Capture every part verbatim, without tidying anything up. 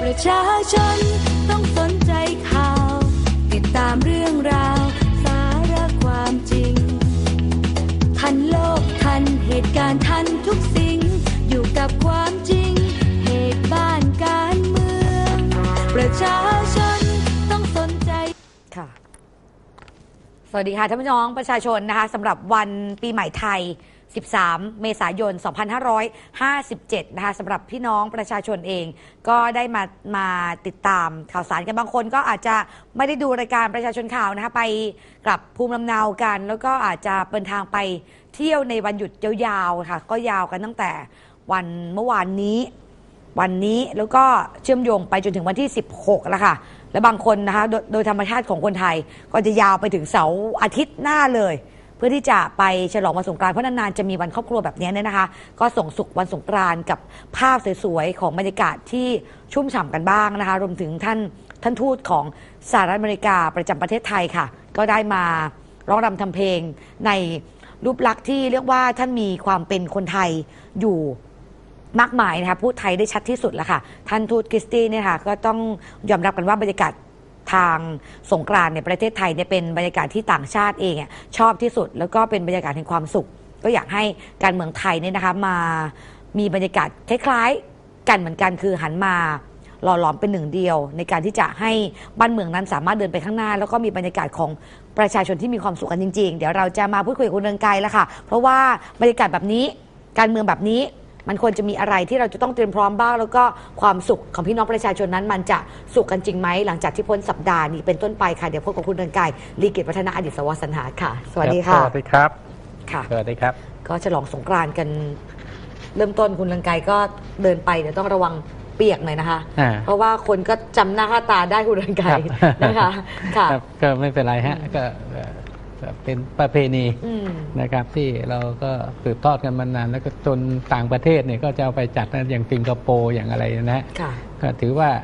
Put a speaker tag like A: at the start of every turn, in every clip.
A: ประชาชนต้องสนใจข่าวติดตามเรื่องราวสาระความจริงทันโลกทันเหตุการณ์ทันทุกสิ่งอยู่กับความจริงเหตุบ้านการเมืองประชาชนต้องสนใจค่ะสวัสดีค่ะท่านผู้ชมประชาชนนะคะสำหรับวันปีใหม่ไทยสิบสามเมษายนสองพันห้าร้อยห้าสิบเจ็ดนะคะสำหรับพี่น้องประชาชนเองก็ได้มามาติดตามข่าวสารกันบางคนก็อาจจะไม่ได้ดูรายการประชาชนข่าวนะคะไปกลับภูมิลำเนากันแล้วก็อาจจะเดินทางไปเที่ยวในวันหยุดยาวๆค่ะก็ยาวกันตั้งแต่วันเมื่อวานนี้วันนี้แล้วก็เชื่อมโยงไปจนถึงวันที่สิบหกแล้วค่ะและบางคนนะคะโดยโดยธรรมชาติของคนไทยก็จะยาวไปถึงเสาร์อาทิตย์หน้าเลยเพื่อที่จะไปฉลองวันสงกรานต์เพราะนานๆจะมีวันครอบครัวแบบนี้เนี่ยนะคะก็ส่งสุขวันสงกรานต์กับภาพสวยๆของบรรยากาศที่ชุ่มฉ่ำกันบ้างนะคะรวมถึงท่านท่านทูตของสหรัฐอเมริกาประจำประเทศไทยค่ะก็ได้มาร้องรำทำเพลงในรูปลักษณ์ที่เรียกว่าท่านมีความเป็นคนไทยอยู่มากมายนะคะพูดไทยได้ชัดที่สุดแล้วค่ะท่านทูตคริสตี้เนี่ยค่ะก็ต้องยอมรับกันว่าบรรยากาศทางสงกรานต์ในประเทศไทยเนี่ยเป็นบรรยากาศที่ต่างชาติเองชอบที่สุดแล้วก็เป็นบรรยากาศแห่งความสุขก็อยากให้การเมืองไทยเนี่ยนะคะมามีบรรยากาศคล้ายๆกันเหมือนกันคือหันมาหล่อหลอมเป็นหนึ่งเดียวในการที่จะให้บ้านเมืองนั้นสามารถเดินไปข้างหน้าแล้วก็มีบรรยากาศของประชาชนที่มีความสุขกันจริงๆเดี๋ยวเราจะมาพูดคุยกับคุณเรืองไกรแล้วค่ะเพราะว่าบรรยากาศแบบนี้การเมืองแบบนี้มันควรจะมีอะไรที่เราจะต้องเตรียมพร้อมบ้างแล้วก็ความสุขของพี่น้องประชาชนนั้นมันจะสุขกันจริงไหมหลังจากที่พ้นสัปดาห์นี้เป็นต้นไปค่ะเดี๋ยวพบกับคุณเรืองไกรลีเกียรติวัฒนาอดีตสวสรรหาค่ะสวัสดีค่ะ
B: สวัสดีครับ
A: ค่ะ
B: สวัสดีครับ
A: ก็ฉลองสงกรานต์กันเริ่มต้นคุณเรืองไกรก็เดินไปเดี๋ยวต้องระวังเปียกหน่อยนะคะเพราะว่าคนก็จำหน้าค่าตาได้คุณเรืองไกรนะคะค่ะ
B: ก็ไม่เป็นไรฮะก็เป็นประเพณีนะครับที่เราก็สืบทอดกันมานานแล้วก็จนต่างประเทศเนี่ยก็จะเอาไปจัดนะอย่างสิงคโปร์อย่างอะไรนะก็ถือว่า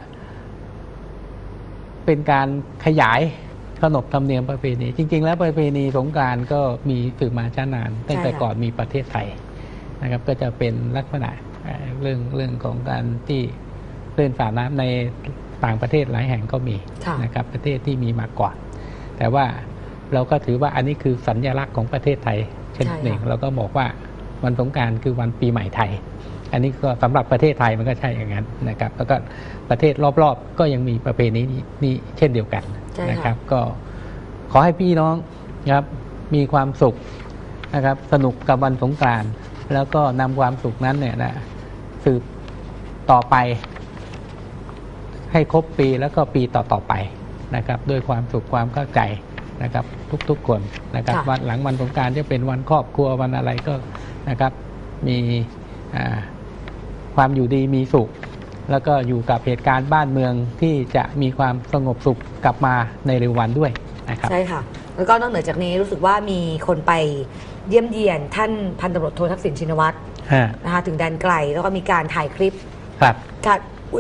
B: เป็นการขยายขนบธรรมเนียมประเพณีจริงๆแล้วประเพณีสงกรานต์ก็มีสืบมาช้านานตั้งแต่ก่อนมีประเทศไทยนะครับก็จะเป็นลักษณะเรื่องเรื่องของการที่เล่นสาดน้ำในต่างประเทศหลายแห่งก็มีนะครับประเทศที่มีมาก่อนแต่ว่าเราก็ถือว่าอันนี้คือสัญลักษณ์ของประเทศไทยเช่นหนึ่งเราก็บอกว่าวันสงกรานต์คือวันปีใหม่ไทยอันนี้ก็สำหรับประเทศไทยมันก็ใช่อย่างนั้นนะครับแล้วก็ประเทศรอบๆก็ยังมีประเพณีนี้เช่นเดียวกันนะครับก็ขอให้พี่น้องนะครับมีความสุขนะครับสนุกกับวันสงกรานต์แล้วก็นำความสุขนั้นเนี่ยนะสืบต่อไปให้ครบปีแล้วก็ปีต่อๆไปนะครับด้วยความสุขความเข้าใจนะครับทุกๆคนนะครับวันหลังวันสงกรานต์จะเป็นวันครอบครัววันอะไรก็นะครับมีความอยู่ดีมีสุขแล้วก็อยู่กับเหตุการณ์บ้านเมืองที่จะมีความสงบสุขกลับมาในเร็ววันด้วยนะครับ
A: ใช่ค่ะแล้วก็นอกเหนือจากนี้รู้สึกว่ามีคนไปเยี่ยมเยียนท่านพันตำรวจโททักษิณชินวัตรนะคะถึงแดนไกลแล้วก็มีการถ่ายคลิป
B: ครับ
A: การอุ้ย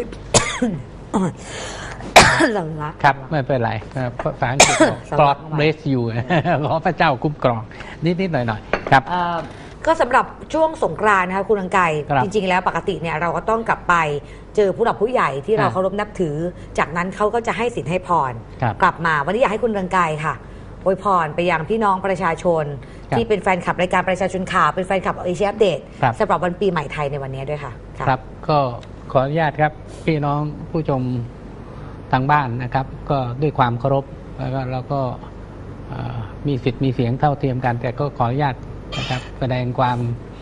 B: ครับไม่เป็นไรภาษาอังกฤษ God bless you ขอพระเจ้าคุ้มครองนิดๆหน่อยๆครับ
A: ก็สำหรับช่วงสงกรานต์นะคะคุณเรืองไกรจริงๆแล้วปกติเนี่ยเราก็ต้องกลับไปเจอผู้หลักผู้ใหญ่ที่เราเคารพนับถือจากนั้นเขาก็จะให้สินให้พรกลับมาวันนี้อยากให้คุณเรืองไกรค่ะอวยพรไปยังพี่น้องประชาชนที่เป็นแฟนคลับรายการประชาชนข่าวเป็นแฟนคลับเอเชียอัปเดตสำหรับวันปีใหม่ไทยในวันนี้ด้วยค่ะ
B: ครับก็ขออนุญาตครับพี่น้องผู้ชมทางบ้านนะครับก็ด้วยความเคารพแล้วก็เราก็มีสิทธิ์มีเสียงเท่าเทียมกันแต่ก็ขออนุญาตนะครับแสดงความ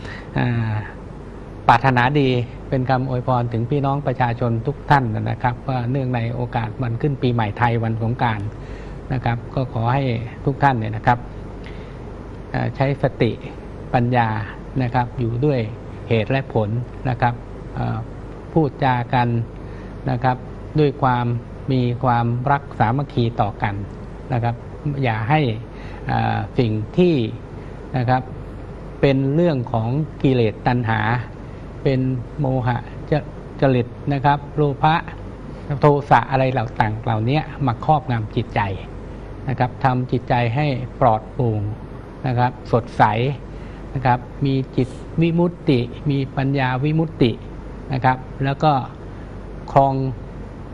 B: ปรารถนาดีเป็นคำอวยพรถึงพี่น้องประชาชนทุกท่านนะครับว่าเนื่องในโอกาสวันขึ้นปีใหม่ไทยวันสงกรานต์นะครับก็ขอให้ทุกท่านเนี่ยนะครับใช้สติปัญญานะครับอยู่ด้วยเหตุและผลนะครับพูดจากันนะครับด้วยความมีความรักสามัคคีต่อกันนะครับอย่าให้สิ่งที่นะครับเป็นเรื่องของกิเลสตัณหาเป็นโมหะจริตนะครับโลภะโทสะอะไรเหล่าต่างเหล่านี้มาครอบงำจิตใจนะครับทำจิตใจให้ปลอดโปร่งนะครับสดใสนะครับมีจิตวิมุตติมีปัญญาวิมุตตินะครับแล้วก็ครอง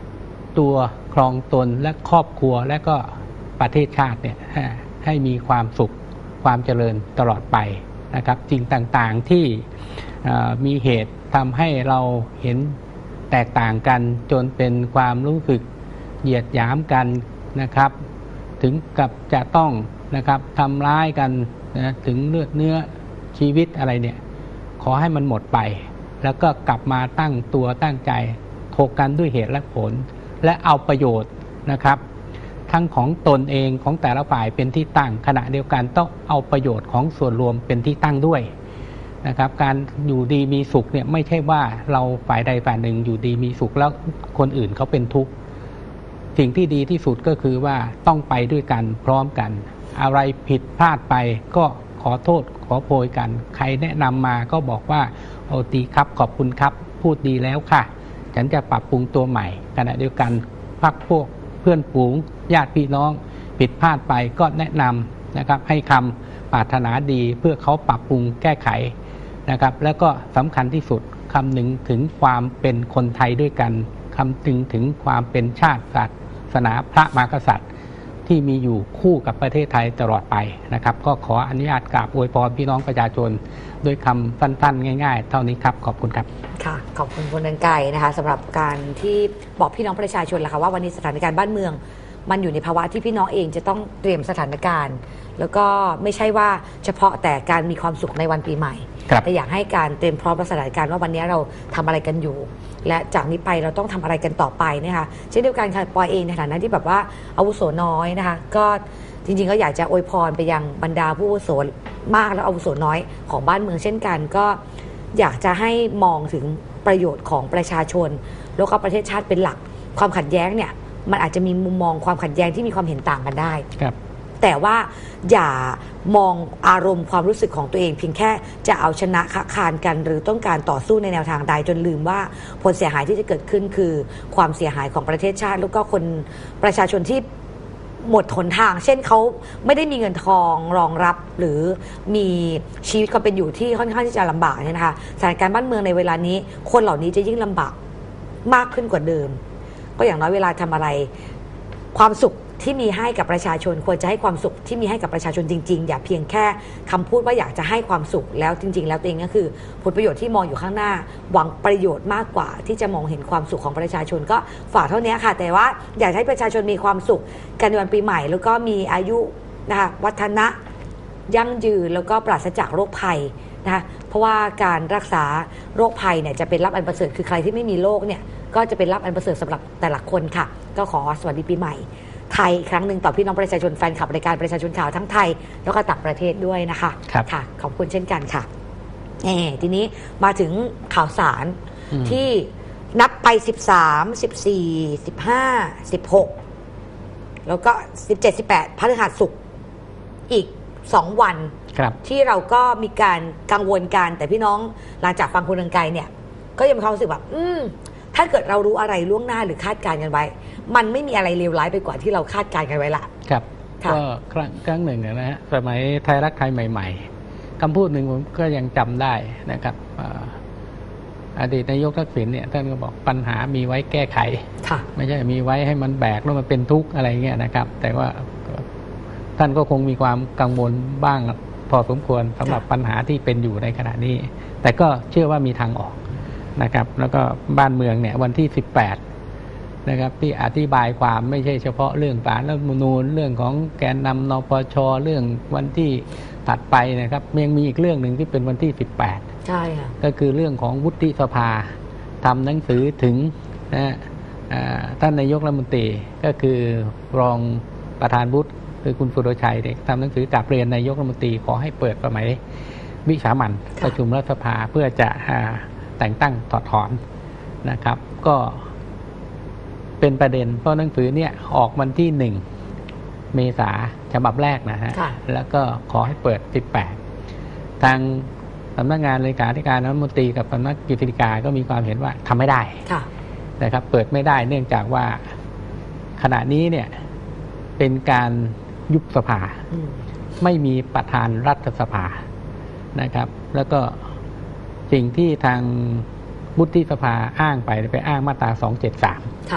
B: ตัวครองตนและครอบครัวและก็ประเทศชาติเนี่ยให้มีความสุขความเจริญตลอดไปนะครับสิ่งต่างๆที่มีเหตุทำให้เราเห็นแตกต่างกันจนเป็นความรู้สึกเหยียดหยามกันนะครับถึงกับจะต้องนะครับทำร้ายกันนะถึงเลือดเนื้อชีวิตอะไรเนี่ยขอให้มันหมดไปแล้วก็กลับมาตั้งตัวตั้งใจถกกันด้วยเหตุและผลและเอาประโยชน์นะครับทั้งของตนเองของแต่ละฝ่ายเป็นที่ตั้งขณะเดียวกันต้องเอาประโยชน์ของส่วนรวมเป็นที่ตั้งด้วยนะครับการอยู่ดีมีสุขเนี่ยไม่ใช่ว่าเราฝ่ายใดฝ่ายหนึ่งอยู่ดีมีสุขแล้วคนอื่นเขาเป็นทุกข์สิ่งที่ดีที่สุดก็คือว่าต้องไปด้วยกันพร้อมกันอะไรผิดพลาดไปก็ขอโทษขอโพยกันใครแนะนำมาก็บอกว่าโอ้ดีครับขอบคุณครับพูดดีแล้วค่ะฉันจะปรับปรุงตัวใหม่ขณะเดียวกันพรรคพวกเพื่อนฝูงญาติพี่น้องผิดพลาดไปก็แนะนำนะครับให้คำปรารถนาดีเพื่อเขาปรับปรุงแก้ไขนะครับแล้วก็สำคัญที่สุดคำหนึ่งถึงความเป็นคนไทยด้วยกันคำนึงถึงความเป็นชาติศาสนาพระมหากษัตริย์ที่มีอยู่คู่กับประเทศไทยตลอดไปนะครับก็ขออนุญาตกราบอวยพรพี่น้องประชาชนด้วยคำสั้นๆง่ายๆเท่านี้ครับขอบคุณครับ
C: ค่ะขอบคุณคุณเรืองไกรนะคะสำหรับการที่บอกพี่น้องประชาชนแหละค่ะว่าวันนี้สถานการณ์บ้านเมืองมันอยู่ในภาวะที่พี่น้องเองจะต้องเตรียมสถานการณ์แล้วก็ไม่ใช่ว่าเฉพาะแต่การมีความสุขในวันปีใหม่แต่อยากให้การเตรียมพร้อมสถานการณ์ว่าวันนี้เราทำอะไรกันอยู่และจากนี้ไปเราต้องทำอะไรกันต่อไปนะคะเช่นเดียวกันค่ะปอยเองในฐานะที่แบบว่าอาวุโสน้อยนะคะก็จริงๆก็อยากจะอวยพรไปยังบรรดาผู้อาวุโสมากและอาวุโสน้อยของบ้านเมืองเช่นกันก็อยากจะให้มองถึงประโยชน์ของประชาชนแล้วก็ประเทศชาติเป็นหลักความขัดแย้งเนี่ยมันอาจจะมีมุมมองความขัดแย้งที่มีความเห็นต่างกันได้แต่ว่าอย่ามองอารมณ์ความรู้สึกของตัวเองเพียงแค่จะเอาชนะค้าคานกันหรือต้องการต่อสู้ในแนวทางใดจนลืมว่าผลเสียหายที่จะเกิดขึ้นคือความเสียหายของประเทศชาติแล้วก็คนประชาชนที่หมดหนทางเช่นเขาไม่ได้มีเงินทองรองรับหรือมีชีวิตความเป็นอยู่ที่ค่อนข้างที่จะลำบากเนี่ยนะคะสถานการณ์บ้านเมืองในเวลานี้คนเหล่านี้จะยิ่งลำบากมากขึ้นกว่าเดิมก็อย่างน้อยเวลาทำอะไรความสุขที่มีให้กับประชาชนควรจะให้ความสุขที่มีให้กับประชาชนจริงๆอย่าเพียงแค่คำพูดว่าอยากจะให้ความสุขแล้วจริงๆแล้วตัวเองก็คือผลประโยชน์ที่มองอยู่ข้างหน้าหวังประโยชน์มากกว่าที่จะมองเห็นความสุขของประชาชนก็ฝากเท่านี้ค่ะแต่ว่าอยากให้ประชาชนมีความสุขกันในวันปีใหม่แล้วก็มีอายุนะคะวัฒนะยั่งยืนแล้วก็ปราศจากโรคภัยนะคะเพราะว่าการรักษาโรคภัยเนี่ยจะเป็นลาภอันประเสริฐคือใครที่ไม่มีโรคเนี่ยก็จะเป็นลาภอันประเสริฐสำหรับแต่ละคนค่ะก็ขอสวัสดีปีใหม่ไทยครั้งหนึ่งต่อพี่น้องประชาชนแฟนคลับรายการประชาชนข่าวทั้งไทยแล้วก็ต่างประเทศด้วยนะคะค่ะขอบคุณเช่นกันค่ะเออทีนี้มาถึงข่าวสารที่นับไปสิบสาม สิบสี่ สิบห้า สิบหกแล้วก็สิบเจ็ด สิบแปดพฤหัสศุกร์อีกสองวันที่เราก็มีการกังวลกันแต่พี่น้องหลังจากฟังคุณเรืองไกรเนี่ยก็ยังมีความรู้สึกแบบอืมถ้าเกิดเรารู้อะไรล่วงหน้าหรือคาดการณ์กันไว้มันไม่มีอะไรเลวร้ายไปกว่าที่เราคาดการณ์กันไว้ละ
B: ครับก็ครั้งครั้งหนึ่งนะฮะสมัยไทยรักไทยใหม่ๆคำพูดหนึ่งผมก็ยังจำได้นะครับอดีตนายกทักษิณเนี่ยท่านก็บอกปัญหามีไว้แก้ไขไม่ใช่มีไว้ให้มันแบกแล้วมันเป็นทุกข์อะไรเงี้ยนะครับแต่ว่าท่านก็คงมีความกังวลบ้างพอสมควรสำหรับปัญหาที่เป็นอยู่ในขณะนี้แต่ก็เชื่อว่ามีทางออกนะครับแล้วก็บ้านเมืองเนี่ยวันที่สิบแปดนะครับที่อธิบายความไม่ใช่เฉพาะเรื่องศาลรัฐธรรมนูญเรื่องของแกนนำนปช.เรื่องวันที่ถัดไปนะครับยังมีอีกเรื่องหนึ่งที่เป็นวันที่สิบแปด
C: ใช่ค่ะ
B: ก็คือเรื่องของวุฒิสภาทำหนังสือถึงนะท่านนายกรัฐมนตรีก็คือรองประธานวุฒิคือคุณสุรชัยเด็กทำหนังสือกราบเรียนนายกรัฐมนตรีขอให้เปิดสมัยวิสามัญประชุมรัฐสภาเพื่อจะแต่งตั้งถอดถอนนะครับก็เป็นประเด็นเพราะหนังสือเนี่ยออกวันที่หนึ่งเมษาฉบับแรกนะฮะแล้วก็ขอให้เปิดสิบแปดทางสำนักงานเลขาธิการรัฐมนตรีกับสำนักกิจการก็มีความเห็นว่าทำไม่ได้นะครับเปิดไม่ได้เนื่องจากว่าขณะนี้เนี่ยเป็นการยุบสภาไม่มีประธานรัฐสภานะครับแล้วก็สิ่งที่ทางวุฒิสภาอ้างไปไปอ้างมาตราสองเจ็ดสาม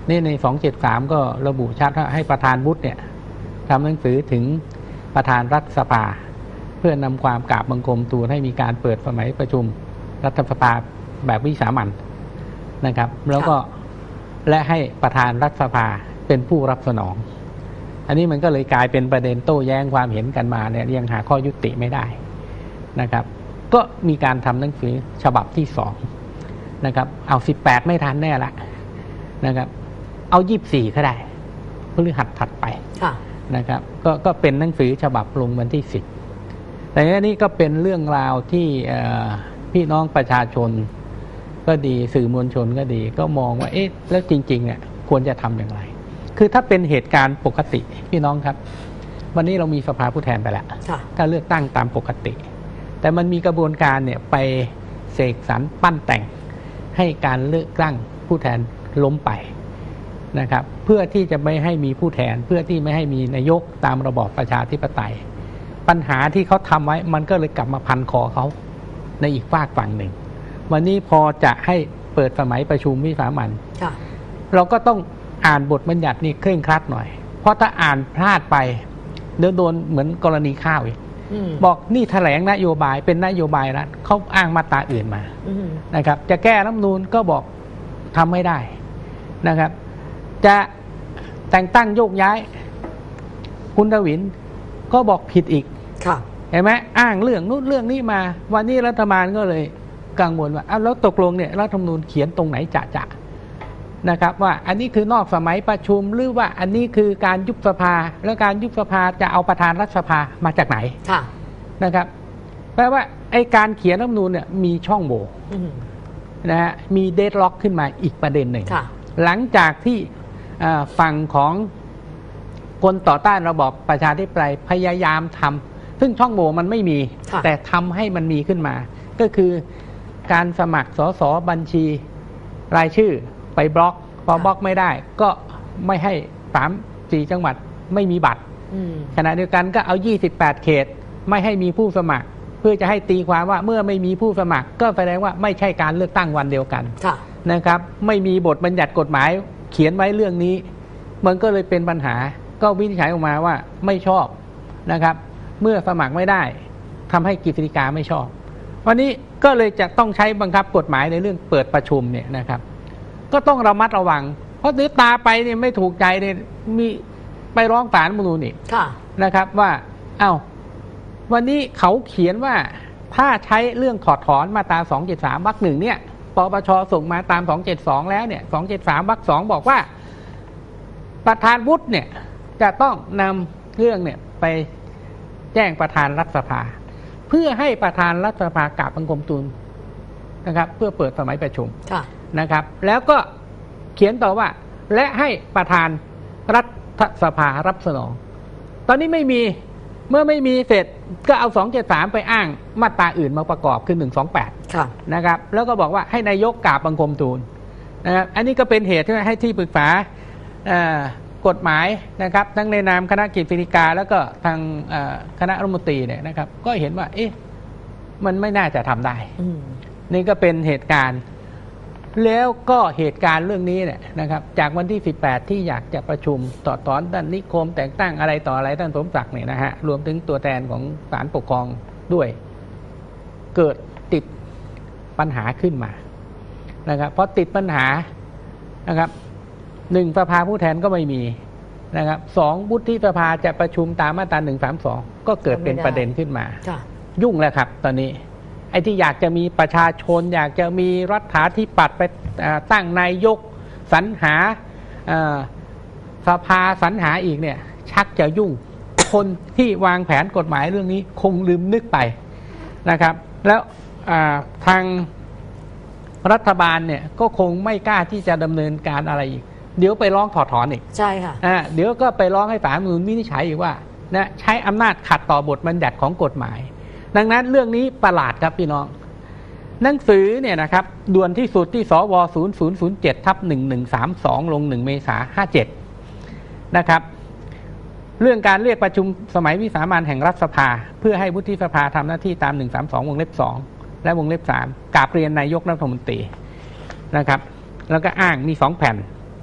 B: นี่ในสองเจ็ดสามก็ระบุชัดว่าให้ประธานวุฒิเนี่ยทำหนังสือถึงประธานรัฐสภาเพื่อนำความกราบบังคมทูลให้มีการเปิดสมัยประชุมรัฐสภาแบบวิสามัญนะครับ แล้วก็และให้ประธานรัฐสภาเป็นผู้รับสนองอันนี้มันก็เลยกลายเป็นประเด็นโต้แย้งความเห็นกันมาเนี่ยยังหาข้อยุติไม่ได้นะครับก็มีการทำหนังสือฉบับที่สองนะครับเอาสิบแปดไม่ทันแน่ละนะครับเอายี่สิบสี่ก็ได้พฤหัสถัดไปนะครับก็ก็เป็นหนังสือฉบับลงวันที่สิบแต่อันนี้ก็เป็นเรื่องราวที่พี่น้องประชาชนก็ดีสื่อมวลชนก็ดีก็มองว่าเอ๊ะแล้วจริงๆเนี่ยควรจะทำอย่างไรคือถ้าเป็นเหตุการณ์ปกติพี่น้องครับวันนี้เรามีสภาผู้แทนไปแล้วถ้าเลือกตั้งตามปกติแต่มันมีกระบวนการเนี่ยไปเสกสรรปั้นแต่งให้การเลือกตั้งผู้แทนล้มไปนะครับเพื่อที่จะไม่ให้มีผู้แทนเพื่อที่ไม่ให้มีนายกตามระบอบประชาธิปไตยปัญหาที่เขาทำไว้มันก็เลยกลับมาพันคอเขาในอีกฝากฝั่งหนึ่งวันนี้พอจะให้เปิดสมัยประชุมวิสามัญเราก็ต้องอ่านบทบัญญัตินี่เคร่งครัดหน่อยเพราะถ้าอ่านพลาดไปเดี๋ยวโดนเหมือนกรณีข้าวอีกบอกนี่แถลงนโยบายเป็นนโยบายรัฐเขาอ้างมาตราอื่นมานะครับจะแก้รัฐธรรมนูญก็บอกทำไม่ได้นะครับจะแต่งตั้งโยกย้ายคุณทวินก็บอกผิดอีกเห็นไหมอ้างเรื่องนู้นเรื่องนี้มาวันนี้รัฐบาลก็เลยกังวลว่าอ้าวแล้วตกลงเนี่ยรัฐธรรมนูญเขียนตรงไหนจะจะนะครับว่าอันนี้คือนอกสมัยประชุมหรือว่าอันนี้คือการยุบสภาแล้วการยุบสภาจะเอาประธานรัฐสภามาจากไหนนะครับแปลว่าไอ้การเขียนรัฐธรรมนูญเนี่ยมีช่องโหว่นะฮะมีเดดล็อกขึ้นมาอีกประเด็นหนึ่งหลังจากที่ฝั่งของคนต่อต้านระบอบประชาธิปไตยพยายามทำซึ่งช่องโหว่มันไม่มีแต่ทำให้มันมีขึ้นมาก็คือการสมัครสสบัญชีรายชื่อไปบล็อกพอบล็อกไม่ได้ก็ไม่ให้สามสี่จังหวัดไม่มีบัตรขณะเดียวกันก็เอายี่สิบแปดเขตไม่ให้มีผู้สมัครเพื่อจะให้ตีความว่าเมื่อไม่มีผู้สมัครก็แสดงว่าไม่ใช่การเลือกตั้งวันเดียวกันนะครับไม่มีบทบัญญัติกฎหมายเขียนไว้เรื่องนี้มันก็เลยเป็นปัญหาก็วินิจฉัยออกมาว่าไม่ชอบนะครับเมื่อสมัครไม่ได้ทำให้กฤษฎีกาไม่ชอบวันนี้ก็เลยจะต้องใช้บังคับกฎหมายในเรื่องเปิดประชุมเนี่ยนะครับก็ต้องระมัดระวังเพราะซื้อตาไปเนี่ยไม่ถูกใจเนี่ยมีไปร้องศาลรัฐธรรมนูญอีกนะครับว่าเอ้าวันนี้เขาเขียนว่าถ้าใช้เรื่องถอดถอนมาตราสองเจ็ดสามวรรคหนึ่งเนี่ยปปชส่งมาตามสองเจ็ดสองแล้วเนี่ยสองเจ็ดสามวรรคสองบอกว่าประธานวุฒิเนี่ยจะต้องนำเรื่องเนี่ยไปแจ้งประธานรัฐสภาเพื่อให้ประธานรัฐสภากราบบังคมทูลนะครับเพื่อเปิดสมัยประชุมนะครับแล้วก็เขียนต่อว่าและให้ประธานรัฐสภารับสนองตอนนี้ไม่มีเมื่อไม่มีเสร็จก็เอาสองเจ็ดสามไปอ้างมาตราอื่นมาประกอบคือหนึ่งสองแปดนะครับแล้วก็บอกว่าให้นายกกราบบังคมทูลนะครับอันนี้ก็เป็นเหตุที่ให้ที่ปรึกษากฎหมายนะครับทั้งในนามคณะกฤษฎีกาแล้วก็ทางคณะรัฐมนตรีเนี่ยนะครับก็เห็นว่าเอ๊ะมันไม่น่าจะทำได้นี่ก็เป็นเหตุการณ์แล้วก็เหตุการณ์เรื่องนี้เนี่ยนะครับจากวันที่สิบแปดที่อยากจะประชุมต่อถอนด้านนิคมแต่งตั้งอะไรต่ออะไรท่านสมศักดิ์เนี่ยนะฮะรวมถึงตัวแทนของศาลปกครองด้วยเกิดติดปัญหาขึ้นมานะครับเพราะติดปัญหานะครับหนึ่งสภาผู้แทนก็ไม่มีนะครับสองวุฒิสภาจะประชุมตามมาตราหนึ่งสามสองก็เกิดเป็นประเด็นขึ้นมายุ่งแล้วครับตอนนี้ไอ้ที่อยากจะมีประชาชนอยากจะมีรัฐาธิปัตย์ไปตั้งนายกสรรหาสภาสรรหาอีกเนี่ยชักจะยุ่ง คนที่วางแผนกฎหมายเรื่องนี้คงลืมนึกไปนะครับแล้วทางรัฐบาลเนี่ยก็คงไม่กล้าที่จะดำเนินการอะไรอีกเดี๋ยวไปร้องถอดถอนอีกใช่ค่ะเดี๋ยวก็ไปร้องให้ศาลรัฐธรรมนูญวินิจฉัยอีกว่านะใช้อำนาจขัดต่อบทบัญญัติของกฎหมายดังนั้นเรื่องนี้ประหลาดครับพี่น้องหนังสือเนี่ยนะครับด่วนที่สุดที่สว ศูนย์ ศูนย์ ศูนย์ เจ็ด ทับ หนึ่ง หนึ่ง สาม สอง ลงหนึ่งเมษายนห้าสิบเจ็ดนะครับเรื่องการเรียกประชุมสมัยวิสามัญแห่งรัฐสภาเพื่อให้วุฒิสภาทำหน้าที่ตามหนึ่งสามสองวงเล็บสองและวงเล็บสามกราบเรียนนายกรัฐมนตรีนะครับแล้วก็อ้างมีสองแผ่น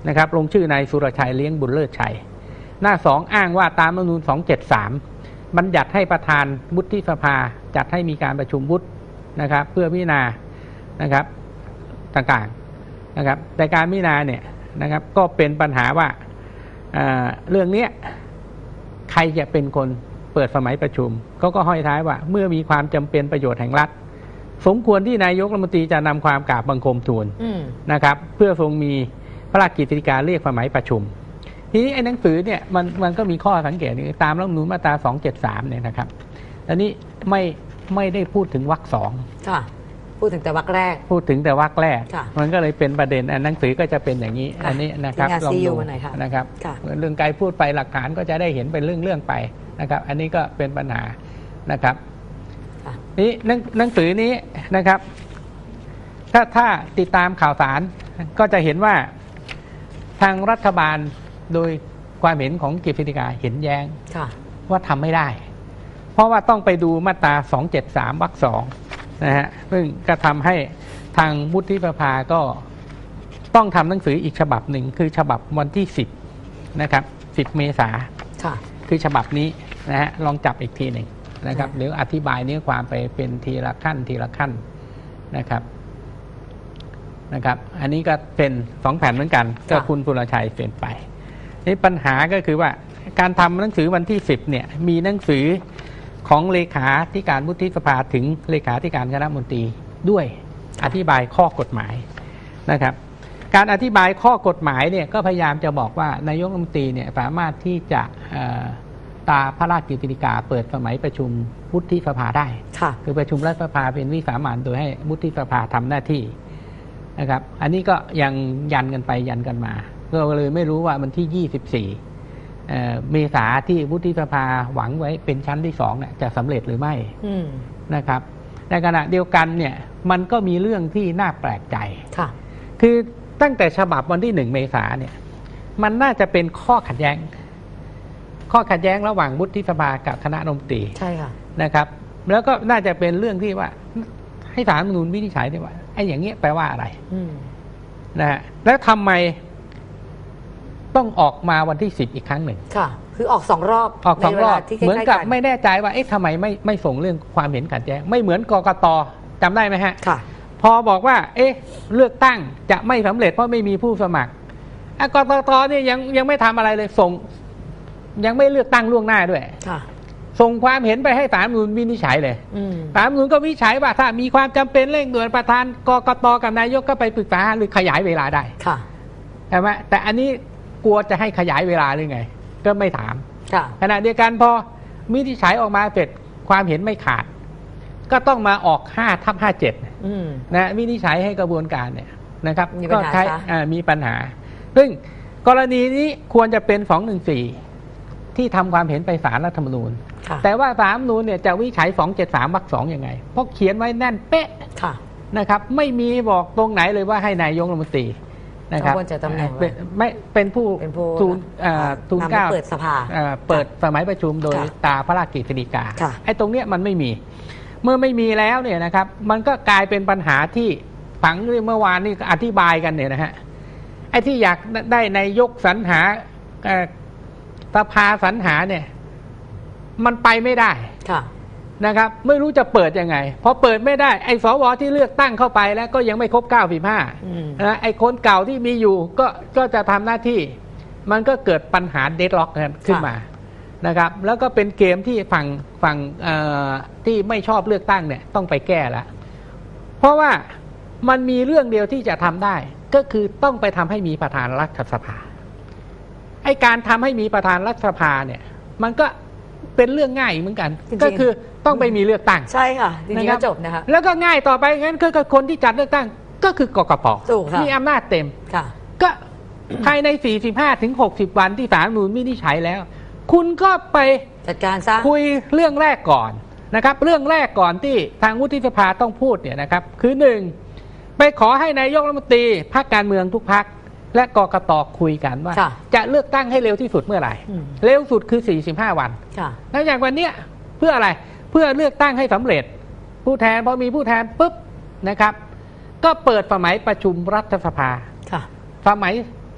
B: นะครับลงชื่อนายสุรชัยเลี้ยงบุญเลิศชัยหน้าสองอ้างว่าตามรัฐธรรมนูญสองเจ็ดสามบัญญัติให้ประธานวุฒิสภาจัดให้มีการประชุมวุฒินะครับเพื่อพิจารณานะครับต่างๆนะครับแต่การพิจารณาเนี่ยนะครับก็เป็นปัญหาว่าเรื่องนี้ใครจะเป็นคนเปิดสมัยประชุมก็ก็ห้อยท้ายว่าเมื่อมีความจำเป็นประโยชน์แห่งรัฐสมควรที่นายกรัฐมนตรีจะนำความกราบบังคมทูลนะครับเพื่อทรงมีพระราชกฤษฎีกาเรียกสมัยประชุมทีนี้ไอ้หนังสือเนี่ยมันมันก็มีข้อสังเกตตามรัฐธรรมนูญมาตราสองเจ็ดสามเนี่ยนะครับอันนี้ไม่ไม่ได้พูดถึงวรรคสอง
C: พูดถึงแต่วรรคแรก
B: พูดถึงแต่วรรคแรกมันก็เลยเป็นประเด็นอันหนังสือก็จะเป็นอย่างนี้อันนี้นะครับ
C: ลองดู
B: นะครับเรื่องไกลพูดไปหลักฐานก็จะได้เห็นเป็นเรื่องๆไปนะครับอันนี้ก็เป็นปัญหานะครับนี้หนังสือนี้นะครับถ้าถ้าติดตามข่าวสารก็จะเห็นว่าทางรัฐบาลโดยความเห็นของกฤษฎีกาเห็นแย้งว่าทำไม่ได้เพราะว่าต้องไปดูมาตราสองเจ็ดสามวรรคสองนะฮะซึ่งก็ทำให้ทางวุฒิสภาก็ต้องทำหนังสืออีกฉบับหนึ่งคือฉบับวันที่สิบนะครับสิบเมษาคือฉบับนี้นะฮะลองจับอีกทีหนึ่งนะครับหรืออธิบายเนื้อความไปเป็นทีละขั้นทีละขั้นนะครับนะครับอันนี้ก็เป็นสองแผ่นเหมือนกันก็คุณสุรชัยเซ็นไปนี่ปัญหาก็คือว่าการทำหนังสือวันที่สิบเนี่ยมีหนังสือของเลขาธิการวุฒิสภาถึงเลขาธิการคณะมนตรีด้วยอธิบายข้อกฎหมายนะครับการอธิบายข้อกฎหมายเนี่ยก็พยายามจะบอกว่านายกรัฐมนตรีเนี่ยสามารถที่จะตาพระราชกฤษฎีกาเปิดสมัยประชุมวุฒิสภาได้คือประชุมรัฐสภาเป็นวิสามัญโดยให้วุฒิสภาทำหน้าที่นะครับอันนี้ก็ยังยันกันไปยันกันมาก็เลยไม่รู้ว่ามันที่ยี่สิบสี่เมษาที่วุฒิสภาหวังไว้เป็นชั้นที่สองเนี่ยจะสำเร็จหรือไม่นะครับในขณะเดียวกันเนี่ยมันก็มีเรื่องที่น่าแปลกใจคือตั้งแต่ฉบับวันที่หนึ่งเมษาเนี่ยมันน่าจะเป็นข้อขัดแย้งข้อขัดแย้งระหว่างวุฒิสภากับคณะรัฐมนตรี
C: ใช่ค่ะ
B: นะครับแล้วก็น่าจะเป็นเรื่องที่ว่าให้ศาลรัฐธรรมนูญวินิจฉัยได้ว่าไอ้อย่างเงี้ยแปลว่าอะไรนะฮะแล้วทำไมต้องออกมาวันที่สิบอีกครั้งหนึ่ง
C: ค่ะคือออกสองรอบ
B: ออกสองรอบเหมือนกับไม่แน่ใจว่าเอ๊ะทำไมไม่ไม่ส่งเรื่องความเห็นขัดแย้งไม่เหมือนกกต.จำได้ไหมฮะ
C: ค่ะ
B: พอบอกว่าเอ๊ะเลือกตั้งจะไม่สำเร็จเพราะไม่มีผู้สมัครกกต.เนี่ยยังยังไม่ทำอะไรเลยส่งยังไม่เลือกตั้งล่วงหน้าด้วย
C: ค่ะ
B: ส่งความเห็นไปให้ศาลรัฐธรรมนูญวินิจฉัยเลยศาลรัฐธรรมนูญก็วินิจฉัยว่าถ้ามีความจำเป็นเร่งด่วนประธานกกต.กับนายกก็ไปปรึกษาหรือขยายเวลาได้
C: ค่ะ
B: ใช่ไหมแต่อันนี้กลัวจะให้ขยายเวลาหรือไงก็ไม่ถามขณะเดียวกันพอวินิจฉัยออกมาเสร็จความเห็นไม่ขาดก็ต้องมาออกห้าทับห้าเจ็ดนะวินิจฉัยให้กระบวนการเนี่ยนะครับก็ใช้มีปัญหาซึ่งกรณีนี้ควรจะเป็นสองหนึ่งสี่ที่ทำความเห็นไปศาลรัฐธรรมนูญแต่ว่าศาลรัฐธรรมนูญเนี่ยจะวินิจฉัยสองเจ็ดสามวรรคสองยังไงเพราะเขียนไว้แน่นเป๊ะนะครับไม่มีบอกตรงไหนเลยว่าให้นายกรัฐมนตรีนะครับ
C: จะตำแหน่ง
B: ไม่เป็นผู้ทูลทูลเก้า
C: เปิดสภา
B: เปิดสมัยประชุมโดยตาพระราชกฤษฎีกาไอ้ตรงเนี้ยมันไม่มีเมื่อไม่มีแล้วเนี่ยนะครับมันก็กลายเป็นปัญหาที่ฝังเมื่อวานนี่อธิบายกันเนี่ยนะฮะไอ้ที่อยากได้นายกสรรหาสภาสรรหาเนี่ยมันไปไม่ได้นะครับไม่รู้จะเปิดยังไงพอเปิดไม่ได้ไอ้สวที่เลือกตั้งเข้าไปแล้วก็ยังไม่ครบเก้าสิบห้านะไอ้คนเก่าที่มีอยู่ก็ก็จะทำหน้าที่มันก็เกิดปัญหาเดดล็อกขึ้นมานะครับแล้วก็เป็นเกมที่ฝั่งฝั่งที่ไม่ชอบเลือกตั้งเนี่ยต้องไปแก้แล้วเพราะว่ามันมีเรื่องเดียวที่จะทำได้ก็คือต้องไปทำให้มีประธานรัฐสภาไอ้การทำให้มีประธานรัฐสภาเนี่ยมันก็เป็นเรื่องง่ายเหมือนกันก็คือต้องไปมีเลือกตั้ง
C: ใช่ค่ะจริงๆก็จบนะคะ
B: แล้วก็ง่ายต่อไปงั้นคือคนที่จัดเลือกตั้งก็คือกกป.มีอำนาจเต็มก็ภายในสี่สิบห้าถึงหกสิบวันที่ศาลรัฐธรรมนูญวินิจฉัยแล้วคุณก็ไป
C: จัดการซะ
B: คุยเรื่องแรกก่อนนะครับเรื่องแรกก่อนที่ทางวุฒิสภาต้องพูดเนี่ยนะครับคือหนึ่งไปขอให้นายกรัฐมนตรีพรรคการเมืองทุกพรรคและกกต.คุยกันว่าจะเลือกตั้งให้เร็วที่สุดเมื่อไหร่เร็วสุดคือสี่สิบห้าวันแล้วอย่างวันนี้เพื่ออะไรเพื่อเลือกตั้งให้สำเร็จผู้แทนพอมีผู้แทนปุ๊บนะครับก็เปิดสมัยประชุมรัฐสภาสมัย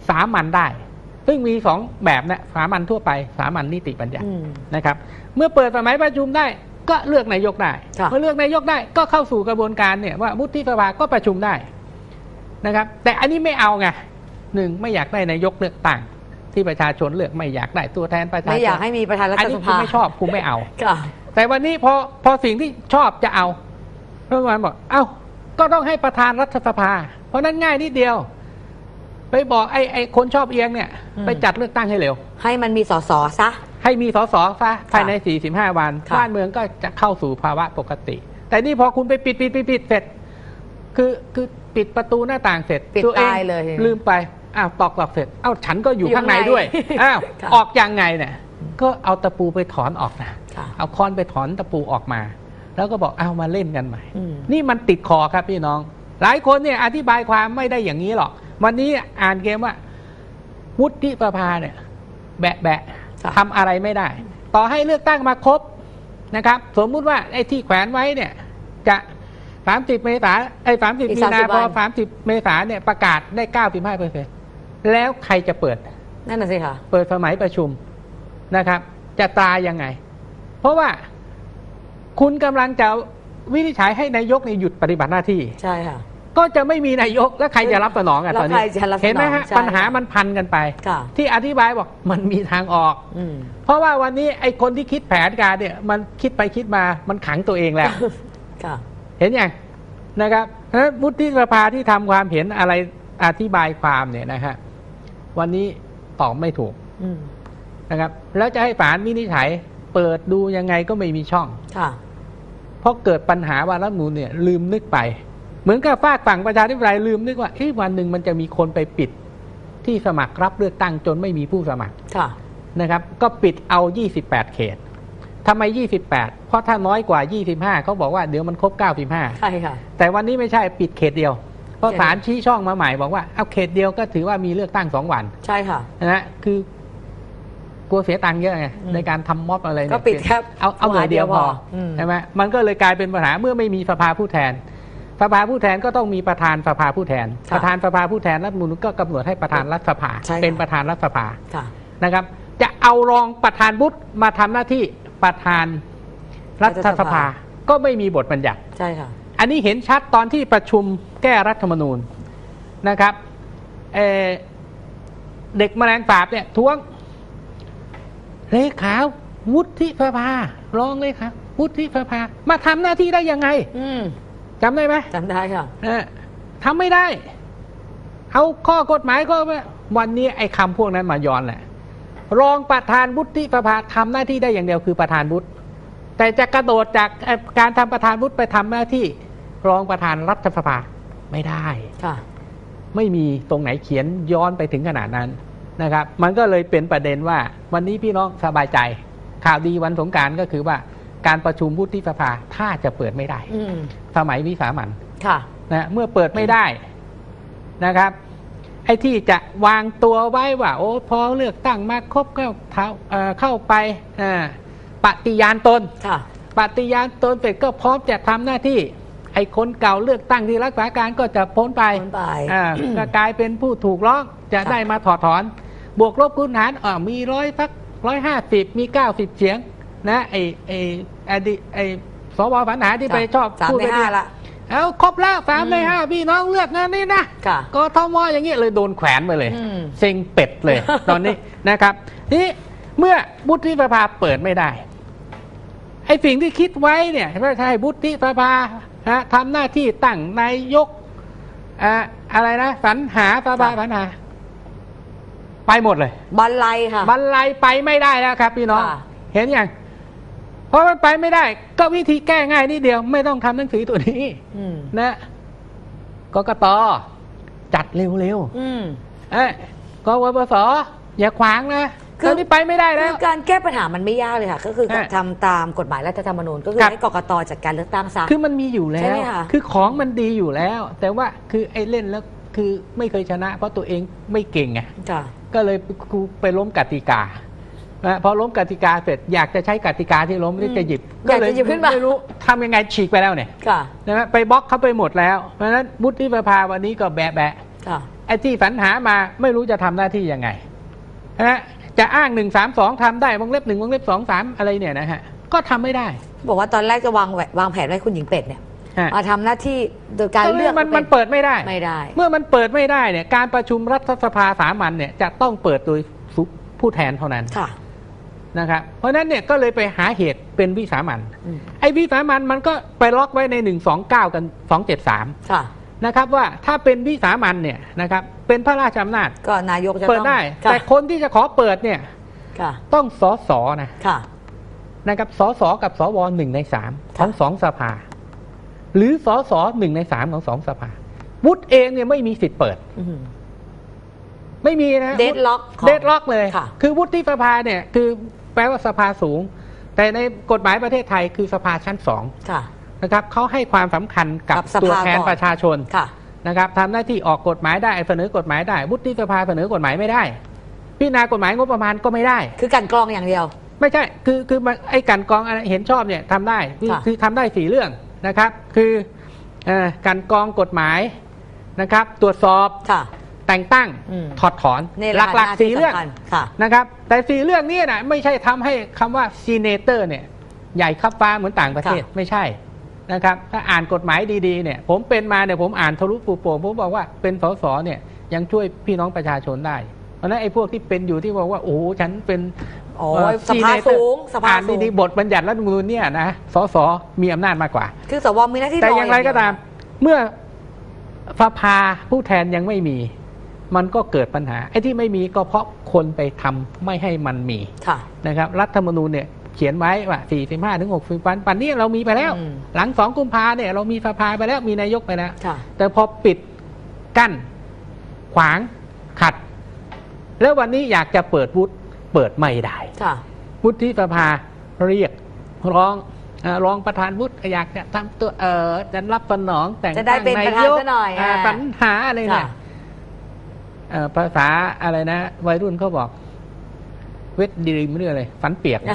B: สามัญได้ซึ่งมีสองแบบนะสามัญทั่วไปสามัญนิติบัญญัตินะครับเมื่อเปิดสมัยประชุมได้ก็เลือกนายกได้เมื่อเลือกนายกได้ก็เข้าสู่กระบวนการเนี่ยว่าวุฒิสภาก็ประชุมได้นะครับแต่อันนี้ไม่เอาไงหนึ่งไม่อยากได้นายกเลือกตั้งที่ประชาชนเลือกไม่อยากได้ตัวแทนประชาชน
C: ไม่อยากให้มีประธานรัฐสภาอันนี้
B: คุณไม่ชอบคุณไม่เอาแต่วันนี้พอพอสิ่งที่ชอบจะเอารัฐบาลบอกเอ้าก็ต้องให้ประธานรัฐสภาเพราะนั้นง่ายนิดเดียวไปบอกไอ้ไอ้คนชอบเอียงเนี่ยไปจัดเลือกตั้งให้เร็ว
C: ให้มันมีสสซะ
B: ให้มีสสซะภายในสี่สิบห้าวันบ้านเมืองก็จะเข้าสู่ภาวะปกติแต่นี่พอคุณไปปิดปิดปิดปิดเสร็จคือคือปิดประตูหน้าต่างเสร็จ
C: ตัวเอง
B: ลืมไปอ้าวตอกตอกเสร็จอ้าวฉันก็อยู่ข้างในด้วยอ้าวออกยังไงเนี่ยก็เอาตะปูไปถอนออกนะเอาค้อนไปถอนตะปูออกมาแล้วก็บอกเอามาเล่นกันใหม่นี่มันติดคอครับพี่น้องหลายคนเนี่ยอธิบายความไม่ได้อย่างนี้หรอกวันนี้อ่านเกมว่าวุฒิสภาเนี่ยแบะแบะทำอะไรไม่ได้ต่อให้เลือกตั้งมาครบนะครับสมมุติว่าไอ้ที่แขวนไว้เนี่ยจะสามสิบเมษาไอ้สามสิบมีนาพอสามสิบเมษาเนี่ยประกาศได้เก้าสิบห้าเปอร์เซ็นต์แล้วใครจะเปิด
C: นั่นน่ะสิค่ะ
B: เปิดสมัยประชุมนะครับจะตายยังไงเพราะว่าคุณกำลังจะวินิจฉัยให้นายกเนี่ยหยุดปฏิบัติหน้าที่
C: ใช่ค่ะ
B: ก็จะไม่มีนายกแล้วใครจะรับสนองอ่ะตอนนี้เห็นไหมฮะปัญหามันพันกันไปที่อธิบายบอกมันมีทางออกเพราะว่าวันนี้ไอ้คนที่คิดแผนการเนี่ยมันคิดไปคิดมามันขังตัวเองแล้วเห็นยังนะครับเพราะฉะนั้นวุฒิสภาที่ทำความเห็นอะไรอธิบายความเนี่ยนะฮะวันนี้ตอบไม่ถูกนะครับแล้วจะให้ศาลวินิจฉัยเปิดดูยังไงก็ไม่มีช่องเพราะเกิดปัญหาว่ารัฐธรรมนูญเนี่ยลืมนึกไปเหมือนกับฝากฝั่งประชาธิปไตยลืมนึกว่าเอ้ยวันหนึ่งมันจะมีคนไปปิดที่สมัครรับเลือกตั้งจนไม่มีผู้สมัครนะครับก็ปิดเอายี่สิบแปดเขตทำไมยี่สิบแปดเพราะถ้าน้อยกว่ายี่สิบห้าเขาบอกว่าเดี๋ยวมันครบเก้าสิบห้า
C: ใช่ค่ะ
B: แต่วันนี้ไม่ใช่ปิดเขตเดียวเพราะศาลชี้ช่องมาใหม่บอกว่าเอาเขตเดียวก็ถือว่ามีเลือกตั้งสองวัน
C: ใช่ค่ะ
B: นะฮะคือกลัวเสียตังค์เยอะไงในการทำม็อบอะไรเนี่ย
C: ก็ปิดแค่
B: เอาเอาหน่วยเดียวพอใช่ไหมมันก็เลยกลายเป็นปัญหาเมื่อไม่มีสภาผู้แทนสภาผู้แทนก็ต้องมีประธานสภาผู้แทนประธานสภาผู้แทนรัฐธรรมนูญก็กำหนดให้ประธานรัฐสภาเป็นประธานรัฐสภานะครับจะเอารองประธานวุฒิมาทำหน้าที่ประธานรัฐสภาก็ไม่มีบทบัญญัติ
C: ใช่ค่ะ
B: อันนี้เห็นชัดตอนที่ประชุมแก้รัฐธรรมนูญนะครับ เ, เด็กแมลงสาบเนี่ยท้วงเลขาวุฒิสภารองเลยครับวุฒิสภามาทำหน้าที่ได้ยังไงจำได้ไหม
C: จำได้ค่ะ
B: ทำไม่ได้เอาข้อกฎหมายก็วันนี้ไอ้คำพวกนั้นมาย้อนแหละรองประธานวุฒิสภาทำหน้าที่ได้อย่างเดียวคือประธานวุฒิแต่จะกระโดดจากการทำประธานวุฒิไปทำหน้าที่รองประธานรัฐสภาไม่ได้
C: ค่ะ
B: ไม่มีตรงไหนเขียนย้อนไปถึงขนาดนั้นนะครับมันก็เลยเป็นประเด็นว่าวันนี้พี่น้องสบายใจข่าวดีวันสงกรานต์ก็คือว่าการประชุมวุฒิสภาถ้าจะเปิดไม่ได้สมัยวิสามัญนะเมื่อเปิดไม่ได้นะครับไอ้ที่จะวางตัวไว้ว่าโอ้พอเลือกตั้งมาครบก็เข้าไปปฏิญาณตนปฏิญาณตนเสร็จก็พร้อมจะทำหน้าที่ไอ้คนเก่าเลือกตั้งที่รักษาการก็จะพ้นไปก็กลายเป็นผู้ถูกร้องจะได้มาถอดถอนบวกลบคูณหารอ๋อมีร้อยสักร้อยห้าสิบมีเก้าสิบเสียงนะไอ้ไอ้ไอ้ไอ้สวปัญหาที่ไปชอบพูดไปนี่เอาครบแล้วสามในห้าพี่น้องเลือกงานนี้นะก็ทมอย่างเงี้ยเลยโดนแขวนไปเลยเซ็งเป็ดเลยตอนนี้นะครับนี่เมื่อวุฒิสภาเปิดไม่ได้ไอ้สิ่งที่คิดไว้เนี่ยว่าใช่วุฒิสภาทำหน้าที่ตั้งนายกอะอะไรนะสรรหาสภาสรรหาไปหมดเลย
C: บรรลัยค่ะ
B: บรรลัยไปไม่ได้แล้วครับพี่น้องเห็นยังเพราะมันไปไม่ได้ก็วิธีแก้ง่ายนิดเดียวไม่ต้องทำหนังสือตัวนี้นะกกต.จัดเร็วๆเอ้กวปส.อย่าขวางนะคือที่ไปไม่ได้แล้ว
C: การแก้ปัญหามันไม่ยากเลยค่ะก็คือทำตามกฎหมายรัฐธรรมนูญก็คือให้กกต.จัดการเลือกตั้งซะ
B: คือมันมีอยู่แล้วคือของมันดีอยู่แล้วแต่ว่าคือไอ้เล่นแล้วคือไม่เคยชนะเพราะตัวเองไม่เก่งไงก็เลยไปล้มกติกาพอล้มกติกาเสร็จอยากจะใช้กติกาที่ล้มที่จะหยิบก็เลยไม่รู้ทำยังไงฉีกไปแล้วเนี่ยนะไปบล็อกเขาไปหมดแล้วเพราะฉะนั้นวุฒิสภาวันนี้ก็แบะแบะไอ้ที่สรรหามาไม่รู้จะทำหน้าที่ยังไงนะจะอ้างหนึ่งสามสองทำได้วงเล็บหนึ่งวงเล็บสองสามอะไรเนี่ยนะฮะก็ทำไม่ได้
C: บอกว่าตอนแรกจะวางวางแผนไว้คุณหญิงเป็ดเนี่ยมาทำหน้าที่โดยการเลือก
B: มันมันเปิดไม่ได้
C: ไม่ได้
B: เมื่อมันเปิดไม่ได้เนี่ยการประชุมรัฐสภาสามัญเนี่ยจะต้องเปิดโดยผู้แทนเท่านั้นนะครับเพราะนั้นเนี่ยก็เลยไปหาเหตุเป็นวิสามัญไอ้วิสามัญมันก็ไปล็อกไว้ในหนึ่งสองเก้ากันสองเจ็ดสามนะครับว่าถ้าเป็นวิสามัญเนี่ยนะครับเป็นพระราชอำนาจ
C: ก็นายกจะ
B: เปิดได้แต่คนที่จะขอเปิดเนี่ยต้องสสนะนะครับสสกับสวหนึ่งในสามของสองสภาหรือสสหนึ่งในสามของสองสภาวุฒิเองเนี่ยไม่มีสิทธิ์เปิดไม่มีนะ
C: เดดล็อก
B: เดดล็อกเลยคือวุฒิสภาเนี่ยคือแปลว่าสภาสูงแต่ในกฎหมายประเทศไทยคือสภาชั้นสองนะครับเขาให้ความสำคัญกับตัวแทนประชาชนนะครับทำหน้าที่ออกกฎหมายได้เสนอกฎหมายได้วุฒิสภาเสนอกฎหมายไม่ได้พิจารณากฎหมายงบประมาณก็ไม่ได้
C: คือการกรองอย่างเดียว
B: ไม่ใช่คือคือไอ้การกรองเห็นชอบเนี่ยทำได้คือทำได้สี่เรื่องนะครับคือการกรองกฎหมายนะครับตรวจสอบแต่งตั้งถอดถอนหลักๆสี่เรื่องนะครับแต่สี่เรื่องนี้นะไม่ใช่ทำให้คำว่าซีเนเตอร์เนี่ยใหญ่คับฟ้าเหมือนต่างประเทศไม่ใช่นะครับถ้าอ่านกฎหมายดีๆเนี่ยผมเป็นมาเนี่ยผมอ่านทะลุปูโป่งผมบอกว่าเป็นสสเนี่ยยังช่วยพี่น้องประชาชนได้เพราะนั้นไอ้พวกที่เป็นอยู่ที่บอกว่าโอ้ฉันเป็น
C: สภาสูงสภา
B: อ่านดีๆบทบัญญัติรัฐธรรมนูญเนี่ยนะสสมีอำนาจมากกว่า
C: คือสวมีหน้าที่
B: แต่อย่างไรก็ตามเมื่อสภาผู้แทนยังไม่มีมันก็เกิดปัญหาไอ้ที่ไม่มีก็เพราะคนไปทำไม่ให้มันมีนะครับรัฐธรรมนูญเนี่ยเขียนไว้ว่าสี่สิบห้าถึงหกสิบวันปัจจุบันนี้เรามีไปแล้วหลังสองกุมภาเนี่ยเรามีสภาไปแล้วมีนายกไปแล้วแต่พอปิดกั้นขวางขัดแล้ววันนี้อยากจะเปิดวุฒิเปิดไม่ได้วุฒิสภาเรียกร้องรองประธานวุฒิอยากจะทำตัวเออจะรับสนองแต่งตั้งนายกปัญหาอะไรเนี่ยภาษาอะไรนะวัยรุ่นเขาบอกเวทดีมเรื่องอะไรฝันเปียก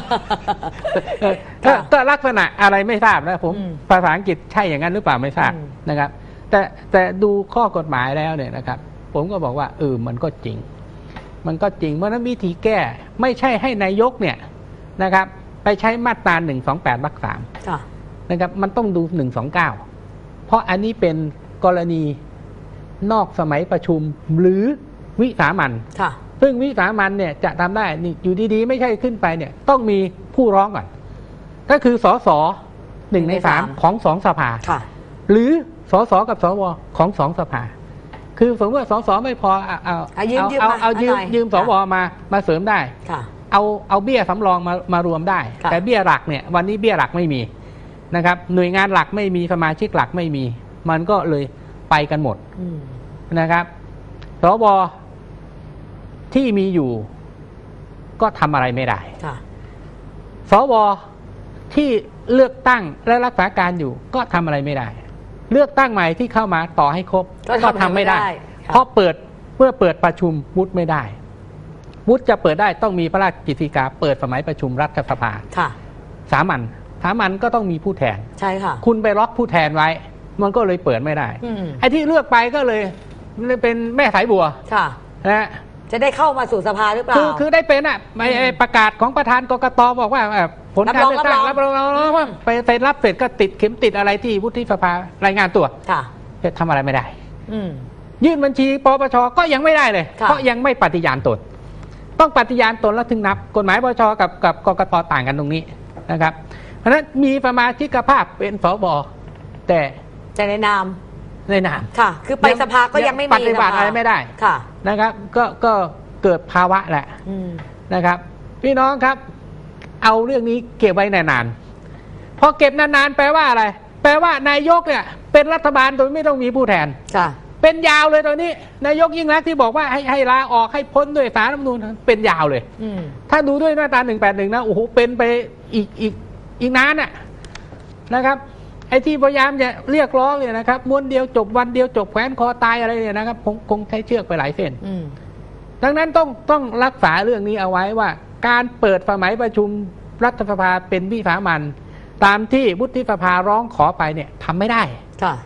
B: ถ้าลักษณะอะไรไม่ทราบนะผมภาษาอังกฤษใช่อย่างนั้นหรือเปล่าไม่ทราบนะครับแต่แต่ดูข้อกฎหมายแล้วเนี่ยนะครับผมก็บอกว่าเออมันก็จริงมันก็จริงเพราะนั้นวิธีแก้ไม่ใช่ให้นายกเนี่ยนะครับไปใช้มาตราหนึ่งสองแปดวรรคสามนะครับมันต้องดูหนึ่งสองเก้าเพราะอันนี้เป็นกรณีนอกสมัยประชุมหรือวิสามัญซึ่งวิสามัญเนี่ยจะทำได้นี่อยู่ดีๆไม่ใช่ขึ้นไปเนี่ยต้องมีผู้ร้องก่อนก็คือสสหนึ่งในสามของสองสภาหรือสสกับสวของสองสภาคือสมมติว่าสสไม่พอเอาเอาเอาเอายืมยืมสวมามาเสริมได้เอาเอาเบี้ยสำรองมามารวมได้แต่เบี้ยหลักเนี่ยวันนี้เบี้ยหลักไม่มีนะครับหน่วยงานหลักไม่มีสมาชิกหลักไม่มีมันก็เลยไปกันหมดนะครับสวที่มีอยู่ก็ทำอะไรไม่ได้สวที่เลือกตั้งและรักษาการอยู่ก็ทำอะไรไม่ได้เลือกตั้งใหม่ที่เข้ามาต่อให้ครบก็ทำไม่ได้เพราะเปิดเมื่อเปิดประชุมวุฒิไม่ได้วุฒิจะเปิดได้ต้องมีพระราชกิจสีกาเปิดสมัยประชุมรัฐสภาสามัญสามัญก็ต้องมีผู้แทน
C: ใช่ค่ะ
B: คุณไปล็อกผู้แทนไว้มันก็เลยเปิดไม่ได้ไอ้ที่เลือกไปก็เลยเป็นแม่สายบัวนะ
C: จะได้เข้ามาสู่สภาหรือเปล่า
B: คือคือได้เป็นอ่ะประกาศของประธานกกตบอกว่าผลการเลือกตั้งรับรองว่าไปไปรับเสร็จก็ติดเข็มติดอะไรที่วุฒิสภารายงานตัวจะทำอะไรไม่ได้ยื่นบัญชีปปชก็ยังไม่ได้เลยเพราะยังไม่ปฏิญาณตนต้องปฏิญาณตนแล้วถึงนับกฎหมายปปชกับกับกกตต่างกันตรงนี้นะครับเพราะฉะนั้นมีสมาชิกภาพเป็นสวแต่
C: จะในนาม
B: ในนาม
C: ค่ะคือไปสภาก็ยังไม่มี
B: ปฏิบัติอะไรไม่ได้
C: ค่ะ
B: นะครับก็ก็เกิดภาวะแหละนะครับพี่น้องครับเอาเรื่องนี้เก็บไว้นานๆพอเก็บนานๆแปลว่าอะไรแปลว่านายกเนี่ยเป็นรัฐบาลโดยไม่ต้องมีผู้แทนเป็นยาวเลยตอนนี้นายกยิ่งรักที่บอกว่าให้ให้ลาออกให้พ้นด้วยศาลรัฐธรรมนูญเป็นยาวเลยถ้าดูด้วยมาตราหนึ่งแปดหนึ่งนะโอ้โหเป็นไปอีกอีกอีกนานน่ะนะครับไอ้ที่พยายามจะเรียกร้องเนี่ยนะครับม้วนเดียวจบวันเดียวจบแขวนคอตายอะไรเนี่ยนะครับคงคงใช้เชือกไปหลายเส้นดังนั้นต้องต้องรักษาเรื่องนี้เอาไว้ว่าการเปิดสมัยประชุมรัฐสภาเป็นวิสามัญตามที่วุฒิสภาร้องขอไปเนี่ยทำไม่ได้เพ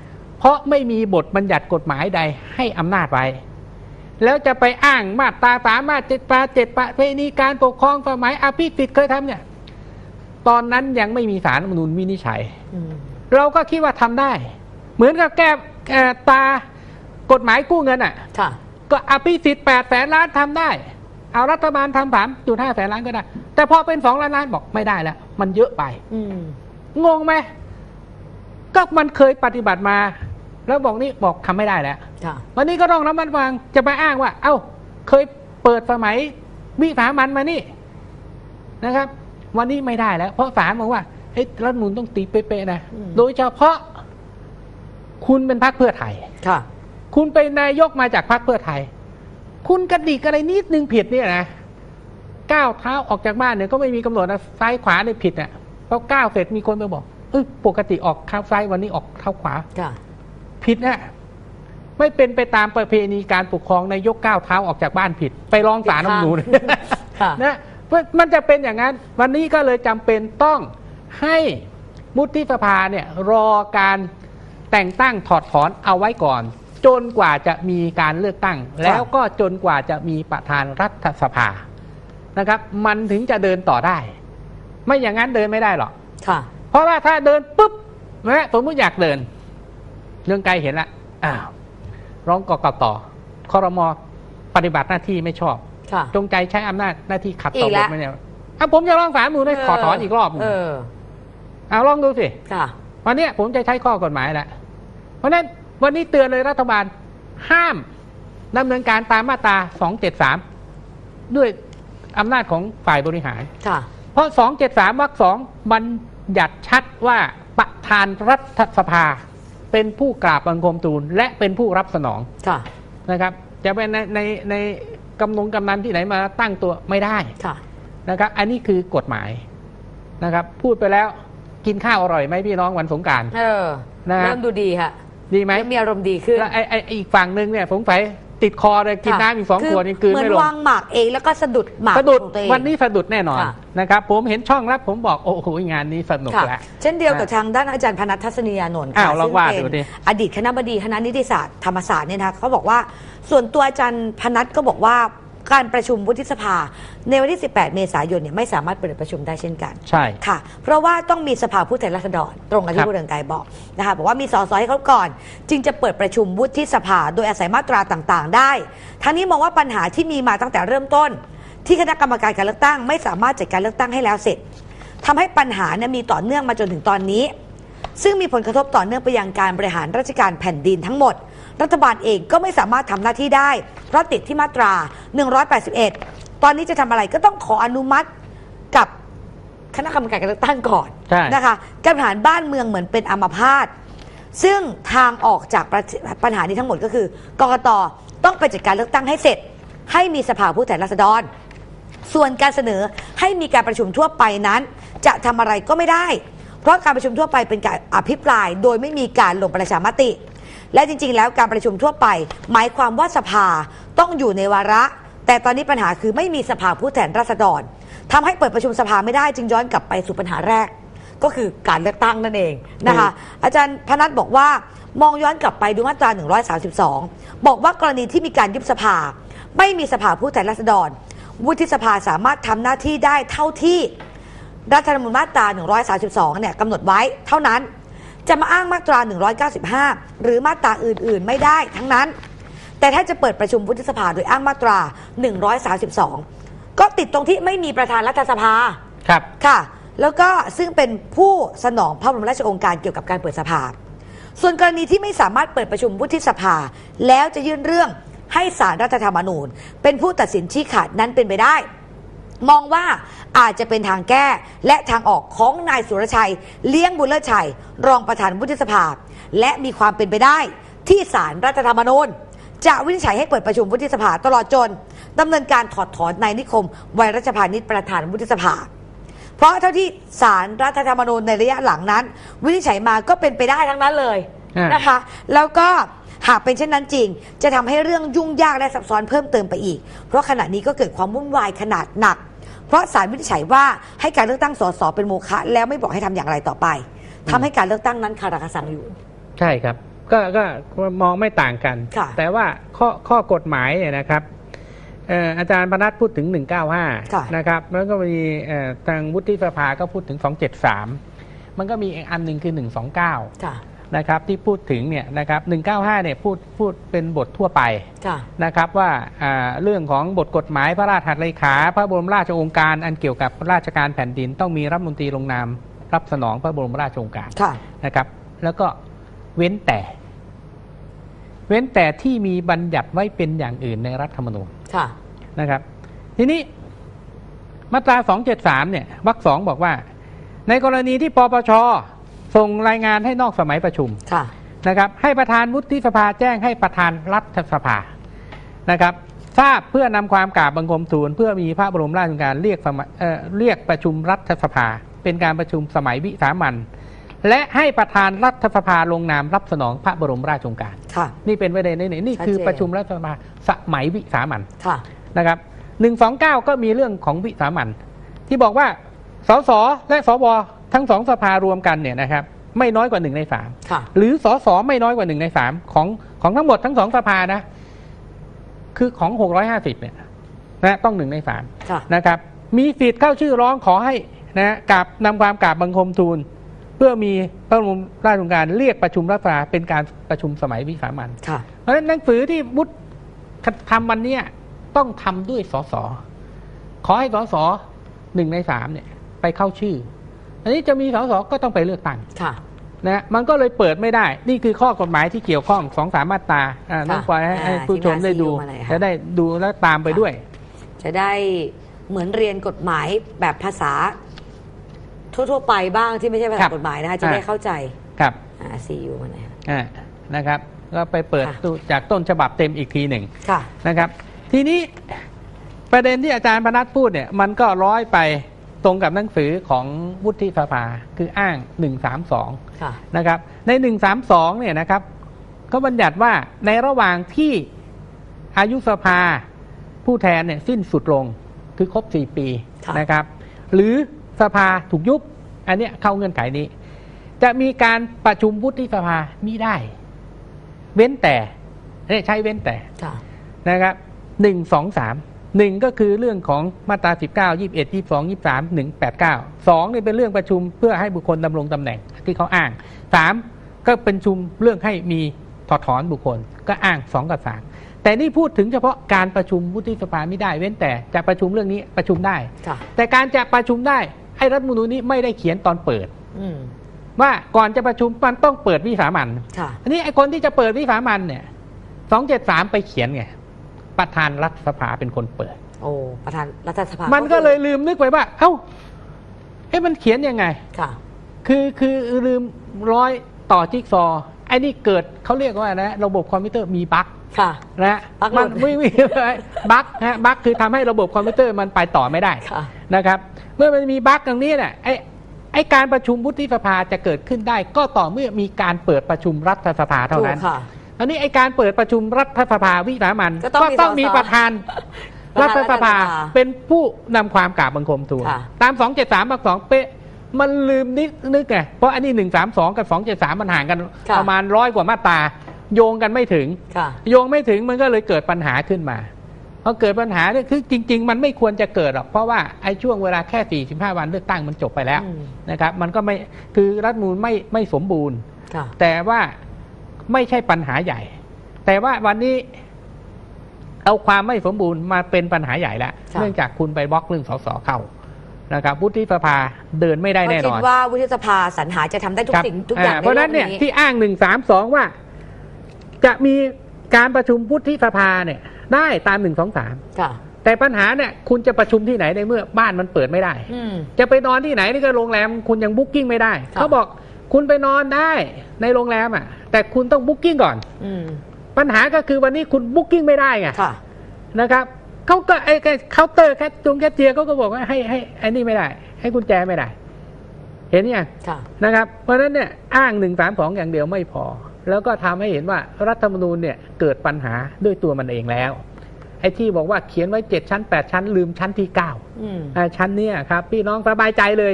B: เพราะไม่มีบทบัญญัติกฎหมายใดให้อำนาจไว้แล้วจะไปอ้างมาตราสามมาตราเจ็ดมาเจ็ดประเพณีการปกครองสมัยอภิสิทธิ์เคยทำเนี่ยตอนนั้นยังไม่มีศาลรัฐธรรมนูญวินิจฉัยเราก็คิดว่าทำได้เหมือนกับแก้ตากฎหมายกู้เงินอ่ะก็อภิสิทธิ์แปดแสนล้านทำได้เอารัฐบาลทำสามจุดห้าแสนล้านก็ได้แต่พอเป็นสองล้านล้านบอกไม่ได้แล้วมันเยอะไปงงไหมก็มันเคยปฏิบัติมาแล้วบอกนี่บอกทำไม่ได้แล้ววันนี้ก็ต้องระมัดระวังจะไปอ้างว่าเอ้าเคยเปิดสมัยวิสามันมานี่นะครับวันนี้ไม่ได้แล้วเพราะศาลบอกว่าเฮ้ยรัฐธรรมนูญต้องตีเป๊ะๆนะโดยเฉพาะคุณเป็นพรรคเพื่อไทยค่ะคุณเป็นนายกมาจากพรรคเพื่อไทยคุณกระดิกอะไรนิดนึงผิดเนี่ยนะก้าวเท้าออกจากบ้านเนี่ยก็ไม่มีกำหนดนะซ้ายขวาเนี่ยผิดอ่ะพอก้าวเสร็จมีคนไปบอกเออปกติออกเท้าซ้ายวันนี้ออกเท้าขวาผิดนะไม่เป็นไปตามประเพณีการปกครองนายกก้าวเท้าออกจากบ้านผิดไปร้องศาลรัฐธรรมนูญนะเพราะมันจะเป็นอย่างนั้นวันนี้ก็เลยจำเป็นต้องให้วุฒิสภาเนี่ยรอการแต่งตั้งถอดถอนเอาไว้ก่อนจนกว่าจะมีการเลือกตั้งแล้วก็จนกว่าจะมีประธานรัฐสภานะครับมันถึงจะเดินต่อได้ไม่อย่างนั้นเดินไม่ได้หรอกเพราะว่าถ้าเดินปุ๊บนะสมมติอยากเดินเรื่องไกลเห็นละอ้าวร้องกกต.ครม.ปฏิบัติหน้าที่ไม่ชอบจงใจใช้อำนาจหน้าที่ขัดต่อกฎหมายเนี่ยอ่ะผมจะร้องศาลรัฐธรรมนูญให้ถอดถอนอีกรอบเออเอาลองดูสิวันนี้ผมจะใช้ข้อกฎหมายแหละเพราะนั้นวันนี้เตือนเลยรัฐบาลห้ามดำเนินการตามมาตราสองเจ็ดสามด้วยอำนาจของฝ่ายบริหารเพราะสองเจ็ดสามวรรคสองบัญญัติชัดว่าประธานรัฐสภาเป็นผู้กราบบังคมทูลและเป็นผู้รับสนองนะครับจะเป็นในในในกำนงกำนันที่ไหนมาตั้งตัวไม่ได้นะครับอันนี้คือกฎหมายนะครับพูดไปแล้วกินข้าวอร่อยไหมพี่น้องวันสงกรานต์เออนะเริ่มดูดีค่ะดีไหมมีอารมณ์ดีขึ้นแล้วไอ้ไอ้อีกฝั่งหนึ่งเนี่ยสงสัยติดคอเลยกินน้ำอีกสองขวดนี่คืนไม่ลงเหมือนวางหมากเองแล้วก็สะดุดหมากสะดุดวันนี้สะดุดแน่นอนนะครับผมเห็นช่องแล้วผมบอกโอ้โหงานนี้สนุกแล้วเช่นเดียวกับทางด้านอาจารย์พนัททัศนียานนท์ค่ะซึ่งเป็นอดีตคณบดีคณะนิติศาสตร์ธรรมศาสตร์เนี่ยนะเขาบอกว่าส่วนตัวอาจารย์พนัทก็บอกว่าการประชุมวุฒิสภาในวันที่สิบแปดเมษายนเนี่ยไม่สามารถเปิดประชุมได้เช่นกันใช่ค่ะเพราะว่าต้องมีสภาผู้แทนราษฎรตรงกับที่ผู้เรืองไกรบอกนะคะบอกว่ามีสสให้เขาก่อนจึงจะเปิดประชุมวุฒิสภาโดยอาศัยมาตราต่างๆได้ทั้งนี้มองว่าปัญหาที่มีมาตั้งแต่เริ่มต้นที่คณะกรรมการการเลือกตั้งไม่สามารถจัดการเลือกตั้งให้แล้วเสร็จทำให้ปัญหาเนี่ยมีต่อเนื่องมาจนถึงตอนนี้ซึ่งมีผลกระทบต่อเนื่องไปยังการบริหารราชการแผ่นดินทั้งหมดรัฐบาลเองก็ไม่สามารถทำหน้าที่ได้เพราะติดที่มาตราหนึ่งร้อยแปดสิบเอ็ดตอนนี้จะทำอะไรก็ต้องขออนุมัติกับคณะกรรมการการเลือกตั้งก่อนนะคะการบริหารบ้านเมืองเหมือนเป็นอัมพาตซึ่งทางออกจากปัญหานี้ทั้งหมดก็คือกกต.ต้องไปจัดการเลือกตั้งให้เสร็จให้มีสภาผู้แทนราษฎรส่วนการเสนอให้มีการประชุมทั่วไปนั้นจะทำอะไรก็ไม่ได้เพราะการประชุมทั่วไปเป็นการอภิปรายโดยไม่มีการลงประชามติและจริงๆแล้วการประชุมทั่วไปหมายความว่าสภาต้องอยู่ในวาระแต่ตอนนี้ปัญหาคือไม่มีสภาผู้แทนราษฎรทำให้เปิดประชุมสภาไม่ได้จึงย้อนกลับไปสู่ปัญหาแรกก็คือการเลือกตั้งนั่นเองนะคะอาจารย์พนัทบอกว่ามองย้อนกลับไปดูมาตราหนึ่งร้อยสามสิบสองบอกว่ากรณีที่มีการยุบสภาไม่มีสภาผู้แทนราษฎรวุฒิสภาสามารถทำหน้าที่ได้เท่าที่รัฐธรรมนูญมาตราหนึ่งร้อยสามสิบสองเนี่ยกำหนดไว้เท่านั้นจะมาอ้างมาตราหนึ่งร้อยเก้าสิบห้าหรือมาตราอื่นๆไม่ได้ทั้งนั้นแต่ถ้าจะเปิดประชุมวุฒิสภาโดยอ้างมาตราหนึ่งร้อยสามสิบสองก็ติดตรงที่ไม่มีประธานรัฐสภาครับค่ะแล้วก็ซึ่งเป็นผู้สนองพระบรมราชโองการเกี่ยวกับการเปิดสภาส่วนกรณีที่ไม่สามารถเปิดประชุมวุฒิสภาแล้วจะยื่นเรื่องให้ศาลรัฐธรรมนูญเป็นผู้ตัดสินชี้ขาดนั้นเป็นไปได้มองว่าอาจจะเป็นทางแก้และทางออกของนายสุรชัยเลี้ยงบุญเลิศชัยรองประธานวุฒิสภาและมีความเป็นไปได้ที่ศาลรัฐธรรมนูญจะวินิจฉัยให้เปิดประชุมวุฒิสภาตลอดจนดำเนินการถอดถอนนายนิคมวัยรัชพานิชประธานวุฒิสภาเพราะเท่าที่ศาลรัฐธรรมนูญในระยะหลังนั้นวินิจฉัยมาก็เป็นไปได้ทั้งนั้นเลยนะคะแล้วก็หากเป็นเช่นนั้นจริงจะทำให้เรื่องยุ่งยากและซับซ้อนเพิ่มเติมไปอีกเพราะขณะนี้ก็เกิดความวุ่นวายขนาดหนักเพราะศาลวินิจฉัยว่าให้การเลือกตั้งสสเป็นโมฆะแล้วไม่บอกให้ทำอย่างไรต่อไปทำให้การเลือกตั้งนั้นคาราคาซังอยู่ใช่ครับก็ก็มองไม่ต่างกัน แต่ว่าข้อข้อกฎหมายเนี่ยนะครับอาจารย์พนัสพูดถึงหนึ่งเก้าห้านะครับแล้วก็มีทางวุฒิสภาก็พูดถึงสองเจ็ดสามมันก็มีอีกอันหนึ่งคือหนึ่งสองเก้านะครับที่พูดถึงเนี่ยนะครับหนึ่งเก้าห้าเนี่ยพูดพูดเป็นบททั่วไปนะครับว่าเรื่องของบทกฎหมายพระราชหัตถเลขาพระบรมราชโองการอันเกี่ยวกับราชการแผ่นดินต้องมีรัฐมนตรีลงนามรับสนองพระบรมราชโองการนะครับแล้วก็เว้นแต่เว้นแต่ที่มีบัญญัติไว้เป็นอย่างอื่นในรัฐธรรมนูญนะครับทีนี้มาตราสองเจ็ดสามเนี่ยวรรคสองบอกว่าในกรณีที่ปปชส่งรายงานให้นอกสมัยประชุมนะครับให้ประธานวุฒิสภาแจ้งให้ประธานรัฐสภานะครับทราบเพื่อนำความกราบบังคมทูลเพื่อมีพระบรมราชโองการเรียกเอ่อเรียกประชุมรัฐสภาเป็นการประชุมสมัยวิสามัญและให้ประธานรัฐสภาลงนามรับสนองพระบรมราชโองการนี่เป็นประเด็นนี่นี่คือประชุมรัฐสภาสมัยวิสามัญนะครับหนึ่งสองเก้าก็มีเรื่องของวิสามัญที่บอกว่าสสและสวทั้งสองสภารวมกันเนี่ยนะครับไม่น้อยกว่าหนึ่งในสามหรือสสไม่น้อยกว่าหนึ่งในสามของของทั้งหมดทั้งสองสภานะคือของหกร้อยห้าสิบเนี่ยนะต้องหนึ่งในสามนะครับมีสิทธิ์เข้าชื่อร้องขอให้นะกราบนำความกราบบังคมทูลเพื่อมีพระบรมราชโองการเรียกประชุมรัฐสภาเป็นการประชุมสมัยวิสามัญเพราะฉะนั้นหนังสือที่วุฒิทำวันนี้ต้องทำด้วยสสขอให้สสหนึ่งในสามเนี่ยไปเข้าชื่ออันนี้จะมีสสก็ต้องไปเลือกตั้งนะมันก็เลยเปิดไม่ได้นี่คือข้อกฎหมายที่เกี่ยวข้องสองสามมาตราต้องปล่อยให้ผู้ชมได้ดูจะได้ดูแล้วตามไปด้วย
C: จะได้เหมือนเรียนกฎหมายแบบภาษาทั่วๆไปบ้างที่ไม่ใช่ภาษากฎหมายนะคะจะได้เข้าใจ
B: ครับ
C: อ่าซียูมาไหน
B: อ่านะครับก็ไปเปิดจากต้นฉบับเต็มอีกทีหนึ่งนะครับทีนี้ประเด็นที่อาจารย์พนัสพูดเนี่ยมันก็ร้อยไปตรงกับหนังสือของวุฒิสภาคืออ้างหนึ่งสามสองนะครับในหนึ่งสามสองเนี่ยนะครับก็บัญญัติว่าในระหว่างที่อายุสภาผู้แทนเนี่ยสิ้นสุดลงคือครบสี่ปีนะครับหรือสภาถูกยุบอันนี้เข้าเงื่อนไขนี้จะมีการประชุมวุฒิสภามิได้เว้นแต่ใช้เว้นแต่นะครับหนึ่งสองสามหนึ่งก็คือเรื่องของมาตราสิบเก้า ยี่สิบเอ็ด ยี่สิบสอง ยี่สิบสาม หนึ่งแปดเก้า สองนี่เป็นเรื่องประชุมเพื่อให้บุคคลดำรงตำแหน่งที่เขาอ้างสามก็เป็นชุมเรื่องให้มีถอดถอนบุคคลก็อ้างสองกับสามแต่นี่พูดถึงเฉพาะการประชุมวุฒิสภาไม่ได้เว้นแต่จะประชุมเรื่องนี้ประชุมได้แต่การจะประชุมได้ไอ้รัฐธรรมนูญนี้ไม่ได้เขียนตอนเปิดว่าก่อนจะประชุมมันต้องเปิดวิสามัญอันนี้ไอ้คนที่จะเปิดวิสามัญเนี่ยสองเจ็ดสามไปเขียนไงประธานรัฐสภาเป็นคนเปิด
C: โอ้ประธานรัฐสภา
B: มันก็เลยลืมนึกไปว่าเอ้าเอ๊ะมันเขียนยังไงค่ะคือคือลืมร้อยต่อจิ๊กซอไอ้นี่เกิดเขาเรียกว่านะระบบคอมพิวเตอร์มีบั๊ก
C: ค่ะ
B: นะมันไม่มีบั๊กฮะบั๊กคือทำให้ระบบคอมพิวเตอร์มันไปต่อไม่ได้นะครับเมื่อมันมีบั๊กตรงนี้เนี่ยไอ้ไอ้การประชุมวุฒิสภาจะเกิดขึ้นได้ก็ต่อเมื่อมีการเปิดประชุมรัฐสภาเท่านั้นอันนี้ไอ้การเปิดประชุมรัฐสภาวิสามัญก็ต้องมีประธานรัฐสภาเป็นผู้นำความกราบบังคมทูลตามสองเจ็ดสามวรรคสองเป๊ะมันลืมนิดนึกไงเพราะอันนี้หนึ่งสามสองกับสองเจ็ดสามมันห่างกันประมาณร้อยกว่ามาตราโยงกันไม่ถึงโยงไม่ถึงมันก็เลยเกิดปัญหาขึ้นมาพอเกิดปัญหาเนี่ยคือจริงๆมันไม่ควรจะเกิดหรอกเพราะว่าไอ้ช่วงเวลาแค่สี่สิบห้าวันเลือกตั้งมันจบไปแล้วนะครับมันก็ไม่คือรัฐธรรมนูญไม่ไม่สมบูรณ์แต่ว่าไม่ใช่ปัญหาใหญ่แต่ว่าวันนี้เอาความไม่สมบูรณ์มาเป็นปัญหาใหญ่แล้วเนื่องจากคุณไปบล็อกเรื่องสสเข้านะครับวุฒิสภาเดินไม่ได้แน่นอน
C: คิดว่าวุฒิสภาสรรหาจะทำได้ทุกสิ่งทุกอย่าง
B: เพราะนั้นเนี่ยที่อ้างหนึ่งสามสองว่าจะมีการประชุมวุฒิสภาเนี่ยได้ตามหนึ่งสองสามแต่ปัญหาเนี่ยคุณจะประชุมที่ไหนในเมื่อบ้านมันเปิดไม่ได้จะไปนอนที่ไหนนี่ก็โรงแรมคุณยังบุ๊กกิ้งไม่ได้เขาบอกคุณไปนอนได้ในโรงแรมอ่ะแต่คุณต้องบุ๊กกิ้งก่อนปัญหาก็คือวันนี้คุณบุ๊กกิ้งไม่ได้ไงนะครับเขาก็ไอ้เคาน์เตอร์แค่ตรงแคชเชียร์เขาก็บอกว่าให้ให้ไอ้นี่ไม่ได้ให้กุญแจไม่ได้เห็นยังนะครับเพราะฉะนั้นเนี่ยอ้างหนึ่งสามสองอย่างเดียวไม่พอแล้วก็ทำให้เห็นว่ารัฐธรรมนูญเนี่ยเกิดปัญหาด้วยตัวมันเองแล้วไอ้ที่บอกว่าเขียนไว้เจ็ดชั้นแปดชั้นลืมชั้นที่เก้าชั้นนี้ครับพี่น้องสบายใจเลย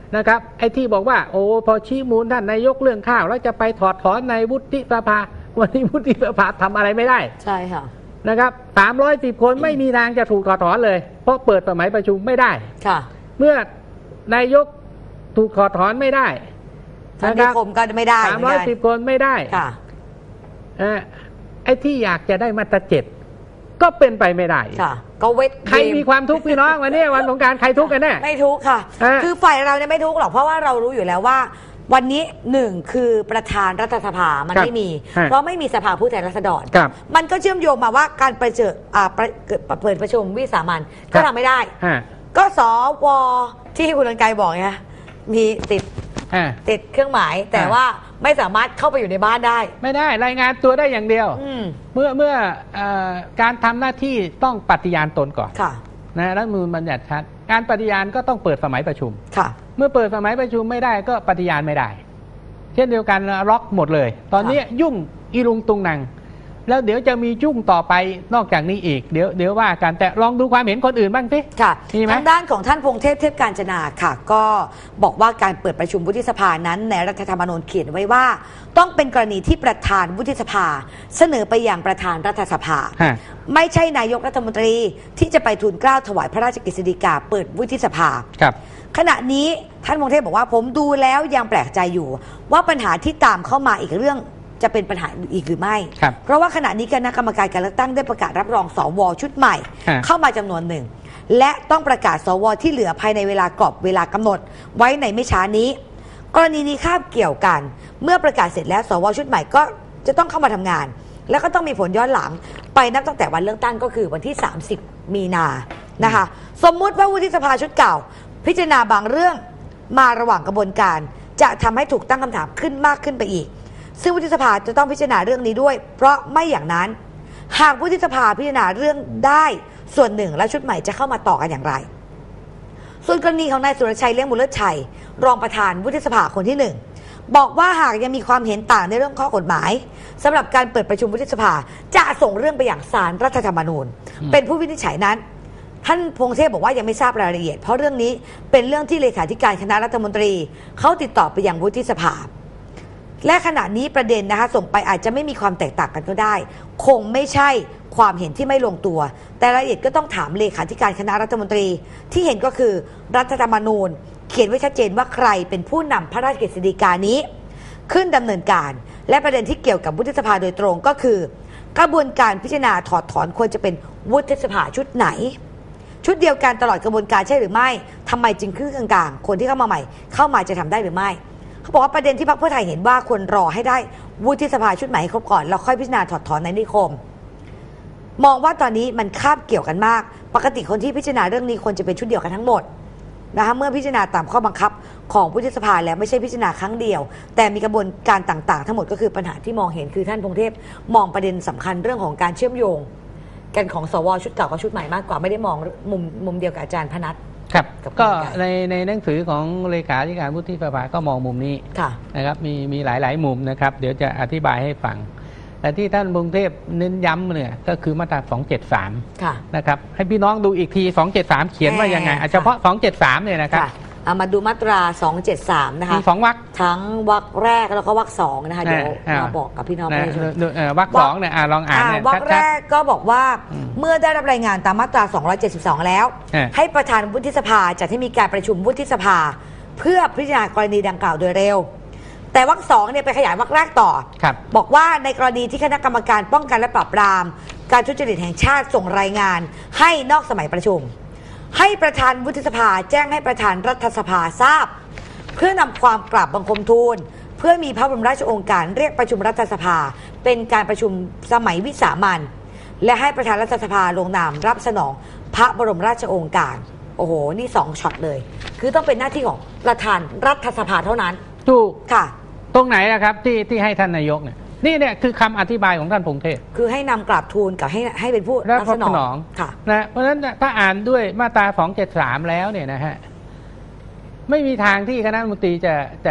B: นะครับไอ้ที่บอกว่าโอ้พอชี้มูลท่านนายกเรื่องข้าวแล้วจะไปถอดถอนในวุฒิสภาวันนี้วุฒิสภาทำอะไรไม่ได้
C: ใช่ค่ะ
B: นะครับสามร้อยสิบคนไม่มีทางจะถูกถอดถอนเลยเพราะเปิดสมัยประชุมไม่ได้
C: ค่ะ
B: เมื่อนายกถูกถอดถอนไม่ได้
C: ท่านนิคมก็ไม่ได้
B: สามร้อยสิบคนไม่ได้
C: ค่ะ
B: ไอ้ที่อยากจะได้มาตราเจ็ดก็เป็นไปไม่ได้
C: ค่ะก็เวท
B: ใครมีความทุกข์พี่น้องวันนี้วันสงกรานต์ใครทุกข์กันแน่
C: ไม่ทุกข์ค่ะคือฝ่ายเราเนี่ยไม่ทุกข์หรอกเพราะว่าเรารู้อยู่แล้วว่าวันนี้หนึ่งคือประธานรัฐสภามันไม่มีเพราะไม่มีสภาผู้แทนราษฎรมันก็เชื่อมโยงมาว่าการประเจิดเปิดประชุมวิสามัญก็ทำไม่ได้ก็สวที่คุณลังไกบอกไงมีติดติดเครื่องหมายแต่ว่าไม่สามารถเข้าไปอยู่ในบ้านได้
B: ไม่ได้รายงานตัวได้อย่างเดียวเมื่อเมื่อการทำหน้าที่ต้องปฏิญาณตนก่อนนะรัฐธรรมนูญบัญญัติชัดการปฏิญาณก็ต้องเปิดสมัยประชุมเมื่อเปิดสมัยประชุมไม่ได้ก็ปฏิญาณไม่ได้เช่นเดียวกันล็อกหมดเลยตอนนี้ยุ่งอีลุงตุงนังแล้วเดี๋ยวจะมียุ่งต่อไปนอกจากนี้อีกเดี๋ยวเดี๋ยวว่ากันแต่ลองดูความเห็นคนอื่นบ้างสิ
C: ค่ะทางด้านของท่านพงเทพเทพกาญจนาค่ะก็บอกว่าการเปิดประชุมวุฒิสภานั้นในรัฐธรรมนูญเขียนไว้ว่าต้องเป็นกรณีที่ประธานวุฒิสภาเสนอไปยังประธานรัฐสภาไม่ใช่นายกรัฐมนตรีที่จะไปทูลเกล้าถวายพระราชกฤษฎีกาเปิดวุฒิสภา
B: ครับ
C: ขณะนี้ท่านพงเทพบอกว่าผมดูแล้วยังแปลกใจอยู่ว่าปัญหาที่ตามเข้ามาอีกเรื่องจะเป็นปัญหาอีกหรือไม่เพราะว่าขณะนี้คณะกรรมการการเลือกตั้งได้ประกาศรับรองสวชุดใหม่เข้ามาจำนวนหนึ่งและต้องประกาศสวที่เหลือภายในเวลากรอบเวลากำหนดไว้ในไม่ช้านี้กรณีนี้คาบเกี่ยวกันเมื่อประกาศเสร็จแล้วสวชุดใหม่ก็จะต้องเข้ามาทำงานแล้วก็ต้องมีผลย้อนหลังไปนับตั้งแต่วันเลือกตั้งก็คือวันที่สามสิบมีนานะคะสมมุติว่าวุฒิสภาชุดเก่าพิจารณาบางเรื่องมาระหว่างกระบวนการจะทำให้ถูกตั้งคำถามขึ้นมากขึ้นไปอีกซึ่งวุฒิสภาจะต้องพิจารณาเรื่องนี้ด้วยเพราะไม่อย่างนั้นหากวุฒิสภาพิจารณาเรื่องได้ส่วนหนึ่งและชุดใหม่จะเข้ามาต่อกันอย่างไรส่วนกรณีของนายสุรชัยเลี้ยงบุญเลิศชัยรองประธานวุฒิสภาคนที่หนึ่งบอกว่าหากยังมีความเห็นต่างในเรื่องข้อกฎหมายสำหรับการเปิดประชุมวุฒิสภาจะส่งเรื่องไปอย่างศาลรัฐธรรมนูญเป็นผู้วินิจฉัยนั้นท่านพงเทพบอกว่ายังไม่ทราบรายละเอียดเพราะเรื่องนี้เป็นเรื่องที่เลขาธิการคณะรัฐมนตรีเขาติดต่อไปยังวุฒิสภาและขณะนี้ประเด็นนะคะส่งไปอาจจะไม่มีความแตกต่างกันก็ได้คงไม่ใช่ความเห็นที่ไม่ลงตัวแต่รายละเอียดก็ต้องถามเลขาธิการคณะรัฐมนตรีที่เห็นก็คือรัฐธรรมนูญเขียนไว้ชัดเจนว่าใครเป็นผู้นำพระราชกฤษฎีกานี้ขึ้นดำเนินการและประเด็นที่เกี่ยวกับวุฒิสภาโดยตรงก็คือกระบวนการพิจารณาถอดถอนควรจะเป็นวุฒิสภาชุดไหนชุดเดียวกันตลอดกระบวนการใช่หรือไม่ทำไมจึงขึ้นกลางๆคนที่เข้ามาใหม่เข้ามาจะทำได้หรือไม่เขาบอกว่าประเด็นที่พรรคเพื่อไทยเห็นว่าควรรอให้ได้วุฒิสภาชุดใหม่ให้ครบก่อนแล้วค่อยพิจารณาถอดถอนในนิคมมองว่าตอนนี้มันคาบเกี่ยวกันมากปกติคนที่พิจารณาเรื่องนี้ควรจะเป็นชุดเดียวกันทั้งหมดนะคะเมื่อพิจารณาตามข้อบังคับของวุฒิสภาแล้วไม่ใช่พิจารณาครั้งเดียวแต่มีกระบวนการต่างๆทั้งหมดก็คือปัญหาที่มองเห็นคือท่านพงเทพมองประเด็นสำคัญเรื่องของการเชื่อมโยงกันของสวชุดเก่ากับชุดใหม่มากกว่าไม่ได้มองมุมมุมเดียวกับอาจารย์พนัท
B: ครับก็ในในหนังสือของเลขาธิการวุฒิสภาก็มองมุมนี้นะครับมีมีหลายหลายมุมนะครับเดี๋ยวจะอธิบายให้ฟังแต่ที่ท่านพงเทพเน้นย้ำเนี่ยก็คือมาตราสองเจ็ดสามนะครับให้พี่น้องดูอีกทีสองเจ็ดสามเขียนว่ายังไงเฉพาะสองเจ็ดสามเนี่ยนะครับ
C: เอามาดูมาตราสองเจ็ดสามนะคะ
B: มีสองวรรค
C: ทั้งวรรคแรกแล้วก็วรรคสองนะคะเดี๋ยวมาบอกกับพี่น้องประชาชน
B: วรรคสองเนี่ยลองอ่านเนี่ยว
C: รรคแรกก็บอกว่าเมื่อได้รับรายงานตามมาตราสองร้อยเจ็ดสิบสองแล้วให้ประธานวุฒิสภาจัดให้มีการประชุมวุฒิสภาเพื่อพิจารณากรณีดังกล่าวโดยเร็วแต่วรรคสองเนี่ยไปขยายวรรคแรกต่อบอกว่าในกรณีที่คณะกรรมการป้องกันและปราบปรามการทุจริตแห่งชาติส่งรายงานให้นอกสมัยประชุมให้ประธานวุฒิสภาแจ้งให้ประธานรัฐสภาทราบเพื่อนำความกราบบังคมทูลเพื่อมีพระบรมราชโองการเรียกประชุมรัฐสภาเป็นการประชุมสมัยวิสามัญและให้ประธานรัฐสภาลงนามรับสนองพระบรมราชโองการโอ้โหนี่สองช็อตเลยคือต้องเป็นหน้าที่ของประธานรัฐสภาเท่านั้น
B: ถูก
C: ค่ะ
B: ตรงไหนนะครับที่ที่ให้ท่านนายกเนี่ยนี่เนี่ยคือคำอธิบายของท่านพงเทพ
C: คือให้นำกราบทูลกับให้ให้เป็นผู้
B: รับสนอง
C: ค่ะ
B: นะเพราะฉะนั้นถ้าอ่านด้วยมาตราสองเจ็ดสามแล้วเนี่ยนะฮะไม่มีทางที่คณะรัฐมนตรีจะจะ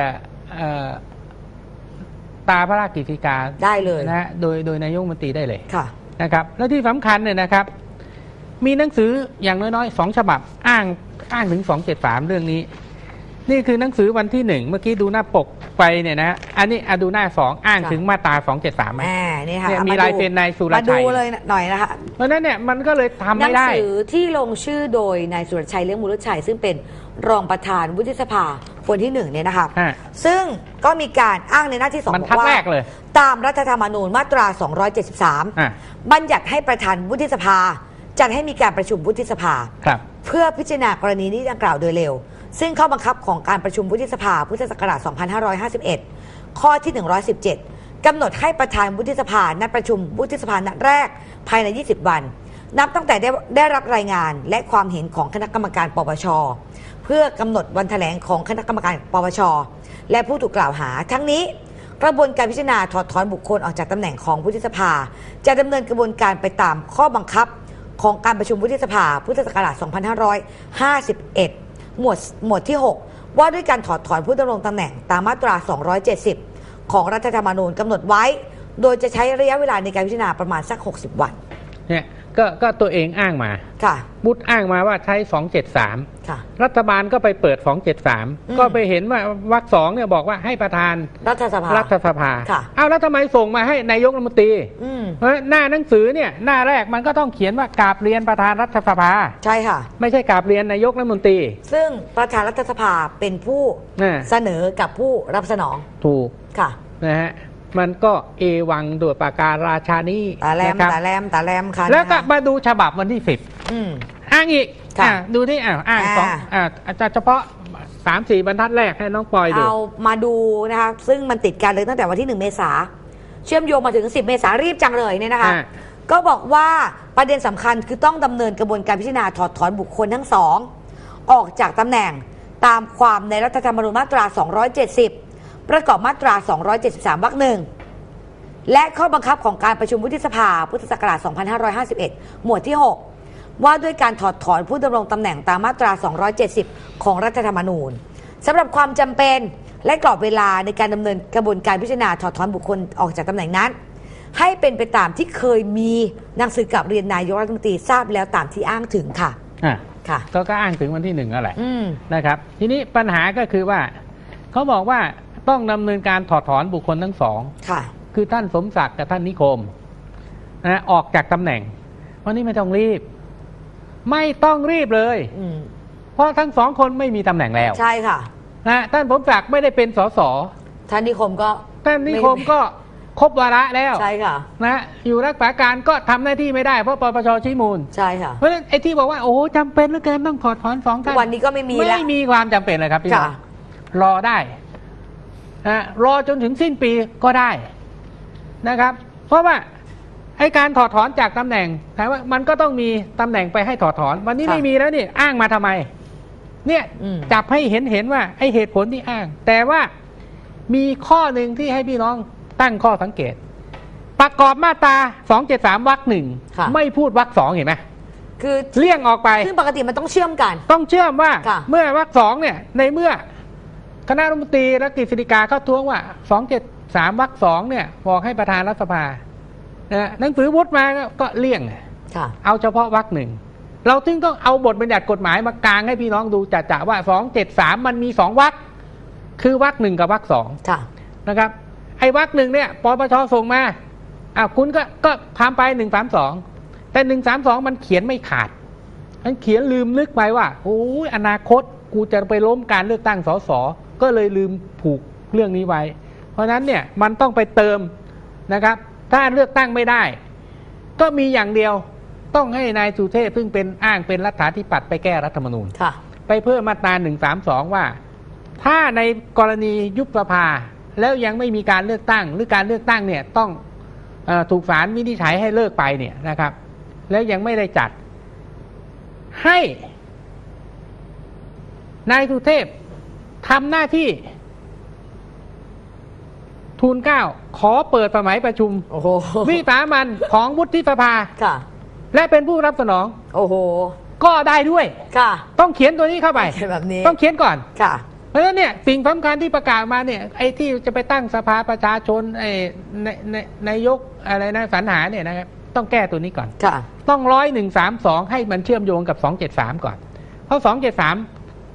B: ตาพระราชกฤษฎีกา
C: ได้เลย
B: นะฮะโดยโดยนายกรัฐมนตรีได้เลย
C: ค่ะ
B: นะครับแล้วที่สำคัญเนี่ยนะครับมีหนังสืออย่างน้อยๆสองฉบับอ้างอ้างถึงสองเจ็ดสามเรื่องนี้นี่คือหนังสือวันที่หนึ่งเมื่อกี้ดูหน้าปกไปเนี่ยนะอันนี้อดูหน้าสองอ้างถึงมาตราสองเจ็ดสามไหม
C: อ่านี่ค่ะ
B: เนี่ยมีลายเซ็นนายสุรชัย
C: มาดูเลยหน่อยนะคะ
B: เพราะนั้นเนี่ยมันก็เลยทำไม่ได้
C: หนังสือที่ลงชื่อโดยนายสุรชัยเลี้ยงมูลชัยซึ่งเป็นรองประธานวุฒิสภาคนที่หนึ่งเนี่ยนะคะซึ่งก็มีการอ้างในหน้าที่สองบอกว่าตามรัฐธรรมนูญมาตราสองร้อยเจ็ดสิบสามบัญญัติให้ประธานวุฒิสภาจัดให้มีการประชุมวุฒิสภาเพื่อพิจารณากรณีนี้ดังกล่าวโดยเร็วซึ่งข้อบังคับของการประชุมวุฒิสภาพุทธศักราชสองพันห้าร้อยห้าสิบเอ็ดข้อที่หนึ่งร้อยสิบเจ็ดกำหนดให้ประธานวุฒิสภานัดประชุมวุฒิสภานัดแรกภายในยี่สิบวันนับตั้งแต่ได้ได้รับรายงานและความเห็นของคณะกรรมการปปชเพื่อกำหนดวันแถลงของคณะกรรมการปปชและผู้ถูกกล่าวหาทั้งนี้กระบวนการพิจารณาถอดถอนบุคคลออกจากตำแหน่งของวุฒิสภาจะดำเนินกระบวนการไปตามข้อบังคับของการประชุมวุฒิสภาพุทธศักราชสองพันห้าร้อยห้าสิบเอ็ดหมวดหมวดที่หกว่าด้วยการถอดถอนผู้ดำรงตำแหน่งตามมาตราสองร้อยเจ็ดสิบของรัฐธรรมนูญกำหนดไว้โดยจะใช้ระยะเวลาในการพิจารณาประมาณสักหกสิบวัน
B: เนี่ยก็ก็ตัวเองอ้างมา
C: ค่ะ
B: บุตรอ้างมาว่าใช้สองเจ็ดสาม
C: ค่ะ
B: รัฐบาลก็ไปเปิดสองเจ็ดสามก็ไปเห็นว่าวรรคสองเนี่ยบอกว่าให้ประธาน
C: รัฐสภา
B: รัฐสภา
C: ค่ะ
B: อ้าวแล้วทำไมส่งมาให้นายกรัฐมนตรีเพราะหน้าหนังสือเนี่ยหน้าแรกมันก็ต้องเขียนว่ากราบเรียนประธานรัฐสภา
C: ใช่ค่ะ
B: ไม่ใช่กราบเรียนนายกรัฐมนตรี
C: ซึ่งประธานรัฐสภาเป็นผู้เสนอกับผู้รับสนอง
B: ถูก
C: ค่ะ
B: นะฮะมันก็เอวังโดยประการราชานี้
C: ตาแรมตาแรมตาแรมค่ะ
B: แล้วก็มาดูฉบับวันที่สิบอ้างอีกดูที่อ่าอ้างสองอ่าอาจารย์เฉพาะสามสี่บรรทัดแรกให้น้องปอยดู
C: เอามาดูนะคะซึ่งมันติดกันเลยตั้งแต่วันที่หนึ่งเมษาเชื่อมโยงมาถึงสิบเมษารีบจังเลยเนี่ยนะคะก็บอกว่าประเด็นสำคัญคือต้องดำเนินกระบวนการพิจารณาถอดถอนบุคคลทั้งสองออกจากตำแหน่งตามความในรัฐธรรมนูญมาตราสองร้อยเจ็ดสิบประกอบมาตราสองร้อยเจ็ดสิบสามวรรคหนึ่งและข้อบังคับของการประชุมวุฒิสภาพุทธศักราชสองพันห้าร้อยห้าสิบเอ็ดหมวดที่หกว่าด้วยการถอดถอนผู้ดำรงตำแหน่งตามมาตราสองร้อยเจ็ดสิบของรัฐธรรมนูญสำหรับความจำเป็นและกรอบเวลาในการดำเนินกระบวนการพิจารณาถอดถอนบุคคลออกจากตำแหน่งนั้นให้เป็นไปตามที่เคยมีหนังสือกลับเรียนนายกรัฐมนตรีทราบแล้วตามที่อ้างถึงค่ะ
B: อ่าค่ะก็ก็อ้างถึงวันที่หนึ่งอะไรนะครับทีนี้ปัญหาก็คือว่าเขาบอกว่าต้องดำเนินการถอดถอนบุคคลทั้งสอง
C: ค่ะ
B: คือท่านสมศักดิ์กับท่านนิคมนะออกจากตำแหน่งวันนี้ไม่ต้องรีบไม่ต้องรีบเลยเพราะทั้งสองคนไม่มีตำแหน่งแล้ว
C: ใช่ค่ะ
B: นะท่านสมศักดิ์ไม่ได้เป็นสส
C: ท่านนิคมก็
B: ท่านนิคมก็ครบวาระแล้ว
C: ใช่ค่ะ
B: นะอยู่รักษาการก็ทำหน้าที่ไม่ได้เพราะปปชชี้มูล
C: ใช่ค่ะ
B: เพราะฉะนั้นไอ้ที่บอกว่าโอ้จำเป็นเหลือเกินต้องถอดถอนสองท่าน
C: วันนี้ก็ไม่มี
B: แล้วไม่มีความจำเป็นเลยครับพี่น้องรอได้นะรอจนถึงสิ้นปีก็ได้นะครับเพราะว่าไอ้การถอดถอนจากตำแหน่งถามว่ามันก็ต้องมีตำแหน่งไปให้ถอดถอนวันนี้ไม่มีแล้วนี่อ้างมาทำไมเนี่ยจับให้เห็นเห็นว่าไอ้เหตุผลที่อ้างแต่ว่ามีข้อหนึ่งที่ให้พี่น้องตั้งข้อสังเกตประกอบมาตราสองเจ็ดสามวรรคหนึ่งไม่พูดวรรคสองเห็นไหม
C: คือ
B: เลี่ยงออกไป
C: ซึ่งปกติมันต้องเชื่อมกัน
B: ต้องเชื่อมว่าเมื่อวรรคสองเนี่ยในเมื่อคณะรัฐมนตรีและกฤษฎีกาเขาท้วงว่าสองเจ็ดสามวรรคสองเนี่ยบอกให้ประธานรัฐสภานะหนังสือวุฒิมาก็เลี่ยงเอาเฉพาะวรรคหนึ่งเราถึงต้องเอาบทบัญญัติกฎหมายมากางให้พี่น้องดูจะๆว่าสองเจ็ดสามมันมีสองวรรคคือวรรคหนึ่งกับวรรคสองนะครับไอ้วรรคหนึ่งเนี่ยปปชส่งมาอ้าวคุณก็ก็ทำไปหนึ่งสามสองแต่หนึ่งสามสองมันเขียนไม่ขาดมันเขียนลืมลึกไปว่าโอ้ยอนาคตกูจะไปล้มการเลือกตั้งสสก็เลยลืมผูกเรื่องนี้ไว้เพราะฉะนั้นเนี่ยมันต้องไปเติมนะครับถ้าเลือกตั้งไม่ได้ก็มีอย่างเดียวต้องให้นายสุเทพซึ่งเป็นอ้างเป็นรัฐาธิปัตย์ไปแก้รัฐธรรมนูญไปเพิ่มมาตราหนึ่งสามสองว่าถ้าในกรณียุบสภาแล้วยังไม่มีการเลือกตั้งหรือการเลือกตั้งเนี่ยต้องเอ่อถูกศาลวินิจฉัยให้เลิกไปเนี่ยนะครับแล้วยังไม่ได้จัดให้นายสุเทพทำหน้าที่ทูลเกล้าขอเปิดสมัยประชุมวิสามัญของวุฒิสภาและเป็นผู้รับสนอง
C: โอ้โห
B: ก็ได้ด้วย
C: ค่ะ
B: ต้องเขียนตัวนี้เข้าไป
C: แบบนี้
B: ต้องเขียนก่อน
C: ค่ะ
B: เพราะฉะนั้นเนี่ยสิ่งสำคัญที่ประกาศมาเนี่ยไอ้ที่จะไปตั้งสภาประชาชนไอ้ในในนายกอะไรนะสรรหาเนี่ยนะครับต้องแก้ตัวนี้ก่อนต้องร้อยหนึ่งสามสองให้มันเชื่อมโยงกับสองเจ็ดสามก่อนเพราะสองเจ็ดสาม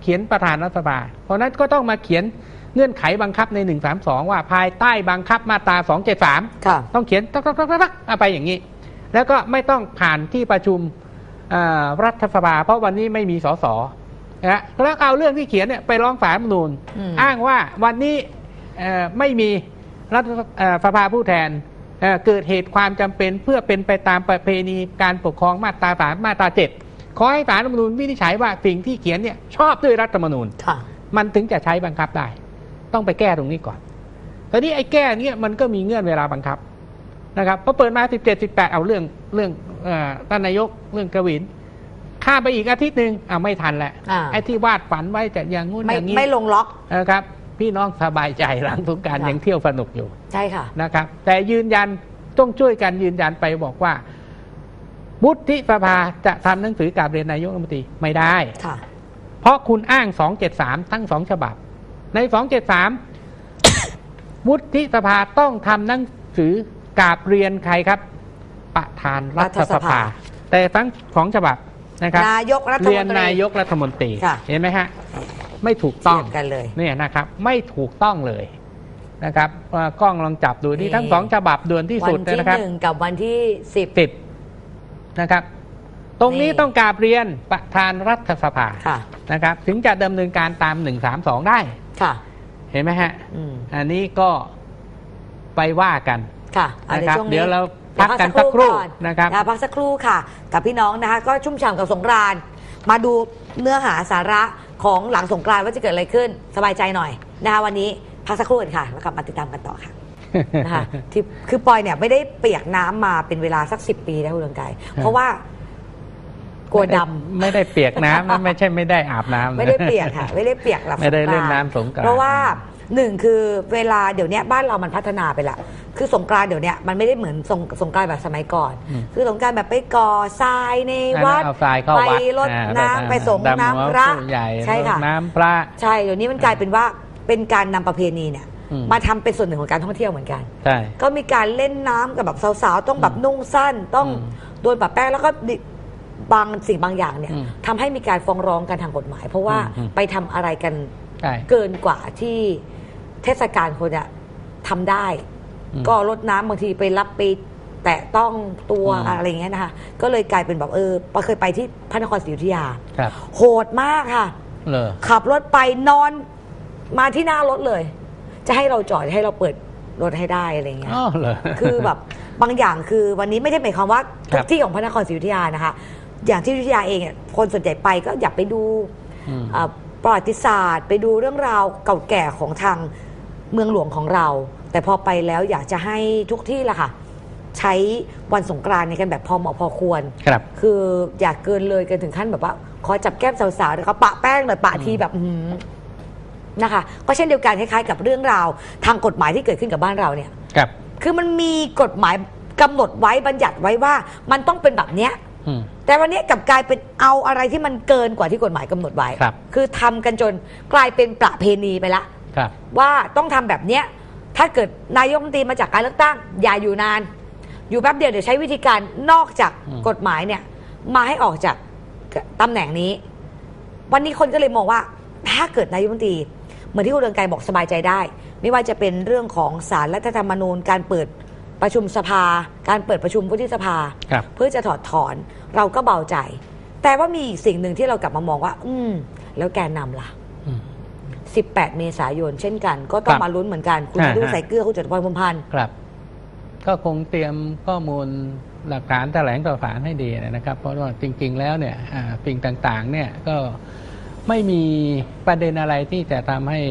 B: เขียนประธานรัฐสภาเพราะนั้นก็ต้องมาเขียนเงื่อนไขบังคับในหนึ่งสามสองว่าภายใต้บังคับมาตราสองเจ็ดสามต้องเขียนตักตักตักตักไปอย่างนี้แล้วก็ไม่ต้องผ่านที่ประชุมรัฐสภาเพราะวันนี้ไม่มีสสนะแล้วเอาเรื่องที่เขียนเนี่ยไปร้องศาลรัฐธรรมนูญอ้างว่าวันนี้ไม่มีรัฐสภาผู้แทนเกิดเหตุความจำเป็นเพื่อเป็นไปตามประเพณีการปกครองมาตราสามมาตราเจ็ดขอให้ศาลรัฐธรรมนูญวินิจฉัยว่าสิ่งที่เขียนเนี่ยชอบด้วยรัฐธรรมนูญมันถึงจะใช้บังคับได้ต้องไปแก้ตรงนี้ก่อนแต่นี่ไอ้แก้เนี่ยมันก็มีเงื่อนเวลาบังคับนะครับพอเปิดมาสิบเจ็ด สิบแปดเอาเรื่องเรื่องท่านนายกเรื่องกวินข้ามไปอีกอาทิตย์หนึ่งอ่าไม่ทันแหละไอ้ที่วาดฝันไว้จะอย่างงู้นอย่างนี้
C: ไม่ลงล็อก
B: นะครับพี่น้องสบายใจหลังสงกรานต์ยังเที่ยวสนุกอยู่
C: ใช่ค่ะ
B: นะครับแต่ยืนยันต้องช่วยกันยืนยันไปบอกว่าวุฒิสภาจะทำหนังสือกราบเรียนนายกรัฐมนตรีไม่ได้
C: ค่ะ
B: เพราะคุณอ้างสองเจ็ดสามทั้งสองฉบับในสองเจ็ดสาม วุฒิสภาต้องทำหนังสือกราบเรียนใครครับประธานรัฐสภาแต่ทั้งสองฉบับนะครับ
C: นายกรัฐมนตรี
B: เรียนนายกรัฐมนตรีเห็นไหมฮะไม่ถูกต้อง
C: กันเลย
B: เนี่ยนะครับไม่ถูกต้องเลยนะครับกล้องลองจับดูที่ทั้งสองฉบับด่วนที่สุดนะครับ
C: วันที่หนึ่งกับวันที่สิบ
B: สิบนะครับตรงนี้ต้องกราบเรียนประธานรัฐสภานะครับถึงจะดำเนินการตามหนึ่งสามสองได้
C: ค่ะ
B: เห็นไหมฮะอันนี้ก็ไปว่ากัน
C: ค่ะ
B: นะครับเดี๋ยวเราพักกันสักครู่นะครับ
C: พักสักครู่ค่ะกับพี่น้องนะคะก็ชุ่มฉ่ำกับสงกรานต์มาดูเนื้อหาสาระของหลังสงกรานต์ว่าจะเกิดอะไรขึ้นสบายใจหน่อยนะคะวันนี้พักสักครู่กันค่ะแล้วกลับมาติดตามกันต่อค่ะนะคะที่คือปอยเนี่ยไม่ได้เปียกน้ำมาเป็นเวลาสักสิบปีแล้วคุณเรืองไกรเพราะว่ากลัวดำ
B: ไม่ได้เปียกน้ำนั่นไม่ใช่ไม่ได้อาบน้ำ
C: ไม่ได้เปียกค่ะไม่ได้เปียกหลับ
B: ไม่ได้เล่นน้ำสงกรานต์
C: เพราะว่าหนึ่งคือเวลาเดี๋ยวนี้บ้านเรามันพัฒนาไปละคือสงกรานต์เดี๋ยวนี้มันไม่ได้เหมือนสงสงกรานต์แบบสมัยก่อนคือสงกรานต์แบบไปก่อทรายในวัดไปรดน้ำไปส่งน้ำพระใช่ค่ะ
B: น้ำพระ
C: ใช่เดี๋ยวนี้มันกลายเป็นว่าเป็นการนำประเพณีเนี่ยมาทำเป็นส่วนหนึ่งของการท่องเที่ยวเหมือนกัน
B: ใช่
C: ก็มีการเล่นน้ำกับแบบสาวๆต้องแบบนุ่งสั้นต้องโดนปะแป้งแล้วก็บางสิ่งบางอย่างเนี่ยทำให้มีการฟ้องร้องกันทางกฎหมายเพราะว่าไปทำอะไรกันเกินกว่าที่เทศกาลคนจะทำได้ก็รดน้ำบางทีไปรับไปแตะต้องตัวอะไรอย่างเงี้ยนะคะก็เลยกลายเป็นแบบเออเคยไปที่พระนครศรีอยุธยาโหดมากค่ะขับรถไปนอนมาที่หน้ารถเลยจะให้เราจอดให้เราเปิดรถให้ได้อะไรเงี้ยคือแบบบางอย่างคือวันนี้ไม่ได้หมายความว่าทุกที่ของพระนครศรีอยุธยานะคะอย่างที่อยุธยาเองคนส่วนใหญ่ไปก็อยากไปดูประวัติศาสตร์ไปดูเรื่องราวเก่าแก่ของทางเมืองหลวงของเราแต่พอไปแล้วอยากจะให้ทุกที่ละค่ะใช้วันสงกรานต์ในกันแบบพอเหมาะพอควร
B: ครับ
C: คืออยากเกินเลยกันถึงขั้นแบบว่าขอจับแก้มสาวๆหรือเขาปะแป้งหน่อยปะทีแบบนะคะก็เช่นเดียวกันคล้ายๆกับเรื่องราวทางกฎหมายที่เกิดขึ้นกับบ้านเราเนี่ย
B: ครับ
C: คือมันมีกฎหมายกำหนดไว้บัญญัติไว้ว่ามันต้องเป็นแบบเนี้ยแต่วันนี้กลับกลายเป็นเอาอะไรที่มันเกินกว่าที่กฎหมายกำหนดไว้คือทำกันจนกลายเป็นประเพณีไปละว่าต้องทำแบบเนี้ยถ้าเกิดนายกรัฐมนตรีมาจากการเลือกตั้งอย่าอยู่นานอยู่แป๊บเดียวเดี๋ยวใช้วิธีการนอกจากกฎหมายเนี่ยมาให้ออกจากตำแหน่งนี้วันนี้คนก็เลยมองว่าถ้าเกิดนายกรัฐมนตรีเหมือนที่คุณเรืองไกรบอกสบายใจได้ไม่ว่าจะเป็นเรื่องของศาลรัฐธรรมนูญการเปิดประชุมสภาการเปิดประชุมวุฒิสภาเพื่อจะถอดถอนเราก็เบาใจแต่ว่ามีสิ่งหนึ่งที่เรากลับมามองว่าอืมแล้วแกนนำล่ะสิบแปดเมษายนเช่นกันก็ต้องมาลุ้นเหมือนกันคุณดูใส่เกลือคุณจตุพรพรหมพันธ์
B: ครับก็คงเตรียมข้อมูลหลักฐานแถลงต่อศาลให้ดีนะครับเพราะว่าจริงๆแล้วเนี่ยสิ่งต่างๆเนี่ยก็ไม่มีประเด็นอะไรที่จะทำให้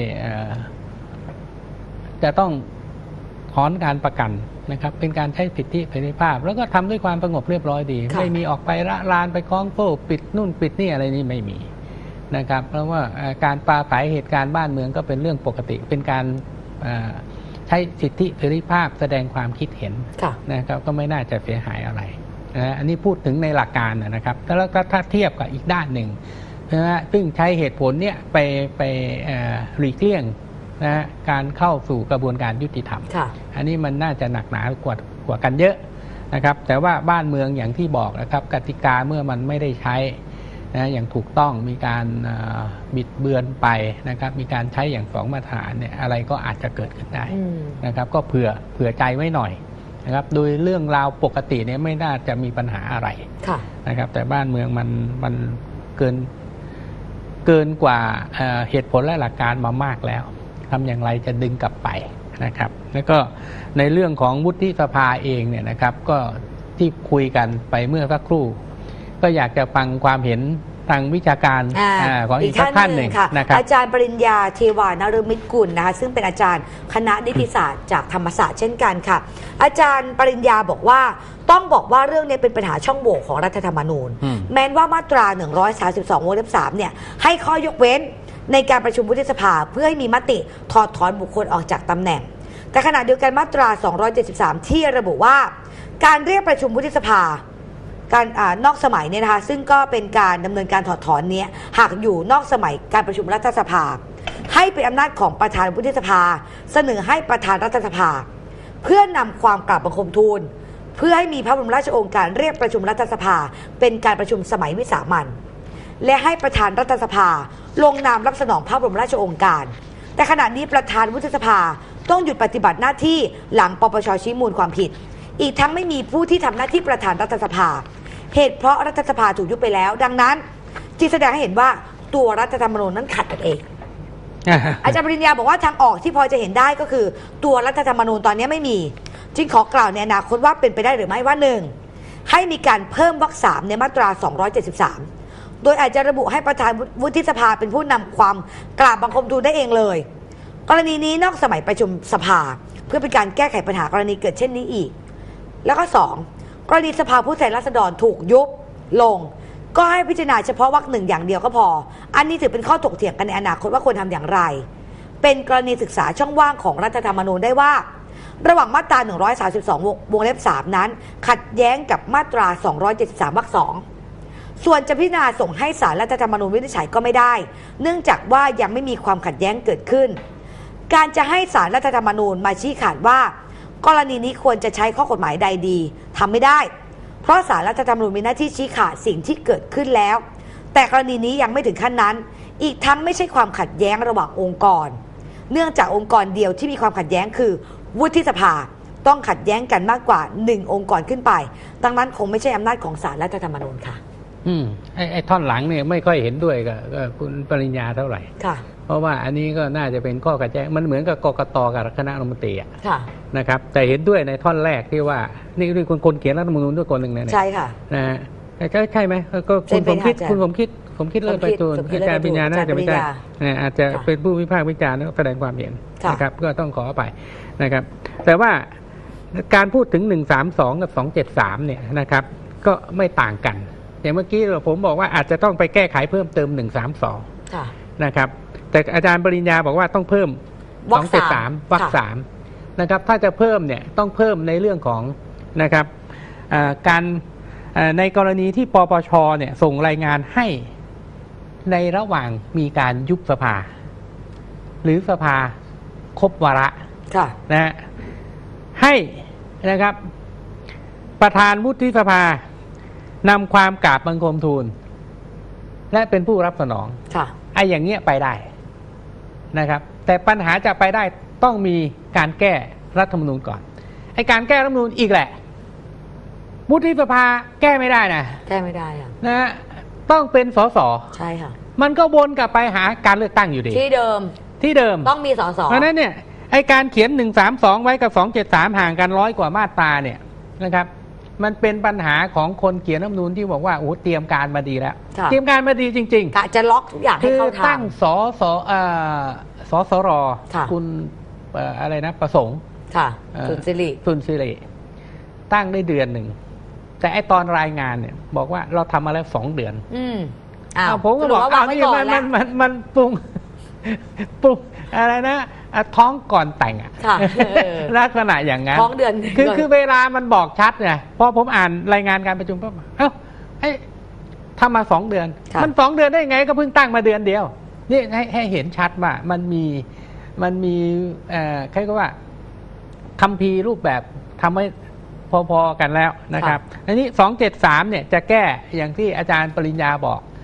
B: จะต้องถอนการประกันนะครับเป็นการใช้สิทธิเสรีภาพแล้วก็ทำด้วยความสงบเรียบร้อยดีไม่มีออกไปละลานไปคล้องโซ่ปิดนู่นปิดนี่อะไรนี่ไม่มีนะครับเพราะว่าการปราศัยเหตุการณ์บ้านเมืองก็เป็นเรื่องปกติเป็นการใช้สิทธิเสรีภาพแสดงความคิดเห็นนะครับก็ไม่น่าจะเสียหายอะไรนะอันนี้พูดถึงในหลักการนะครับแล้วก็ถ้าเทียบกับอีกด้านหนึ่งนะซึ่งใช้เหตุผลเนี่ยไปไปหลีกเลี่ยงนะการเข้าสู่กระบวนการยุติธรรมอันนี้มันน่าจะหนักหนากว่ากว่ากันเยอะนะครับแต่ว่าบ้านเมืองอย่างที่บอกนะครับกติกาเมื่อมันไม่ได้ใช้นะอย่างถูกต้องมีการบิดเบือนไปนะครับมีการใช้อย่างสองมาตรฐานเนี่ยอะไรก็อาจจะเกิดขึ้นได้นะครับก็เผื่อเผื่อใจไว้หน่อยนะครับโดยเรื่องราวปกติเนี่ยไม่น่าจะมีปัญหาอะไรนะครับแต่บ้านเมืองมันมันเกินเกินกว่าเหตุผลและหลักการมามากแล้วทำอย่างไรจะดึงกลับไปนะครับแล้วก็ในเรื่องของวุฒิสภาเองเนี่ยนะครับก็ที่คุยกันไปเมื่อสักครู่ก็อยากจะฟังความเห็นทางวิชาการของอีกท่านหนึ่งนะครับ
C: อาจารย์ปริญญาเทวานฤมิตกุลนะคะซึ่งเป็นอาจารย์คณะนิติศาสตร์จากธรรมศาสตร์เช่นกันค่ะอาจารย์ปริญญาบอกว่าต้องบอกว่าเรื่องนี้เป็นปัญหาช่องโหว่ของรัฐธรรมนูญแม้ว่ามาตราหนึ่งร้อยสามสิบสองวงเล็บสามเนี่ยให้ข้อยกเว้นในการประชุมวุฒิสภาเพื่อให้มีมติถอดถอนบุคคลออกจากตำแหน่งแต่ขณะเดียวกันมาตราสองร้อยเจ็ดสิบสามที่ระบุว่าการเรียกประชุมวุฒิสภาการนอกสมัยเนี่ยนะคะซึ่งก็เป็นการดำเนินการถอดถอนนี้หากอยู่นอกสมัยการประชุมรัฐสภาให้เป็นอำนาจของประธานวุฒิสภาเสนอให้ประธานรัฐสภาเพื่อนำความกราบบังคมทูลเพื่อให้มีพระบรมราชโองการเรียกประชุมรัฐสภาเป็นการประชุมสมัยวิสามัญและให้ประธานรัฐสภาลงนามรับสนองพระบรมราชโองการแต่ขณะนี้ประธานวุฒิสภาต้องหยุดปฏิบัติหน้าที่หลังปปช.ชี้มูลความผิดอีกทั้งไม่มีผู้ที่ทำหน้าที่ประธานรัฐสภาเหตุเพราะรัฐสภาถูกยุบไปแล้วดังนั้นที่แสดงให้เห็นว่าตัวรัฐธรรมนูญนั้นขัดกันเอง อาจารย์ปริญญาบอกว่าทางออกที่พอจะเห็นได้ก็คือตัวรัฐธรรมนูญตอนนี้ไม่มีจึงขอกล่าวในอนาคตว่าเป็นไปได้หรือไม่ว่าหนึ่งให้มีการเพิ่มวรรคสามในมาตราสองร้อยเจ็ดสิบสามโดยอาจจะระบุให้ประธานวุฒิสภาเป็นผู้นำความกราบบังคมทูลได้เองเลยกรณีนี้นอกสมัยประชุมสภาเพื่อเป็นการแก้ไขปัญหากรณีเกิดเช่นนี้อีกแล้วก็สองกรณีสภาผู้แทนราษฎรถูกยุบลงก็ให้พิจารณาเฉพาะวรรคหนึ่งอย่างเดียวก็พออันนี้ถือเป็นข้อถกเถียงกันในอนาคตว่าควรทำอย่างไรเป็นกรณีศึกษาช่องว่างของรัฐธรรมนูญได้ว่าระหว่างมาตราหนึ่งร้อยสามสิบสองวงเล็บสามนั้นขัดแย้งกับมาตราสองร้อยเจ็ดสิบสามวรรคสองส่วนจะพิจารณาส่งให้ศาลรัฐธรรมนูญวินิจฉัยก็ไม่ได้เนื่องจากว่ายังไม่มีความขัดแย้งเกิดขึ้นการจะให้ศาลรัฐธรรมนูญมาชี้ขาดว่ากรณีนี้ควรจะใช้ข้อกฎหมายใดดีทำไม่ได้เพราะศาลรัฐธรรมนูญมีหน้าที่ชี้ขาดสิ่งที่เกิดขึ้นแล้วแต่กรณีนี้ยังไม่ถึงขั้นนั้นอีกทั้งไม่ใช่ความขัดแย้งระหว่างองค์กรเนื่องจากองค์กรเดียวที่มีความขัดแย้งคือวุฒิสภาต้องขัดแย้งกันมากกว่าหนึ่งองค์กรขึ้นไปดังนั้นคงไม่ใช่อำนาจของศาลรัฐธรรมนูญค่ะ
B: อืมไอ้ไอ้ท่อนหลังเนี่ยไม่ค่อยเห็นด้วยกับคุณปริญญาเท่าไหร่
C: ค่ะ
B: เพราะว่าอันนี้ก็น่าจะเป็นข้อขัดแย้งมันเหมือนกับกกต.กับคณะรัฐมนตรีอ่ะนะครับแต่เห็นด้วยในท่อนแรกที่ว่านี่คือคนคนเขียนรัฐธรรมนูญด้วยคนหนึ่งเนี่ย
C: ใช่ค่ะ
B: นะฮะใช่ใช่ไหมก็คุณผมคิดคุณผมคิดผมคิดเลยไปตูนอาจารย์ปริญญาน่าจะไม่ใช่อาจจะเป็นผู้วิพากษ์วิจารณ์แล้วแสดงความเห็นนะครับก็ต้องขอไปนะครับแต่ว่าการพูดถึงหนึ่งสามสองกับสองเจ็ดสามเนี่ยนะครับก็ไม่ต่างกันอย่างเมื่อกี้ผมบอกว่าอาจจะต้องไปแก้ไขเพิ่มเติมหนึ่งสามสองนะครับแต่อาจารย์ปริญญาบอกว่าต้องเพิ่มสองเจ็ดสามวรรคสามนะครับถ้าจะเพิ่มเนี่ยต้องเพิ่มในเรื่องของนะครับการในกรณีที่ปปชเนี่ยส่งรายงานให้ในระหว่างมีการยุบสภาหรือสภาครบวาระนะฮะให้นะครับประธานวุฒิสภานำความกราบบังคมทูลและเป็นผู้รับสนองไอ้อย่างเงี้ยไปได้นะครับแต่ปัญหาจะไปได้ต้องมีการแก้รัฐธรรมนูญก่อนไอ้การแก้รัฐธรรมนูญอีกแหละวุฒิสภาแก้ไม่ได้นะ
C: แก้ไม่ได้อะ
B: นะต้องเป็นสส
C: ใช่ค่ะ
B: มันก็วนกลับไปหาการเลือกตั้งอยู่ดี
C: ที่เดิม
B: ที่เดิม
C: ต้องมีสส
B: เพราะนั้นเนี่ยไอ้การเขียนหนึ่งสามสองไว้กับสองเจ็ดสามห่างกันร้อยกว่ามาตราเนี่ยนะครับมันเป็นปัญหาของคนเขียนรัฐธรรมนูญที่บอกว่าโอ้เตรียมการมาดีแล้วเตรียมการมาดีจริง
C: ๆกะจะล็อกทุกอย่างให้เข้าทาง
B: คือตั้งสสสสรคุณอะไรนะประสงค์
C: สุนทรี
B: สุนทรีตั้งได้เดือนหนึ่งแต่ไอตอนรายงานเนี่ยบอกว่าเราทำมาแล้วสองเดือน
C: อืม
B: อ้าวผมก็บอกอ้าวนี่มันมันมันมันปรุงปรุงอะไรนะท้องก่อนแต่งอ่ะลักษณะอย่างนั้น
C: ท้องเดือน
B: คือคือเวลามันบอกชัดไงพอผมอ่านรายงานการประชุมก็เอ้าไอ้ทำมาสองเดือนมันสองเดือนได้ไงก็เพิ่งตั้งมาเดือนเดียวนี่ให้ให้เห็นชัดว่ามันมีมันมีเอ่อใครก็ว่าคัมภีร์รูปแบบทำให้พอๆกันแล้วนะครับอันนี้สองเจ็ดสามเนี่ยจะแก้อย่างที่อาจารย์ปริญญาบอก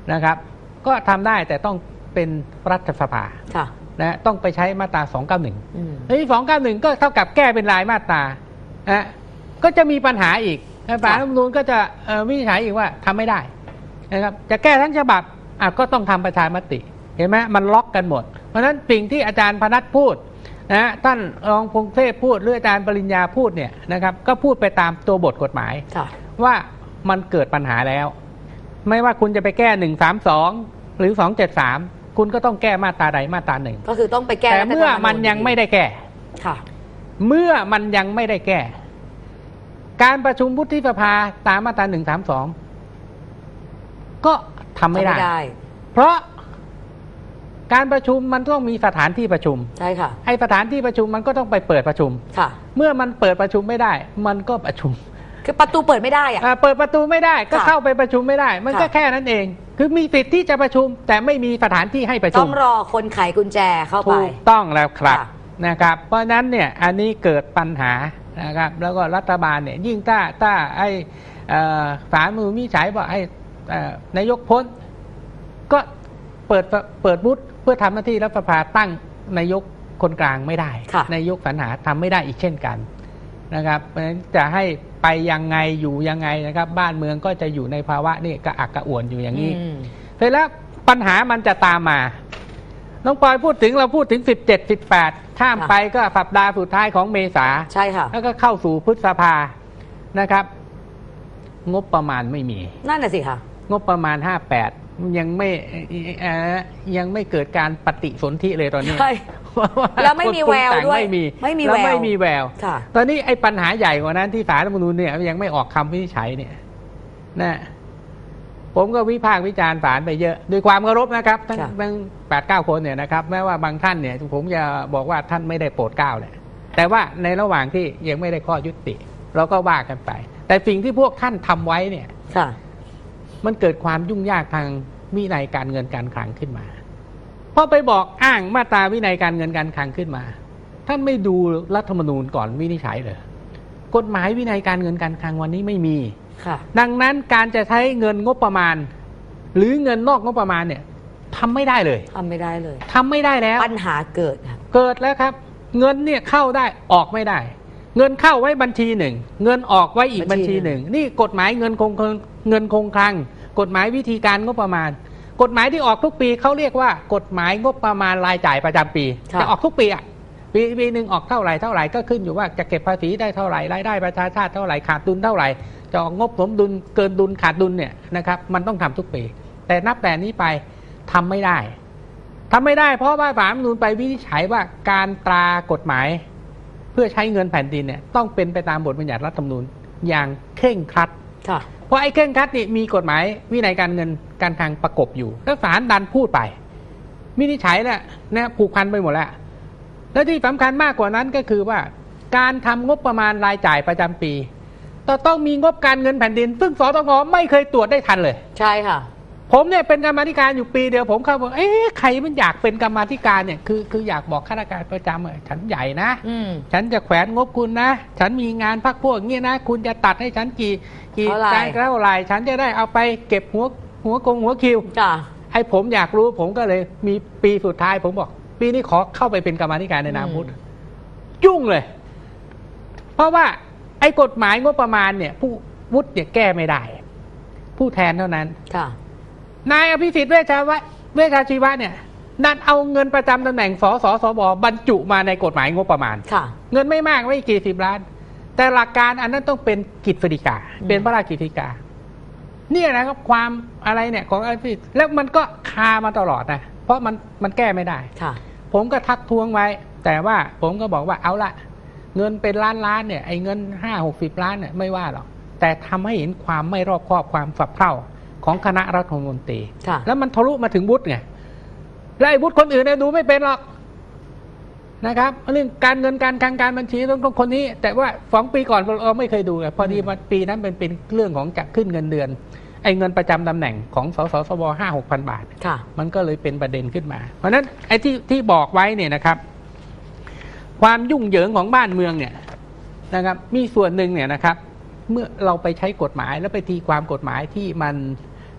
B: นะครับ ก็ทำได้แต่ต้องเป็นรัฐสภานะต้องไปใช้มาตราสองเก้าหนึ่งไอ้สองเก้าหนึ่งก็เท่ากับแก้เป็นรายมาตรานะก็จะมีปัญหาอีกศาลรัฐธรรมนูญก็จะวินิจฉัยอีกว่าทำไม่ได้นะครับจะแก้ทั้งฉบับก็ต้องทำประชามติเห็นไหมมันล็อกกันหมดเพราะฉะนั้นสิ่งที่อาจารย์พนัสพูดนะท่านรองพงเทพพูดหรืออาจารย์ปริญญาพูดเนี่ยนะครับก็พูดไปตามตัวบทกฎหมายว่ามันเกิดปัญหาแล้วไม่ว่าคุณจะไปแก้หนึ่งสามสองหรือสองเจ็ดสามคุณก็ต้องแก้มาตราใดมาตราหนึ่ง
C: ก็คือต้องไปแก้
B: แต่เมื่อมันยังไม่ได้แก้เมื่อมันยังไม่ได้แก้การประชุมวุฒิสภาตามมาตราหนึ่งสามสองก็ทำไม่ได้เพราะการประชุมมันต้องมีสถานที่ประชุม
C: ใช่ค่ะ
B: ไอ้สถานที่ประชุมมันก็ต้องไปเปิดประชุมค่ะเมื่อมันเปิดประชุมไม่ได้มันก็ประชุม
C: คือประตูเปิดไม่ได้อะ
B: เปิดประตูไม่ได้ก็เข้าไปประชุมไม่ได้มันก็แค่นั้นเองคือมีสิทธิ์ที่จะประชุมแต่ไม่มีสถานที่ให้ประชุม
C: ต้องรอคนไขกุญแจเข้าไป
B: ถูกต้องแล้วครับนะครับเพราะนั้นเนี่ยอันนี้เกิดปัญหานะครับแล้วก็รัฐบาลเนี่ยยิ่งถ้าถ้าไอ้ศาลมือวิจัยว่าไอ้นายกพ้นก็เปิดเปิดบุธเพื่อทำหน้าที่รัฐสภาตั้งนายกคนกลางไม่ได้นายกสรรหาทำไม่ได้อีกเช่นกันนะครับเพราะฉะนั้นจะให้ไปยังไงอยู่ยังไงนะครับบ้านเมืองก็จะอยู่ในภาวะนี่กระอักกระอ่วนอยู่อย่างนี้เสร็จแล้วปัญหามันจะตามมาน้องปอยพูดถึงเราพูดถึงสิบเจ็ด สิบแปดข้ามไปก็สัปดาห์สุดท้ายของเมษา
C: ใช่ค่ะ
B: แล้วก็เข้าสู่พฤษภานะครับงบประมาณไม่มี
C: นั่นน่ะสิค่ะ
B: งบประมาณห้าแปดยังไม่ยังไม่เกิดการปฏิสนธิเลยตอนนี้
C: แล้วไม่มีแววด้วย
B: ไม่มี
C: ไม่มี
B: แววแล้วไม่มีแวว
C: ค่ะ
B: ตอนนี้ไอ้ปัญหาใหญ่กว่านั้นที่ศาลรัฐธรรมนูญเนี่ยยังไม่ออกคำวินิจฉัยเนี่ยนะผมก็วิพากษ์วิจารณ์ศาลไปเยอะด้วยความเคารพนะครับทั้งทั้งแปดเก้าคนเนี่ยนะครับแม้ว่าบางท่านเนี่ยผมจะบอกว่าท่านไม่ได้โปรดเกล้าเลยแต่ว่าในระหว่างที่ยังไม่ได้ข้อยุติเราก็ว่ากันไปแต่สิ่งที่พวกท่านทำไว้เนี่ยมันเกิดความยุ่งยากทางวินัยการเงินการคลังขึ้นมาพอไปบอกอ้างมาตราวินัยการเงินการคลังขึ้นมาท่านไม่ดูรัฐธรรมนูญก่อนวินิจฉัยเลยกฎหมายวินัยการเงินการคลังวันนี้ไม่มีดังนั้นการจะใช้เงินงบประมาณหรือเงินนอกงบประมาณเนี่ยทำไม่ได้เลย
C: ทำไม่ได้เลย
B: ทำไม่ได้แล้ว
C: ปัญหาเกิด
B: เกิดแล้วครับเงินเนี่ยเข้าได้ออกไม่ได้เงินเข้าไว้บัญชีหนึ่งเงินออกไว้อีกบัญชีหนึ่งนี่กฎหมายเงินคงเงินคงคลังกฎหมายวิธีการงบประมาณกฎหมายที่ออกทุกปีเขาเรียกว่ากฎหมายงบประมาณรายจ่ายประจำปีจะออกทุกปีอ่ะปีปีหนึ่งออกเท่าไหร่เท่าไหร่ก็ขึ้นอยู่ว่าจะเก็บภาษีได้เท่าไหร่รายได้ประชาชาติเท่าไหร่ขาดดุลเท่าไหร่จะออกงบสมดุลเกินดุลขาดดุลเนี่ยนะครับมันต้องทำทุกปีแต่นับแต่นี้ไปทำไม่ได้ทำไม่ได้เพราะว่าศาลรัฐธรรมนูญไปวินิจฉัยว่าการตรากฎหมายเพื่อใช้เงินแผ่นดินเนี่ยต้องเป็นไปตามบทบัญญัติรัฐธรรมนูญอย่างเคร่งครัดเพราะไอ้เคร่งครัดนี่มีกฎหมายวินัยการเงินการคลังประกบอยู่แล้วศาลดันพูดไปวินิจฉัยแล้วนะผูกพันไปหมดแล้วและที่สำคัญมากกว่านั้นก็คือว่าการทำงบประมาณรายจ่ายประจำปีต้องมีงบการเงินแผ่นดินซึ่งสตงไม่เคยตรวจได้ทันเลย
C: ใช่ค่ะ
B: ผมเนี่ยเป็นกรรมาธิการอยู่ปีเดียวผมเข้าบอกเอ๊ะใครมันอยากเป็นกรรมาธิการเนี่ยคือคืออยากบอกข้าราชการประจำเลยฉันใหญ่นะฉันจะแขวนงบคุณนะฉันมีงานพักพวกเงี้ยนะคุณจะตัดให้ฉันกี่กี่ใจเท่าไหร่ฉันจะได้เอาไปเก็บหัวหัวกงหัวคิว
C: จ้ะ
B: ให้ผมอยากรู้ผมก็เลยมีปีสุดท้ายผมบอกปีนี้ขอเข้าไปเป็นกรรมาธิการในนามวุฒิยุ่งเลยเพราะว่าไอ้กฎหมายงบประมาณเนี่ยผู้วุฒิเนี่ยแก้ไม่ได้ผู้แทนเท่านั้น
C: ค่ะ
B: นายอภิสิทธิ์เวชชาวะเวชชาชีวะเนี่ยดันเอาเงินประจำตำแหน่งสสสบบรรจุมาในกฎหมายงบประมาณเงินไม่มากไม่กี่สิบล้านแต่หลักการอันนั้นต้องเป็นกฤษฎีกาเป็นพระราชกฤษฎีกาเนี่ยนะครับความอะไรเนี่ยของอภิสิทธิ์แล้วมันก็คามาตลอดนะเพราะมันมันแก้ไม่ได้ผมก็ทักท้วงไว้แต่ว่าผมก็บอกว่าเอาละเงินเป็นล้านล้านเนี่ยไอ้เงินห้าหกสิบล้านเนี่ยไม่ว่าหรอกแต่ทำให้เห็นความไม่รอบคอบความสับเพร่าของคณะรัฐมนตรีแล้วมันทะลุมาถึงวุฒิไงแล้วไอ้วุฒิคนอื่นเนี่ยดูไม่เป็นหรอกนะครับเรื่องการเงินการคลังการบัญชีต้องคนนี้แต่ว่าสองปีก่อนเราไม่เคยดูไงพอดีมาปีนั้นเป็นเป็นเรื่องของจะขึ้นเงินเดือนไอ้เงินประจำตำแหน่งของสสสวห้าหกพันบาทมันก็เลยเป็นประเด็นขึ้นมาเพราะฉะนั้นไอ้ที่ที่บอกไว้เนี่ยนะครับความยุ่งเหยิงของบ้านเมืองเนี่ยนะครับมีส่วนหนึ่งเนี่ยนะครับเมื่อเราไปใช้กฎหมายแล้วไปตีความกฎหมายที่มัน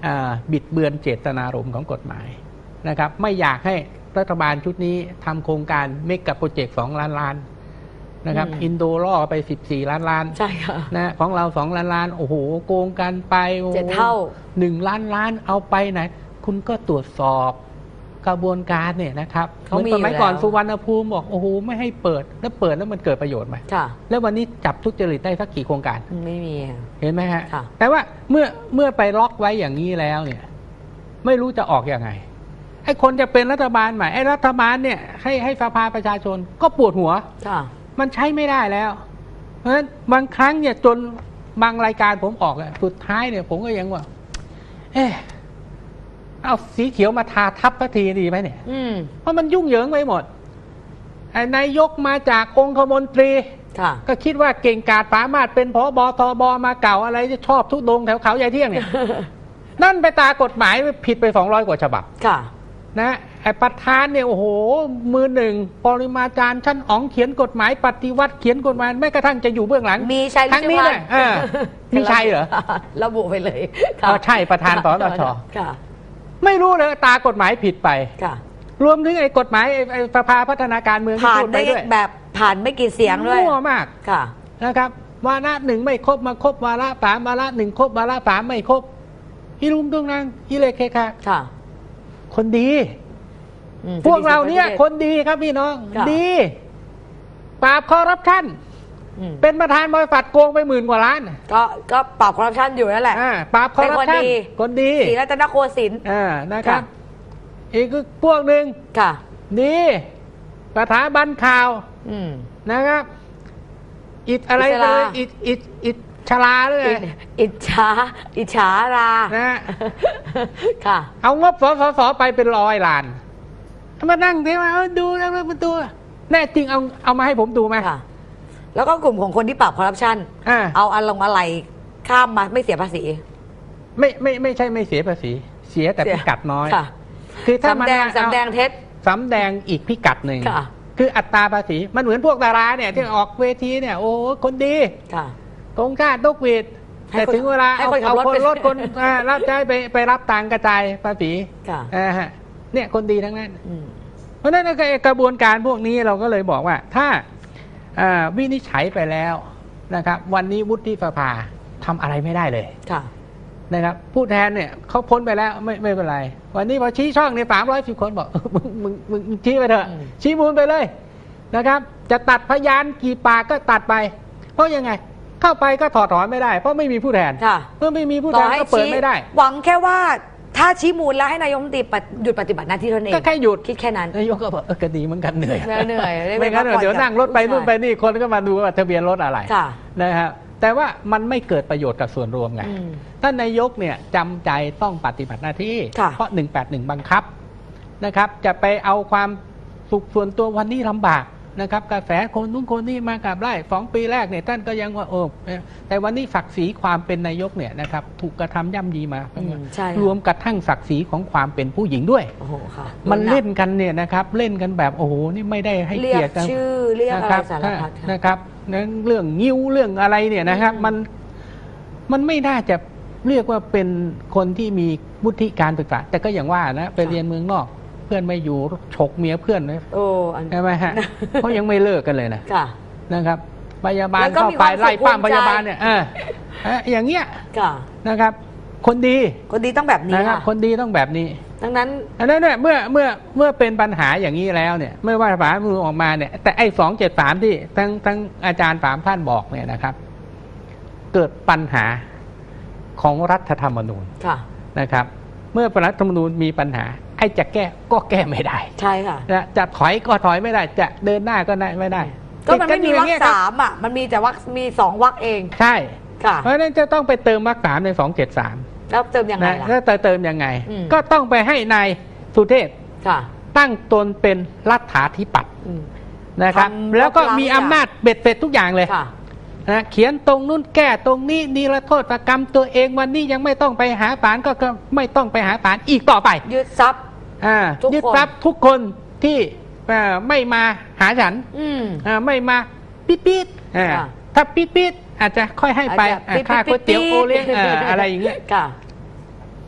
B: บิดเบือนเจตนารมณ์ของกฎหมายนะครับไม่อยากให้รัฐบาลชุดนี้ทำโครงการเมกะโปรเจกต์สองล้านล้านนะครับอินโดล่อไปสิบสี่ล้านล้าน
C: ใช่ค่ะ
B: นะของเราสองล้านล้านโอ้โหโกงกันไป
C: เจ็ดเท่า
B: หนึ่งล้านล้านเอาไปไหนคุณก็ตรวจสอบกระบวนการเนี่ยนะครับเหมือนสมัยก่อนสุวรรณภูมิบอกโอ้โหไม่ให้เปิดแล้วเปิดแล้วมันเกิดประโยชน์ไหมแล้ววันนี้จับทุจริตได้สักกี่โครงการ
C: ไม่มี
B: เห็นไหมฮะแต่ว่าเมื่อเมื่อไปล็อกไว้อย่างนี้แล้วเนี่ยไม่รู้จะออกอย่างไงไอ้คนจะเป็นรัฐบาลใหม่ไอ้รัฐบาลเนี่ยให้ให้สภาประชาชนก็ปวดหัวมันใช้ไม่ได้แล้วเพราะฉะนั้นบางครั้งเนี่ยจนบางรายการผมออกอะสุดท้ายเนี่ยผมก็ยังว่าเออเอาสีเขียวมาทาทับสักทีดีไหมเนี่ยเพราะมันยุ่งเหยิงไปหมดไอ้นายกมาจากองคมนตรีก็คิดว่าเก่งกาจสามารถเป็นผบทบมาเก่าอะไรจะชอบทุดงแถวเขาใหญ่เที่ยงเนี่ย นั่นไปตากฎหมายผิดไปสองร้อยกว่าฉบับนะไอ้ประธานเนี่ยโอ้โหมือหนึ่งปริมาจารย์ชั้นอ๋องเขียนกฎหมายปฏิวัติเขียนกฎหมายแม้กระทั่งจะอยู่เบื้องหลัง
C: มีชัย
B: ทั้งนี้เนี่ยมีชัยเหรอ
C: ระบุไปเลย
B: ใช่ประธานสนช.ไม่รู้เลยตากฎหมายผิดไปรวมถึงไอ้กฎหมายไอ้สภาพัฒนาการเมือง
C: ผ่านได้แบบผ่านไม่กี่เสียงด้วย
B: มั่วมากนะครับวาระหนึ่งไม่ครบมาครบวาระสามวาระหนึ่งครบวาระสามไม่ครบฮิรุมตุงนางฮิเลเคค่ะคนดีพวกเราเนี่ยคนดีครับพี่น้องดีปราบคอร์รัปชันเป็นประธานบริษัทโกงไปหมื่นกว่าล้าน
C: ก็ก็ปราบคอร์รัปชันอยู่นั่นแหละ
B: ปราบคอร์รัปชันคนดี
C: ศรีรัตนโกสินทร์
B: นะครับอีกพวกหนึ่งดีสถาบันข่าวนะครับอิดอะไรเลยอิดอิดอิดชลาเลย
C: อิจฉาอิจฉารา
B: นะค่ะเอางบสสสไปเป็นร้อยล้านมานั่งเดี๋ยวมาดูแล้วมาดูแน่จริงเอาเอามาให้ผมดูไหม
C: แล้วก็กลุ่มของคนที่ปราบคอร์รัปชันเอาอันลงอะไรข้ามมาไม่เสียภาษี
B: ไม่ไม่ไม่ใช่ไม่เสียภาษีเสียแต่พิกัดน้อย
C: คือถ้ามันสำแดงเท็จ
B: สำแดงอีกพิกัดหนึ่งคืออัตราภาษีมันเหมือนพวกดาราเนี่ยที่ออกเวทีเนี่ยโอ้คนดีตรงชาติตกวีดแต่ถึงเวลาเอาเอาคนรถคนรับใช้ไปไปรับตังกระจายภาษีเนี่ยคนดีทั้งนั้นเพราะฉะนั้นกระบวนการพวกนี้เราก็เลยบอกว่าถ้าวินิจฉัยไปแล้วนะครับวันนี้วุฒิสภาทำอะไรไม่ได้เลยนะครับผู้แทนเนี่ยเขาพ้นไปแล้วไม่ไม่เป็นไรวันนี้พอชี้ช่องเนี่ยสามร้อยสิบคนบอกมึงมึงมึงชี้ไปเถอะชี้มูลไปเลยนะครับจะตัดพยานกี่ปากก็ตัดไปเพราะยังไงเข้าไปก็ถอดถอนไม่ได้เพราะไม่มีผู้แทนเมื่อไม่มีผู้แทนก็เปิดไม่ได้
C: หวังแค่ว่าถ้าชี้มูลแล้วให้นายกรัฐมนตรีหยุดปฏิบัติหน้าที่ตนเอง
B: ก็แค่หยุด
C: คิดแค่นั้น
B: นายกก็บอกเออก็ดีเหมือนกันเหนื่อย
C: เหนื่อย
B: ไม่งั้นเดี๋ยวนั่งรถไปนู่นไปนี่คนก็มาดูว่าทะเบียนรถอะไรนะครับแต่ว่ามันไม่เกิดประโยชน์กับส่วนรวมไงท่านนายกเนี่ยจำใจต้องปฏิบัติหน้าที่เพราะหนึ่งแปดหนึ่งบังคับนะครับจะไปเอาความสุขส่วนตัววันนี้ลำบากนะครับกระแสคนนู้นคนนี้มากับไล่สองปีแรกเนี่ยท่านก็ยังว่าโอ้แต่วันนี้ศักดิ์ศรีความเป็นนายกเนี่ยนะครับถูกกระทำย่ำยีมารวมกระทั่งศักดิ์ศรีของความเป็นผู้หญิงด้วยมันเล่นกันเนี่ยนะครับเล่นกันแบบโอ้โหนี่ไม่ได้ให้เกียรติกัน
C: ชื่อเรียกอะไรสารพัด
B: นะครับเรื่องงิ้วเรื่องอะไรเนี่ยนะครับมันมันไม่น่าจะเรียกว่าเป็นคนที่มีวุฒิการศึกษาแต่ก็อย่างว่านะไปเรียนเมืองนอกเพื่อนไม่อยู่ฉกเมียเพื่อนเลยใช่ไหมฮะเขายังไม่เลิกกันเลยนะนะครับพยาบาลเข้าไปไล่ป้ามพยาบาลเนี่ยอย่างเงี้ยนะครับคนดี
C: คนดีต้องแบบนี้
B: นะครับคนดีต้องแบบนี้
C: ดังนั้น
B: อันนั้นเนี่ยเมื่อเมื่อเมื่อเป็นปัญหาอย่างนี้แล้วเนี่ยเมื่อว่าฝ่ามือออกมาเนี่ยแต่ไอ้สองเจ็ดสามที่ทั้งทั้งอาจารย์สามท่านบอกเนี่ยนะครับเกิดปัญหาของรัฐธรรมนูญนะครับเมื่อรัฐธรรมนูญมีปัญหาไอ้จะแก้ก็แก้ไม่ได้
C: ใช่ค่ะ
B: จะถอยก็ถอยไม่ได้จะเดินหน้าก็ไม่ได้
C: ก็มันไม่มีวรรคสามอ่ะมันมีแต่วรรคมีสองวรรคเอง
B: ใช่ค่ะเพราะฉะนั้นจะต้องไปเติมวรรคสามในสองเจ็ดสาม
C: แล้วเติมยังไงล่ะ
B: แล้วเติมยังไงก็ต้องไปให้นายสุเทพตั้งตนเป็นรัฐาธิปัตย์นะครับแล้วก็มีอำนาจเบ็ดเสร็จทุกอย่างเลยนะเขียนตรงนู้นแก้ตรงนี้นิรโทษกรรมตัวเองวันนี้ยังไม่ต้องไปหาศาลก็ไม่ต้องไปหาศาลอีกต่อไป
C: ยึดทรัพย์
B: ยึดทรัพย์ทุกคนที่ไม่มาหาฉันไม่มาปิดปิดถ้าปิดปิดอาจจะค่อยให้ไปค่าก๋วยเตี๋ยวโอเลี้ยงอะไรอย่างเงี้ย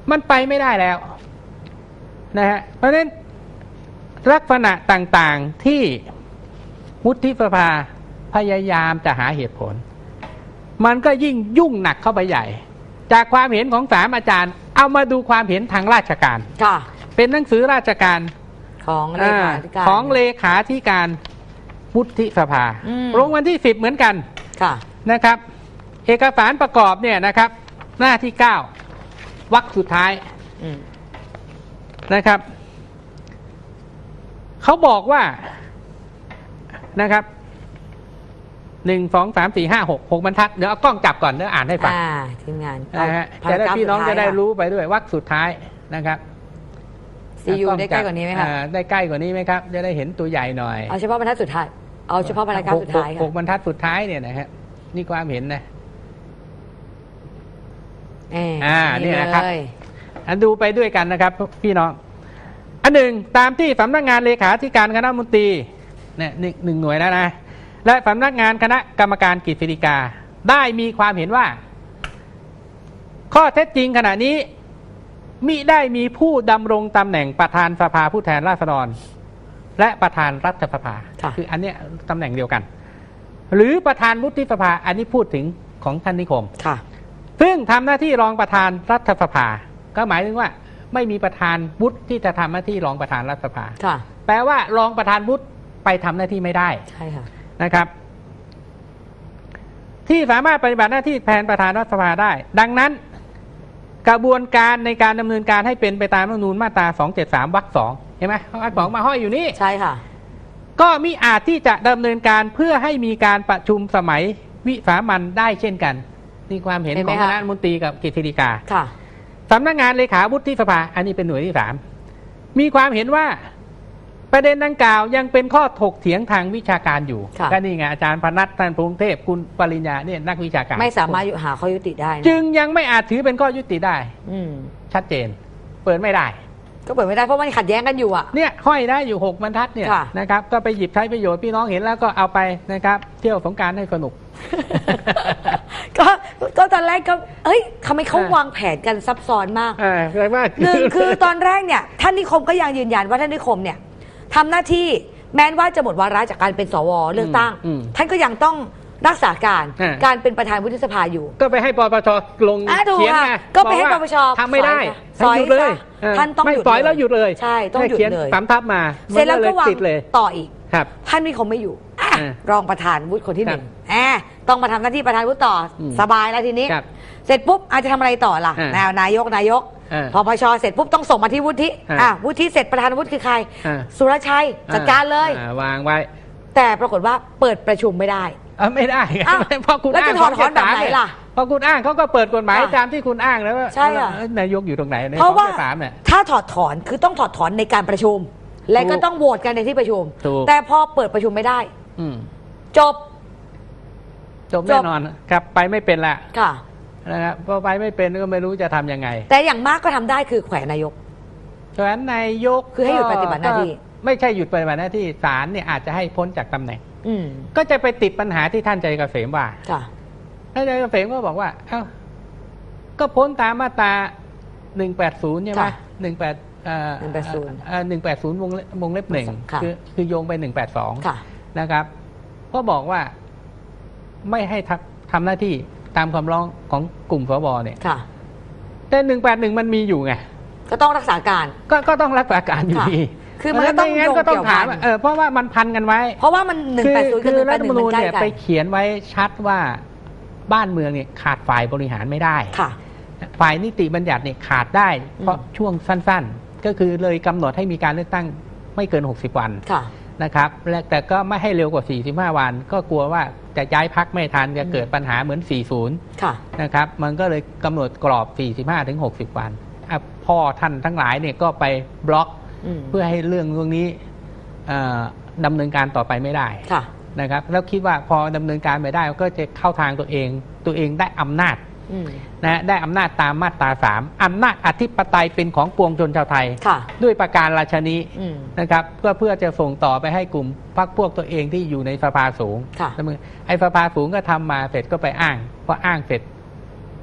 B: มันไปไม่ได้แล้วนะฮะเพราะฉะนั้นลักษณะต่างๆที่วุฒิสภาพยายามจะหาเหตุผลมันก็ยิ่งยุ่งหนักเข้าไปใหญ่จากความเห็นของสามอาจารย์เอามาดูความเห็นทางราชการ
C: ค่ะ
B: เป็นหนังสือราชการ
C: ของเลขาธิการ
B: ของเลขาธิการวุฒิสภาลงวันที่สิบเหมือนกัน
C: ค่ะ
B: นะครับเอกสารประกอบเนี่ยนะครับหน้าที่เก้าวรรคสุดท้ายนะครับเขาบอกว่านะครับหนึ่งสองสามสี่ห้าหกหกบรรทัดเดี๋ยวเอากล้องจับก่อนเดี๋ยวอ่านให้ฟัง
C: ทีมงาน
B: นะฮะจะได้พี่น้องจะได้รู้ไปด้วยวรรคสุดท้ายนะครับ
C: ซียูได้ใกล้กว่านี้ไหมครับ
B: ได้ใกล้กว่านี้ไหมครับจะได้เห็นตัวใหญ่หน่อย
C: เอาเฉพาะบรรทัดสุดท้ายเอาเฉพาะบรรทัดสุดท้าย
B: หกบรรทัดสุดท้ายเนี่ยนะฮะนี่ความเห็นนะ
C: อ่า
B: นี่นะครับอันดูไปด้วยกันนะครับพี่น้องอันหนึ่งตามที่สำนักงานเลขาธิการคณะรัฐมนตรีเนี่ยหนึ่งหน่วยแล้วนะและสำนักงานคณะกรรมการกฤษฎีกาได้มีความเห็นว่าข้อเท็จจริงขณะนี้มิได้มีผู้ดำรงตำแหน่งประธานสภาผู้แทนราษฎรและประธานรัฐสภาคืออันเนี้ยตำแหน่งเดียวกันหรือประธานวุฒิสภาอันนี้พูดถึงของท่านนิคมซึ่งทำหน้าที่รองประธานรัฐสภาก็หมายถึงว่าไม่มีประธานวุฒิที่จะทำหน้าที่รองประธานรัฐสภาแปลว่ารองประธานวุฒิไปทำหน้าที่ไม่ได้
C: ใช่ค่ะ
B: นะครับที่สามารถปฏิบัติหน้าที่แทนประธานรัฐสภาได้ดังนั้นกระบวนการในการดำเนินการให้เป็นไปตามรัฐธรรมนูญมาตราสองเจ็ดสามวรรคสองเห็นไหมวรรคสองมาห้อยอยู่นี่
C: ใช่ค่ะ
B: ก็มิอาจที่จะดำเนินการเพื่อให้มีการประชุมสมัยวิสามัญได้เช่นกันนี่ความเห็นของคณะรัฐมนตรีกับกฤษฎีกา
C: ค่ะ
B: สำนักงานเลขาวุฒิสภาอันนี้เป็นหน่วยที่สามมีความเห็นว่าประเด็นดังกล่าวยังเป็นข้อถกเถียงทางวิชาการอยู่ก็นี่ไงอาจารย์พนัทท่านพงเทพคุณปริญญาเนี่ยนักวิชาการ
C: ไม่สามารถหาข้อยุติได้
B: จึงยังไม่อาจถือเป็นข้อยุติได้ชัดเจนเปิดไม่ได้
C: ก็เปิดไม่ได้เพราะมันขัดแย้งกันอยู่อ่ะ
B: เนี่ยห้อยได้อยู่หกบรรทัดเนี่ยนะครับก็ไปหยิบใช้ประโยชน์พี่น้องเห็นแล้วก็เอาไปนะครับเที่ยวสงกรานต์ให้สนุก
C: ก็ก็ตอนแรกก็เอ้ยทำไมเขาวางแผนกันซับซ้อนมากหนึ่งคือตอนแรกเนี่ยท่านนิคมก็ยังยืนยันว่าท่านนิคมเนี่ยทำหน้าที่แม้ว่าจะหมดวาระจากการเป็นสวเลือกตั้งท่านก็ยังต้องรักษาการการเป็นประธานวุฒิสภาอยู่
B: ก็ไปให้ปปชลงเขียนไง
C: ก็ไปให้ปปช
B: ทำไม่ได้
C: สอยเลยท่านต้องหยุด
B: สอยแล้วหยุดเลย
C: ใช่ต้องหยุดเลย
B: สามทับมา
C: เสร็จแล้วก็วางต่ออีกท่านนิคมไม่อยู่รองประธานวุฒิคนที่หนึ่งต้องมาทำหน้าที่ประธานวุฒิต่อสบายแล้วทีนี้เสร็จปุ๊บอาจจะทำอะไรต่อล่ะแนวนายกนายกพอปชเสร็จปุ๊บต้องส่งมาที่วุฒิอ่ะวุฒิเสร็จประธานวุฒิคือใครสุรชัยจัดการเลยว
B: างไว้
C: แต่ปรากฏว่าเปิดประชุมไม่ได้
B: ไม่ได้เพราะคุณอ้าง
C: ถอนถอนแบบไหนล่ะ
B: พอคุณอ้างเขาก็เปิดกฎหมายตามที่คุณอ้างแล้วว่า
C: น
B: ายกอยู่ตรงไหนใน
C: เพราะว่า
B: เนี่ย
C: ถ้าถอดถอนคือต้องถอดถอนในการประชุมและก็ต้องโหวตกันในที่ประชุมแต่พอเปิดประชุมไม่ได้จบ
B: จบแน่นอนครับไปไม่เป็นละ
C: ค่ะ
B: นะครับพอไปไม่เป็นก็ไม่รู้จะทํำยังไง
C: แต่อย่างมากก็ทำได้คือแขวนนายก
B: แขวนนายก
C: คือให้หยุดปฏิบัติหน้าที่
B: ไม่ใช่หยุดปฏิบัติหน้าที่ศาลเนี่ยอาจจะให้พ้นจากตำแหน่งก็จะไปติดปัญหาที่ท่านใจเกษมว่าท่านใจเกษมก็บอกว่าเอ้าก็พ้นตามมาตราหนึ่งแปดศูนย์ใช่ไหมหนึ่งแปด
C: หนึ่งแปดศูนย์
B: หนึ่งแปดศูนย์วงวงเล็บหนึ่งคือคือโยงไปหนึ่งแปดสองนะครับก็บอกว่าไม่ให้ทำหน้าที่ตามคำร้องของกลุ่มสวเนี่ยแต่หนึ่งแปดหนึ่งมันมีอยู่ไง
C: ก็ต้องรักษาการ
B: ก็ก็ต้องรักษาการอยู่ดี
C: คือมันต้อง
B: งั้นก็ต้องถามเออเพราะว่ามันพันกันไว้
C: เพราะว่ามันหนึ่งแปดศูนย์
B: คือรัฐธรรมนูญเนี่ยไปเขียนไว้ชัดว่าบ้านเมืองเนี่ยขาดฝ่ายบริหารไม่ได้ฝ่ายนิติบัญญัติเนี่ยขาดได้เพราะช่วงสั้นๆก็คือเลยกำหนดให้มีการเลือกตั้งไม่เกินหกสิบวันนะครับแต่ก็ไม่ให้เร็วกว่าสี่สิบห้าวันก็กลัวว่าจะย้ายพรรคไม่ทันจะเกิดปัญหาเหมือนสี่สิบนะครับมันก็เลยกำหนดกรอบ สี่สิบห้าถึงหกสิบ วันพ่อท่านทั้งหลายเนี่ยก็ไปบล็อกเพื่อให้เรื่องเรื่องนี้ดำเนินการต่อไปไม่ได้นะครับแล้วคิดว่าพอดำเนินการไม่ได้ก็จะเข้าทางตัวเองตัวเองได้อำนาจนะได้อำนาจตามมาตราสามอำนาจอธิปไตยเป็นของปวงชนชาวไทยด้วยประการราชนี้นะครับเพื่อเพื่อจะส่งต่อไปให้กลุ่มพรรคพวกตัวเองที่อยู่ในสภาสูงไอ้สภาสูงก็ทำมาเสร็จก็ไปอ้างพออ้างเสร็จ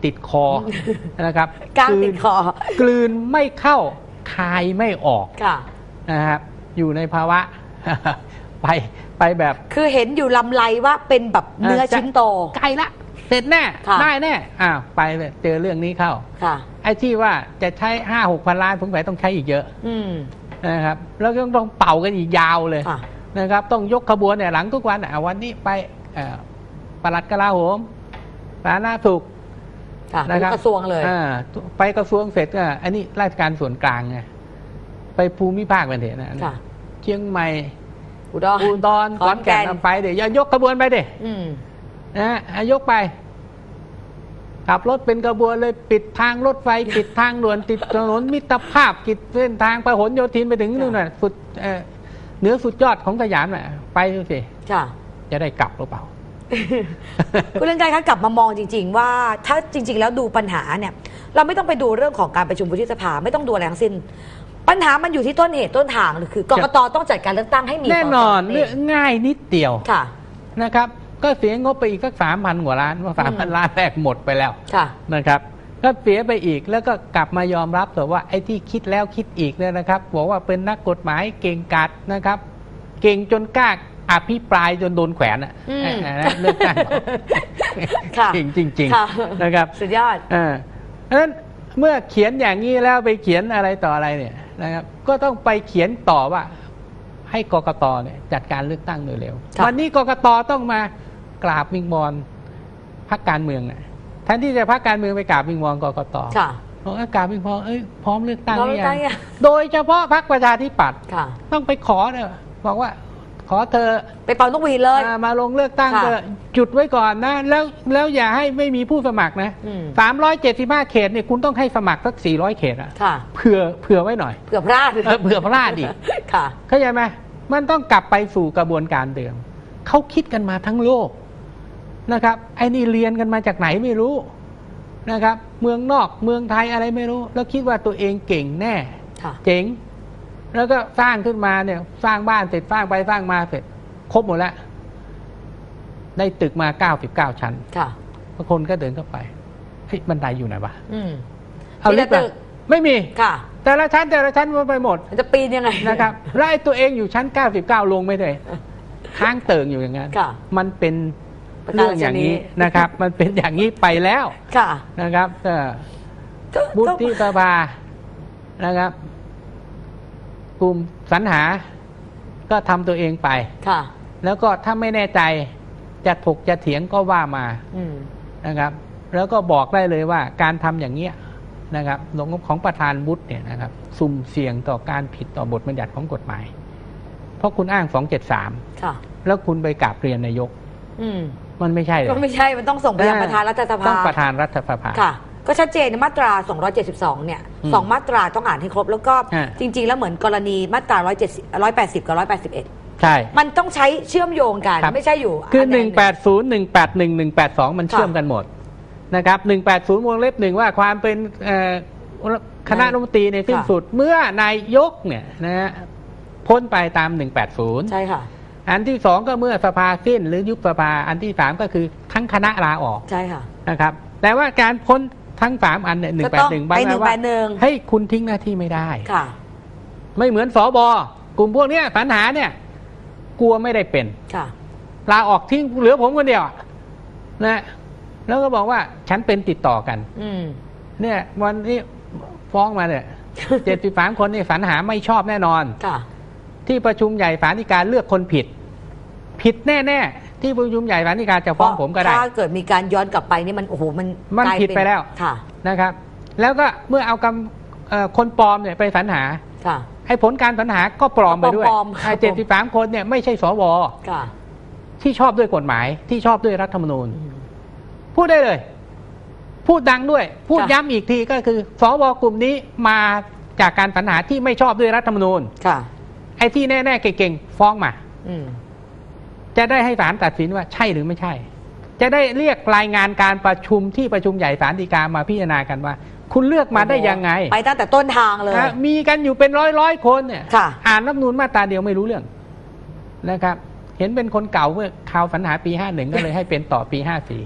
B: ติดคอนะครับ
C: ก้างติดคอก
B: ลืนไม่เข้าคายไม่ออก
C: ค่ะ
B: นะครับอยู่ในภาวะ ไปไปแบบ
C: คือเห็นอยู่ลำไรว่าเป็นแบบเนื้อชิ้นโต
B: ใกล้ละเสร็จแน่
C: ค่ะ
B: ได้แน่อ้าวไปเลยเจอเรื่องนี้เข้า
C: ค่ะ
B: ไอ้ที่ว่าจะใช้ห้าหกพันล้านสงสัยต้องใช้อีกเยอะ
C: อืม
B: นะครับแล้วก็ต้องเป่ากันอีกยาวเลย
C: ค่ะ
B: นะครับต้องยกขบวนเนี่ยหลังทุกวันอ่ะวันนี้ไปเอ่อปลัดกลาโหมสาธารณสุข
C: ค่ะ
B: นะครับ
C: กระทรวงเลย
B: อ่าไปกระทรวงเสร็จก็อันนี้ราชการส่วนกลางไงไปภูมิภาคเป็นเถอะนะ
C: ค่ะ
B: เชียงใหม่
C: อุดร
B: อุดร
C: ขอนแก่น
B: เอาไปเดี๋ยวยกขบวนไปเดี๋ย
C: อืม
B: นะฮะยกไปขับรถเป็นกระบวนเลยปิดทางรถไฟ ปิดทางด่วนติดถนนมิตรภาพกิจเส้นทางพหลโยธินไปถึงนู่นน่ะสุดเอ่อเหนือสุดยอดของสยามน่ะไปดูสิ
C: ค่ะ
B: จะได้กลับหรือเปล่า
C: คุณเรืองไกรคะกลับมามองจริง ๆ ว่าถ้าจริง ๆ แล้วดูปัญหาเนี่ย เราไม่ต้องไปดูเรื่องของการประชุมวุฒิสภาไม่ต้องดูอะไรทั้งสิ้น ปัญหามันอยู่ที่ต้นเหตุต้นทางคือกกตต้องจัดการเลือกตั้งให้มี
B: แน่นอน
C: สส
B: เรื่องง่ายนิดเดียว
C: ค่ะ
B: นะครับ ก็เสียงบไปอีกสักสามพันกว่าล้านว่าสามพันล้านแรกหมดไปแล้ว
C: ค่ะ
B: นะครับ ก็เสียไปอีกแล้วก็กลับมายอมรับแต่ว่าไอ้ที่คิดแล้วคิดอีกเนี่ยนะครับบอกว่าเป็นนักกฎหมายเก่งกาจนะครับ เก่งจนกล้าอภิปรายจนโดนแขวนอ่ะ
C: อืม
B: เลือกตั้ง
C: ค่ะ
B: เก่งจริง
C: ค่ะ
B: ๆนะครับ
C: สุดยอด
B: อ่าเพราะฉะนั้นเมื่อเขียนอย่างนี้แล้วไปเขียนอะไรต่ออะไรเนี่ยนะครับ ก็ต้องไปเขียนต่อว่าให้กกตเนี่ยจัดการเลือกตั้งโดยเร็ว
C: ครับ
B: วันนี้กกตต้องมากราบวิงวอนพรรคการเมืองน่ะแทนที่จะพรรคการเมืองไปกราบวิงวอนกกต
C: ค่ะ
B: บอกว่ากราบวิงวอนเอ้ยพร้อมเลือกตั้ง
C: พร้อม
B: หรือ
C: เลือกตั้
B: ยัง
C: งยัง
B: โดยเฉพาะพรรคประชาธิปัตย์
C: ค่ะ
B: ต้องไปขอเนี่ยบอกว่าขอเธอ
C: ไปเป่านกหวีดเลย
B: อ่ามาลงเลือกตั้ง
C: ค่ะ
B: เถอะจุดไว้ก่อนนะแล้วแล้วอย่าให้ไม่มีผู้สมัครนะ
C: อืม
B: สามร้อยเจ็ดสิบห้าเขตเนี่ยคุณต้องให้สมัครสักสี่ร้อยเขตอะ
C: ค่ะ
B: เผื่อเผื่อไว้หน่อย
C: เผื่อพลาด
B: เออเผื่อพลาดอีก
C: ค่ะ
B: เข้าใจไหมมันต้องกลับไปสู่กระบวนการเดิมเขาคิดกันมาทั้งโลกนะครับไอ้นี่เรียนกันมาจากไหนไม่รู้นะครับ เมืองนอกเมืองไทยอะไรไม่รู้ แล้วคิดว่าตัวเองเก่งแน่
C: ค่ะ
B: เจ๋งแล้วก็สร้างขึ้นมาเนี่ยสร้างบ้านเสร็จสร้างไปสร้างมาเสร็จครบหมดแล้วได้ตึกมาเก้าสิบเก้าชั้น
C: ค่ะ
B: บางคนก็เดินเข้าไปเฮ้ยบันไดอยู่ไหนวะ
C: อืม
B: เอาลิฟต์
C: ที่
B: มา
C: จะตึก
B: ไม่มี
C: ค่ะ
B: แต่ละชั้นแต่ละชั้นมันไปหมด
C: มันจะปีนยังไง
B: นะครับแล้วไอ้ตัวเองอยู่ชั้นเก้าสิบเก้าลงไม่ได้ค้างเติ่งอยู่อย่างนั้น
C: ค่ะ
B: มันเป็น
C: ประการ
B: เรื่องอย่างนี้
C: ชนิด
B: นะครับ มันเป็นอย่างนี้ไปแล้ว
C: ค่ะ
B: นะครับก็
C: ก็
B: บุ
C: ก็
B: ฒิสภานะครับกลุ่มสรรหาก็ทำตัวเองไป
C: ค่ะ
B: แล้วก็ถ้าไม่แน่ใจจะถกจะเถียงก็ว่ามา
C: อืม
B: นะครับ แล้วก็บอกได้เลยว่าการทำอย่างเนี้ยนะครับลงของประธานวุฒิเนี่ยนะครับสุ่มเสี่ยงต่อการผิดต่อบทบัญญัติของกฎหมาย เพราะคุณอ้างสองเจ็ดสาม
C: ค่ะ
B: แล้วคุณไปกราบเรียนนายก
C: อืม
B: มันไม่ใช่เลย
C: ก็ไม่ใช่ มันต้องส่งไปยังประธานรัฐสภา
B: ต้องประธานรัฐสภา
C: ค่ะ ก็ชัดเจนในมาตรา สองร้อยเจ็ดสิบสอง เนี่ย
B: อืม
C: สองมาตราต้องอ่านให้ครบ แล้วก็
B: ฮะ
C: จริง ๆ แล้วเหมือนกรณีมาตรา หนึ่งร้อยเจ็ดสิบ หนึ่งร้อยแปดสิบ กับ หนึ่งร้อยแปดสิบเอ็ด
B: ใช่
C: มันต้องใช้เชื่อมโยงกัน
B: ครับ
C: ไม่ใช่อยู่
B: คือ
C: ใด
B: หนึ่งแปดศูนย์ หนึ่งแปดหนึ่ง หนึ่งแปดสอง มันเชื่อมกันหมดนะครับหนึ่งแปดศูนย์วงเล็บหนึ่งว่าความเป็นเอ่อคณะรัฐมนตรีในสิ้นสุดเมื่อนายกเนี่ยนะฮะพ้นไปตามหนึ่งแปดศูนย์
C: ใช่ค่ะ
B: อันที่สองก็เมื่อสภาสิ้นหรือยุบสภาอันที่สามก็คือทั้งคณะลาออก
C: ใช่ค่ะ
B: นะครับ แต่ว่าการพ้นทั้งสามอันเนี่ยหนึ่ง
C: ก็
B: แป
C: ต้
B: ด
C: อง
B: หนึ่ง
C: ไปหนึ่งแปดหนึ่ง
B: ให้คุณทิ้งหน้าที่ไม่ได้
C: ค่ะ
B: ไม่เหมือนสบกลุ่มพวกเนี้ยปัญหาเนี่ย กลัวไม่ได้เป็น
C: ค่ะ
B: ลาออกทิ้งเหลือผมคนเดียวอะนะแล้วก็บอกว่าฉันเป็นติดต่อกัน
C: อืม
B: เนี่ยวันนี้ฟ้องมาเนี่ยเจ็ดสิบสามคนนี่สรรหาไม่ชอบแน่นอน
C: ค่ะ
B: ที่ประชุมใหญ่ศาลฎีกาเลือกคนผิด ผิดแน่ๆที่ประชุมใหญ่ศาลฎีกาจะฟ้องผมก็ได้
C: ถ้าเกิดมีการย้อนกลับไปนี่มันโอ้โหมัน
B: มัน
C: กลาย
B: ผิดไปแล้ว
C: ค่ะ
B: นะครับ แล้วก็เมื่อเอากำเอ่อคนปลอมเนี่ยไปสรรหา
C: ค่ะ
B: ให้ผลการสรรหาก็ปลอมไปด้วย
C: ปลอมๆ
B: ไอ้เจ็ดสิบสามคนเนี่ยไม่ใช่สว
C: ค่ะ
B: ที่ชอบด้วยกฎหมายที่ชอบด้วยรัฐธรรมนูญ
C: อืม
B: พูดได้เลย พูดดังด้วย พูด
C: ค่ะ
B: ย้ำอีกทีก็คือสวกลุ่มนี้มาจากการสรรหาที่ไม่ชอบด้วยรัฐธรรมนูญ
C: ค่ะ
B: ไอ้ที่แน่ๆเก่งๆฟ้องมา
C: อืม
B: จะได้ให้ศาลตัดสินว่าใช่หรือไม่ใช่ จะได้เรียกรายงานการประชุมที่ประชุมใหญ่ศาลฎีกามาพิจารณากันว่า คุณเลือกมาได้ยังไง
C: ไปตั้งแต่ต้นทางเลย
B: นะมีกันอยู่เป็นร้อยร้อยๆคนเนี่ย
C: ค่ะ
B: อ่านรัฐธรรมนูญมาตราเดียวไม่รู้เรื่องนะครับ เห็นเป็นคนเก่าเมื่อข่าวสรรหาปีห้าหนึ่งก็เลยให้เป็นต่อปีห้าสี่
C: ค่ะ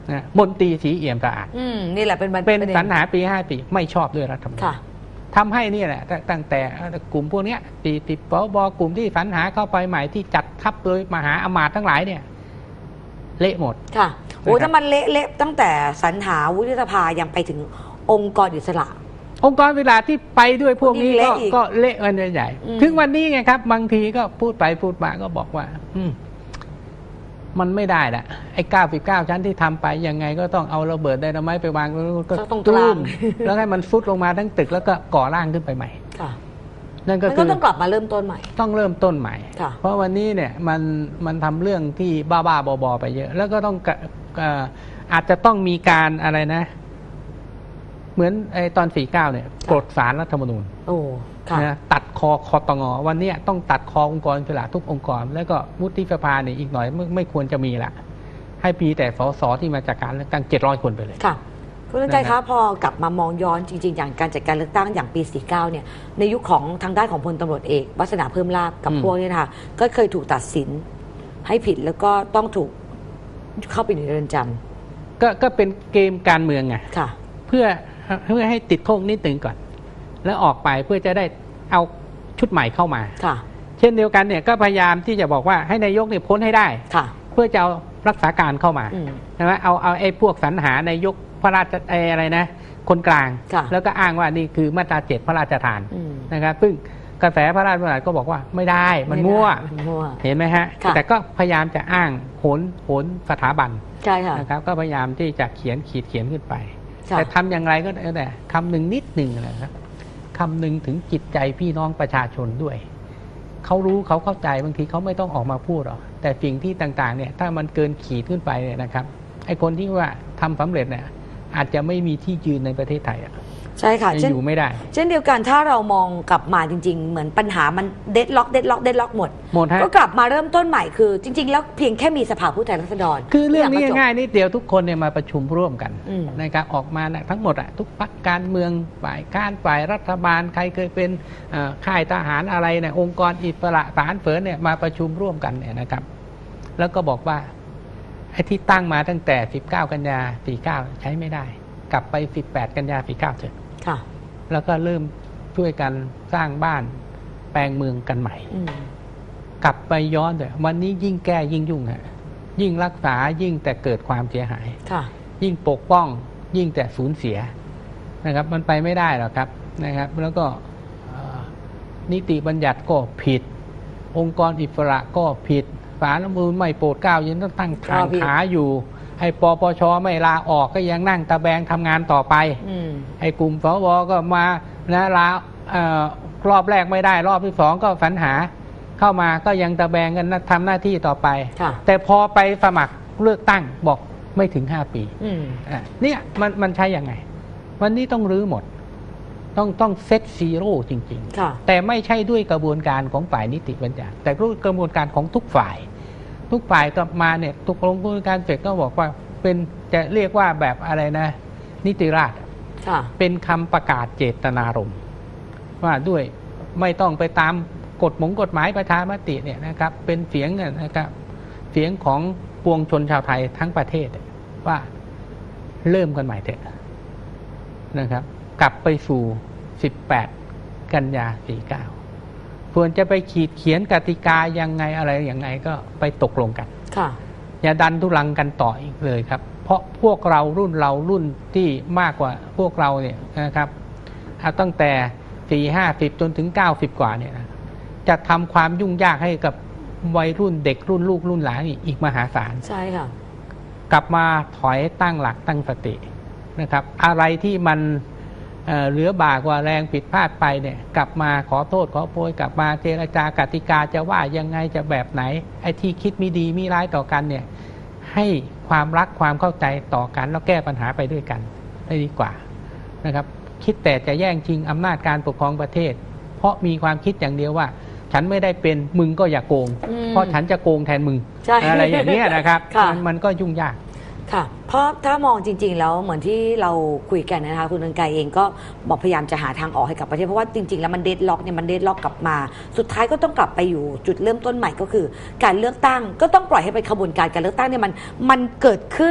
B: นะมนตรีศรีเอี่ยมสะอาด
C: อืมนี่แหละเป็นประ
B: เป็น
C: ด็
B: สรรหาปีห้าปีไม่ชอบด้วยรัฐธรรมนูญ
C: ค่ะ
B: ทำให้นี่แหละตั้งแต่กลุ่มพวกเนี้ยตีติดปบอกลุ่มที่สรรหาเข้าไปใหม่ที่จัดทัพโดยมหาอมาตย์ทั้งหลายเนี่ยเละหมด
C: ค่ะโอ้ถ้ามันเละๆตั้งแต่สรรหาวุฒิสภายังไปถึงองค์กรอิสระ
B: องค์กรเวลาที่ไปด้วยพวกนี้ก็
C: เละอีก
B: ก็เละกันใหญ่
C: อืม
B: ถึงวันนี้ไงครับบางทีก็พูดไปพูดมาก็บอกว่า อืมมันไม่ได้ละไอ้เก้าสิบเก้าชั้นที่ทำไปยังไงก็ต้องเอาระเบิดไดนาไมต์ไปวางแล้วก็
C: ตรงก
B: ตุ้
C: ลาง
B: มแล้วให้มันฟุดลงมาทั้งตึกแล้วก็ก่อร่างขึ้นไปใหม่
C: ค่ะ
B: นั่นก็
C: มัน
B: คื
C: ก็
B: อ
C: ต้องกลับมาเริ่มต้นใหม่
B: ต้องเริ่มต้นใหม่
C: ค่ะ
B: เพราะวันนี้เนี่ยมันมันทำเรื่องที่บ้าๆบอๆไปเยอะ แล้วก็ต้องกะเอ่ออาจจะต้องมีการอะไรนะ เหมือนไอ้ตอนสี่เก้าเนี่ยปลดศาลรัฐธรรมนูญ
C: โอ้ค่ะ
B: นะตัดคอคอตงวันนี้ต้องตัดคอองค์กรอิสระทุกองค์กร แล้วก็วุฒิสภาเนี่ยอีกหน่อยไม่ไม่ควรจะมีละให้มีแต่สสที่มาจากการเลือกตั้งเจ็ดร้อยคนไปเลย
C: ค่ะคุณเรืองไกร
B: นะครั
C: คะ
B: บ
C: พอกลับมามองย้อนจริงๆ อย่างการจัดการเลือกตั้งอย่างปี สี่เก้า เนี่ยในยุคของทางด้านของพลตำรวจเอกวัฒนาเพิ่มลาภกับพวกเนี่ยนะคะก็เคยถูกตัดสินให้ผิดแล้วก็ต้องถูกเข้าไปในเรือนจำ
B: ก็ก็เป็นเกมการเมืองไง
C: ค่ะ
B: เพื่อเพื่อให้ติดโค้งนิดนึงก่อน แล้วออกไปเพื่อจะได้เอาชุดใหม่เข้ามา
C: ค่ะ
B: เช่นเดียวกันเนี่ยก็พยายามที่จะบอกว่าให้นายกเนี่ยพ้นให้ได้
C: ค่ะ
B: เพื่อจะเอารักษาการเข้ามา
C: อืม
B: ใช่ไหมเอาเอาไอ้พวกสรรหานายกพระราชไอ้อะไรนะ คนกลาง
C: ค่ะ
B: แล้วก็อ้างว่านี่คือมาตราเจ็ดพระราชทาน
C: อืม
B: นะครับซึ่งกระแสพระราชบัญญัติก็บอกว่าไม่ได้มันมั่ว
C: มันมั่ว
B: เห็นไหมฮะ
C: ค่ะ
B: แต่ก็พยายามจะอ้างโหนโหนสถาบัน
C: ใช่ค่ะ
B: นะครับก็พยายามที่จะเขียนขีดเขียนขึ้นไป
C: ค่ะ
B: แต่ทำอย่างไรก็แล้วแต่คำหนึ่งนิดหนึ่งนะครับคำหนึ่งถึงจิตใจพี่น้องประชาชนด้วย เขารู้เขาเข้าใจบางทีเขาไม่ต้องออกมาพูดหรอกแต่สิ่งที่ต่างๆเนี่ยถ้ามันเกินขีดขึ้นไปเนี่ยนะครับไอ้คนที่ว่าทำสำเร็จเนี่ยอาจจะไม่มีที่ยืนในประเทศไทยอ่ะ
C: ใช่ค่ะ
B: จะ
C: เช่น
B: อยู่ไม่ได้
C: เช่นเดียวกันถ้าเรามองกลับมาจริง ๆ เหมือนปัญหามันเด็ดล็อกเด็ดล็อกเด็ดล็อกหมด
B: หมดฮะ
C: ก็กลับมาเริ่มต้นใหม่คือ จริง ๆ แล้วเพียงแค่มีสภาผู้แทนราษฎร
B: คือเรื่องนี้
C: ทุกย่ก็จบ
B: ง่ายนิดเดียวทุกคนเนี่ยมาประชุมร่วมกัน
C: อืม
B: นะครับออกมานะทั้งหมดอะทุกพรรคการเมืองฝ่ายการฝ่ายรัฐบาลใครเคยเป็นเอ่อค่ายทหารอะไรเนี่ยองค์กรอิสระศาลเฝินเนี่ยมาประชุมร่วมกันเนี่ยนะครับ แล้วก็บอกว่าไอ้ที่ตั้งมาตั้งแต่สิบเก้ากันยาสี่สิบเก้าใช้ไม่ได้ กลับไปสิบแปดกันยาสี่สิบเก้าเถอะ
C: ค่ะ
B: แล้วก็เริ่มช่วยกันสร้างบ้านแปลงเมืองกันใหม่
C: อืม
B: กลับไปย้อนเลยวันนี้ยิ่งแก้ยิ่งยุ่งฮะยิ่งรักษายิ่งแต่เกิดความเสียหาย
C: ค่ะ
B: ยิ่งปกป้องยิ่งแต่สูญเสียนะครับ มันไปไม่ได้หรอกครับนะครับ แล้วก็เอ่อนิติบัญญัติก็ผิด องค์กรอิสระก็ผิดศาลรัฐธรรมนูญไม่โปรดเกล้ายังต้องตั้งทางขาอยู่ไอ้ปปชไม่ลาออกก็ยังนั่งตะแบงทำงานต่อไป
C: อืม
B: ไอ้กลุ่มสวก็มานะลาเอ่อรอบแรกไม่ได้ รอบที่สองก็สรรหาเข้ามาก็ยังตะแบงกันนะทำหน้าที่ต่อไป
C: ค่ะ
B: แต่พอไปสมัครเลือกตั้งบอกไม่ถึงห้าปี
C: อืม
B: อ่ะเนี่ยมันมันใช้ยังไง วันนี้ต้องรื้อหมด ต้องต้องเซตซีโร่จริง
C: ค่ะ
B: ๆ แต่ไม่ใช่ด้วยกระบวนการของฝ่ายนิติบัญญัติ แต่ด้วยกระบวนการของทุกฝ่าย ทุกฝ่ายกลับมาเนี่ยทุกกระบวนการเสร็จก็บอกว่าเป็นจะเรียกว่าแบบอะไรนะ นิติราษฎร์
C: ค่ะ
B: เป็นคำประกาศเจตนารมณ์ว่าด้วยไม่ต้องไปตามกฎหมงกฎหมายประชามติเนี่ยนะครับ เป็นเสียงนะครับเสียงของปวงชนชาวไทยทั้งประเทศว่าเริ่มกันใหม่เถอะนะครับ กลับไปสู่สิบแปดกันยาสี่สิบเก้าควรจะไปขีดเขียนกติกายังไงอะไรยังไงก็ไปตกลงกัน
C: ค่ะ
B: อย่าดันทุลังกันต่ออีกเลยครับ เพราะพวกเรารุ่นเรารุ่นที่มากกว่าพวกเราเนี่ยนะครับเอาตั้งแต่สี่ห้าสิบจนถึงเก้าสิบกว่าเนี่ยนะจะทำความยุ่งยากให้กับวัยรุ่นเด็กรุ่นลูกรุ่นหลานอีกมหาศาล
C: ใช่ค่ะ
B: กลับมาถอยตั้งหลักตั้งสตินะครับ อะไรที่มันเอ่อเหลือบากว่าแรงผิดพลาดไปเนี่ย กลับมาขอโทษขอโพยกลับมาเจรจากติกาจะว่ายังไงจะแบบไหนไอ้ที่คิดมีดีมีร้ายต่อกันเนี่ย ให้ความรักความเข้าใจต่อกันแล้วแก้ปัญหาไปด้วยกันได้ดีกว่านะครับ คิดแต่จะแย่งชิงอำนาจการปกครองประเทศ เพราะมีความคิดอย่างเดียวว่า ฉันไม่ได้เป็นมึงก็อย่าโกง
C: อืม
B: เพราะฉันจะโกงแทนมึง
C: ใช่
B: อะไรอย่างเนี้ยนะครับ
C: ค่ะ
B: มันมันก็ยุ่งยาก
C: ค่ะ เพราะถ้ามองจริง ๆ แล้วเหมือนที่เราคุยกันนะคะคุณเรืองไกรเองก็บอกพยายามจะหาทางออกให้กับประเทศเพราะว่าจริง ๆ แล้วมันเดดล็อกเนี่ยมันเดดล็อกกลับมา สุดท้ายก็ต้องกลับไปอยู่จุดเริ่มต้นใหม่ก็คือ การเลือกตั้งก็ต้องปล่อยให้เป็นขบวนการการเลือกตั้งเนี่ยมันมันเกิดขึ้น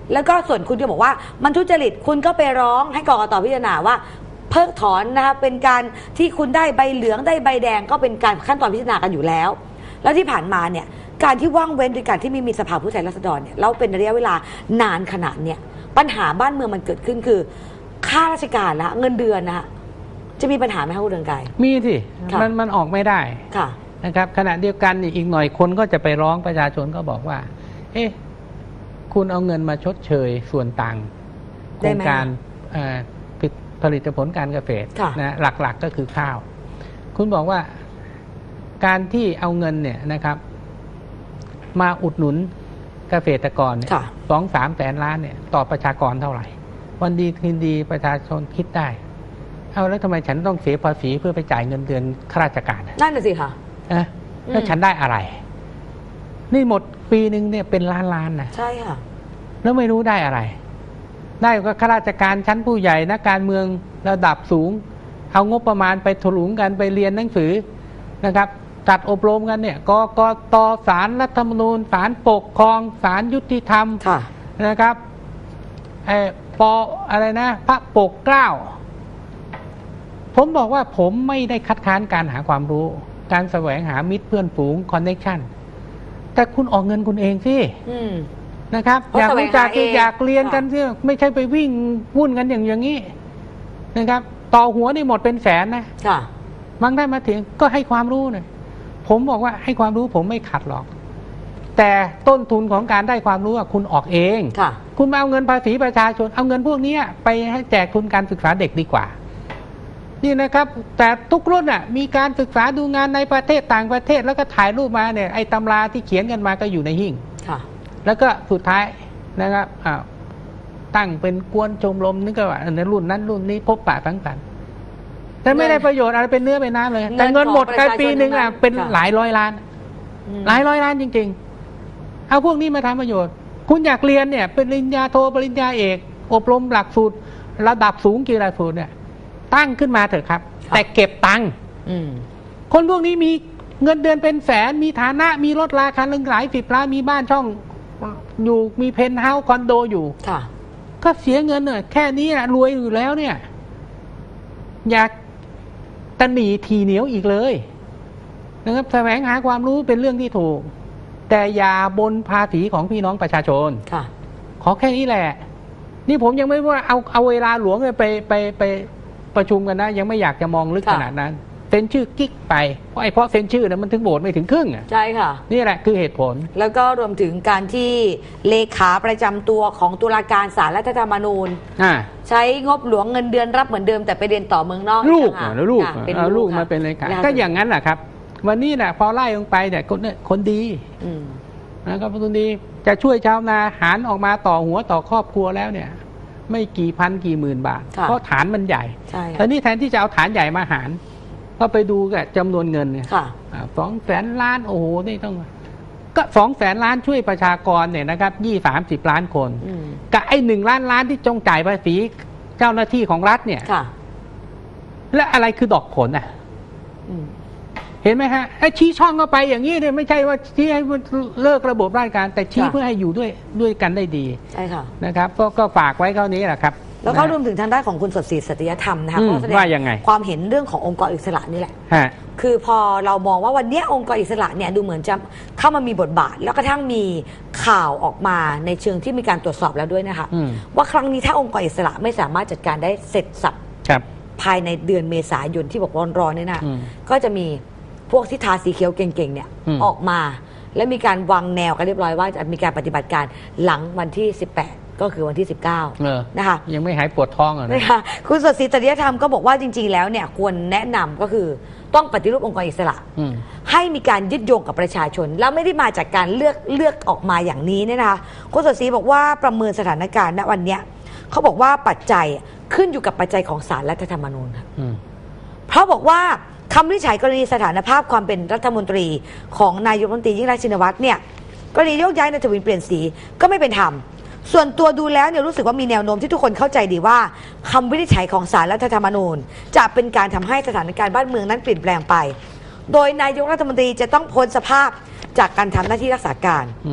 C: แล้วก็ส่วนคุณจะบอกว่ามันทุจริตคุณก็ไปร้องให้กกตพิจารณาว่าเพิกถอนนะคะเป็นการที่คุณได้ใบเหลืองได้ใบแดงก็เป็นการขั้นตอนพิจารณากันอยู่แล้วแล้วที่ผ่านมาเนี่ยการที่ว่างเว้นโดยการที่ไม่มีสภาผู้แทนราษฎรเนี่ยเราเป็นระยะเวลานานขนาดเนี่ยปัญหาบ้านเมืองมันเกิดขึ้นคือค่าราชการละเงินเดือนนะจะมีปัญหาไหมคะคุณเรืองไกร
B: มีสิมันมันออกไม่ได้
C: ค่ะ
B: นะครับขณะเดียวกันอีกหน่อยคนก็จะไปร้องประชาชนก็บอกว่าเอ๊ะคุณเอาเงินมาชดเชยส่วนต่างโครงการผลิตผลการเกษตรนะหลักๆ ก, ก็คือข้าวคุณบอกว่าการที่เอาเงินเนี่ยนะครับมาอุดหนุนเกษตรกรสองสามแสนล้านเนี่ยต่อประชากรเท่าไหร่วันดีคืนดีประชาชนคิดได้เอาแล้วทำไมฉันต้องเสียภาษีเพื่อไปจ่ายเงินเดือนข้าราชการ
C: นั่นน่ะสิค่ะ
B: นะแล้วฉันได้อะไรนี่หมดปีหนึ่งเนี่ยเป็นล้านล้านนะ
C: ใช่ค่ะ
B: แล้วไม่รู้ได้อะไรได้ก็ข้าราชการชั้นผู้ใหญ่นักการเมืองระดับสูงเอางบประมาณไปถลุงกันไปเรียนหนังสือนะครับจัดอบรมกันเนี่ยกกตศาลรัฐธรรมนูญศาลปกครองศาลยุติธรรมนะครับไอ้ปออะไรนะพระปกเกล้าผมบอกว่าผมไม่ได้คัดค้านการหาความรู้การแสวงหามิตรเพื่อนฝูงคอนเนคชั่นแต่คุณออกเงินคุณเองสินะครับอยากรู้จักอยากเรียนกันเสียไม่ใช่ไปวิ่งวุ่นกันอย่างอย่างนี้นะครับต่อหัวนี่หมดเป็นแสนนะบางได้มาถึงก็ให้ความรู้หน่อยผมบอกว่าให้ความรู้ผมไม่ขัดหรอกแต่ต้นทุนของการได้ความรู้คุณออกเองคุณมาเอาเงินภาษีประชาชนเอาเงินพวกนี้ไปให้แจกทุนการศึกษาเด็กดีกว่านี่นะครับแต่ทุกรุ่นอ่ะมีการศึกษาดูงานในประเทศต่างประเทศแล้วก็ถ่ายรูปมาเนี่ยไอ้ตำราที่เขียนกันมาก็อยู่ในหิ้งแล้วก็สุดท้ายนะครับตั้งเป็นกวนชมรมนี่ก็ว่าในรุ่นนั้นรุ่นนี้พบปะทั้งกันแต่ไม่ได้ประโยชน์อะไรเป็นเนื้อเป็นน้ำเลยแต่เงินหมดกลายปีหนึ่งอ่ะเป็นหลายร้อยล้านหลายร้อยล้านจริงๆเอาพวกนี้มาทำประโยชน์คุณอยากเรียนเนี่ยปริญญาโทปริญญาเอกอบรมหลักสูตรระดับสูงกี่หลักสูตรเนี่ยตั้งขึ้นมาเถอะครับแต่เก็บตังค์คนพวกนี้มีเงินเดือนเป็นแสนมีฐานะมีรถราคาหลายสิบล้านมีบ้านช่องอยู่มีเพนท์เฮาส์คอนโดอยู่ก็เสียเงินเนี่ยแค่นี้รวยอยู่แล้วเนี่ยอยากตะหนีทีเหนียวอีกเลยนะครับแสวงหาความรู้เป็นเรื่องที่ถูกแต่อย่าบนภาษีของพี่น้องประชาชนขอแค่นี้แหละนี่ผมยังไม่ว่าเอาเอาเวลาหลวงไปไปไปประชุมกันนะยังไม่อยากจะมองลึกขนาดนั้นเซ็นชื่อกิ๊กไปเพราะไอ้เพราะเซ็นชื่อนั้นมันถึงโหวตไม่ถึงครึ่งอ่ะ
C: ใช่ค่ะ
B: นี่แหละคือเหตุผล
C: แล้วก็รวมถึงการที่เลขาประจำตัวของตุลาการศาลรัฐธรรมนูญใช้งบหลวงเงินเดือนรับเหมือนเดิมแต่ไปเรียนต่อเมืองนอก
B: ลูกแล้วลูกเอาลูกมาเป็นเลขาก็อย่างนั้นแหละครับวันนี้แหละพอไล่ลงไปเนี่ยคนคนดีนะครับคนดีจะช่วยชาวนาหารออกมาต่อหัวต่อครอบครัวแล้วเนี่ยไม่กี่พันกี่หมื่นบาทเพราะฐานมันใหญ่แต่นี่แทนที่จะเอาฐานใหญ่มาหารก็ไปดูกับจำนวนเงินเนี่ยสองแสนล้านโอ้โหนี่ต้องก็สองแสนล้านช่วยประชากรเนี่ยนะครับยี่สามสิบล้านคนกับไอ้หนึ่งล้านล้านที่จงจ่ายภาษีเจ้าหน้าที่ของรัฐเนี่ยและอะไรคือดอกผลอ่ะเห็นไหมฮะไอ้ชี้ช่องเข้าไปอย่างนี้เนี่ยไม่ใช่ว่าชี้ให้เลิกระบบราชการแต่ชี้เพื่อให้อยู่ด้วยด้วยกันได้ดีใช่ค่ะนะครับก็ก็ฝากไว้เท่านี้แหละครับ
C: แล้วก็รวมถึงทางด้านของคุณสดศรีสัตยธรรมนะคะก็แสดงความเห็นเรื่องขององค์กรอิสระนี่แหละคือพอเรามองว่าวันนี้องค์กรอิสระเนี่ยดูเหมือนจะเข้ามามีบทบาทแล้วกระทั่งมีข่าวออกมาในเชิงที่มีการตรวจสอบแล้วด้วยนะคะว่าครั้งนี้ถ้าองค์กรอิสระไม่สามารถจัดการได้เสร็จสับภายในเดือนเมษายนที่บอกร้อนๆเนี่ยนะก็จะมีพวกที่ทาสีเขียวเก่งๆเนี่ยออกมาและมีการวางแนวกันเรียบร้อยว่าจะมีการปฏิบัติการหลังวันที่สิบแปดก็คือวันที่สิบเก้านะคะ
B: ยังไม่หายปวดท้องอ่ะ
C: นะคะคุณสดศรีจริยธรรมก็บอกว่าจริงๆแล้วเนี่ยควรแนะนำก็คือต้องปฏิรูปองค์กรอิสระให้มีการยึดโยงกับประชาชนแล้วไม่ได้มาจากการเลือกเลือกออกมาอย่างนี้เนี่ยนะคะคุณสดศรีบอกว่าประเมินสถานการณ์ณวันนี้เขาบอกว่าปัจจัยขึ้นอยู่กับปัจจัยของศาลรัฐธรรมนูญค่ะเพราะบอกว่าคำวินิจฉัยกรณีสถานภาพความเป็นรัฐมนตรีของนายกรัฐมนตรียิ่งรักษณ์ชินวัตรเนี่ยกรณีโยกย้ายนายทวินเปลี่ยนสีก็ไม่เป็นธรรมส่วนตัวดูแล้วเนี่ยรู้สึกว่ามีแนวโน้มที่ทุกคนเข้าใจดีว่าคำวินิจฉัยของศาลรัฐธรรมนูญจะเป็นการทำให้สถานการณ์บ้านเมืองนั้นเปลี่ยนแปลงไปโดยนายกรัฐมนตรีจะต้องพ้นสภาพจากการทำหน้าที่รักษาการ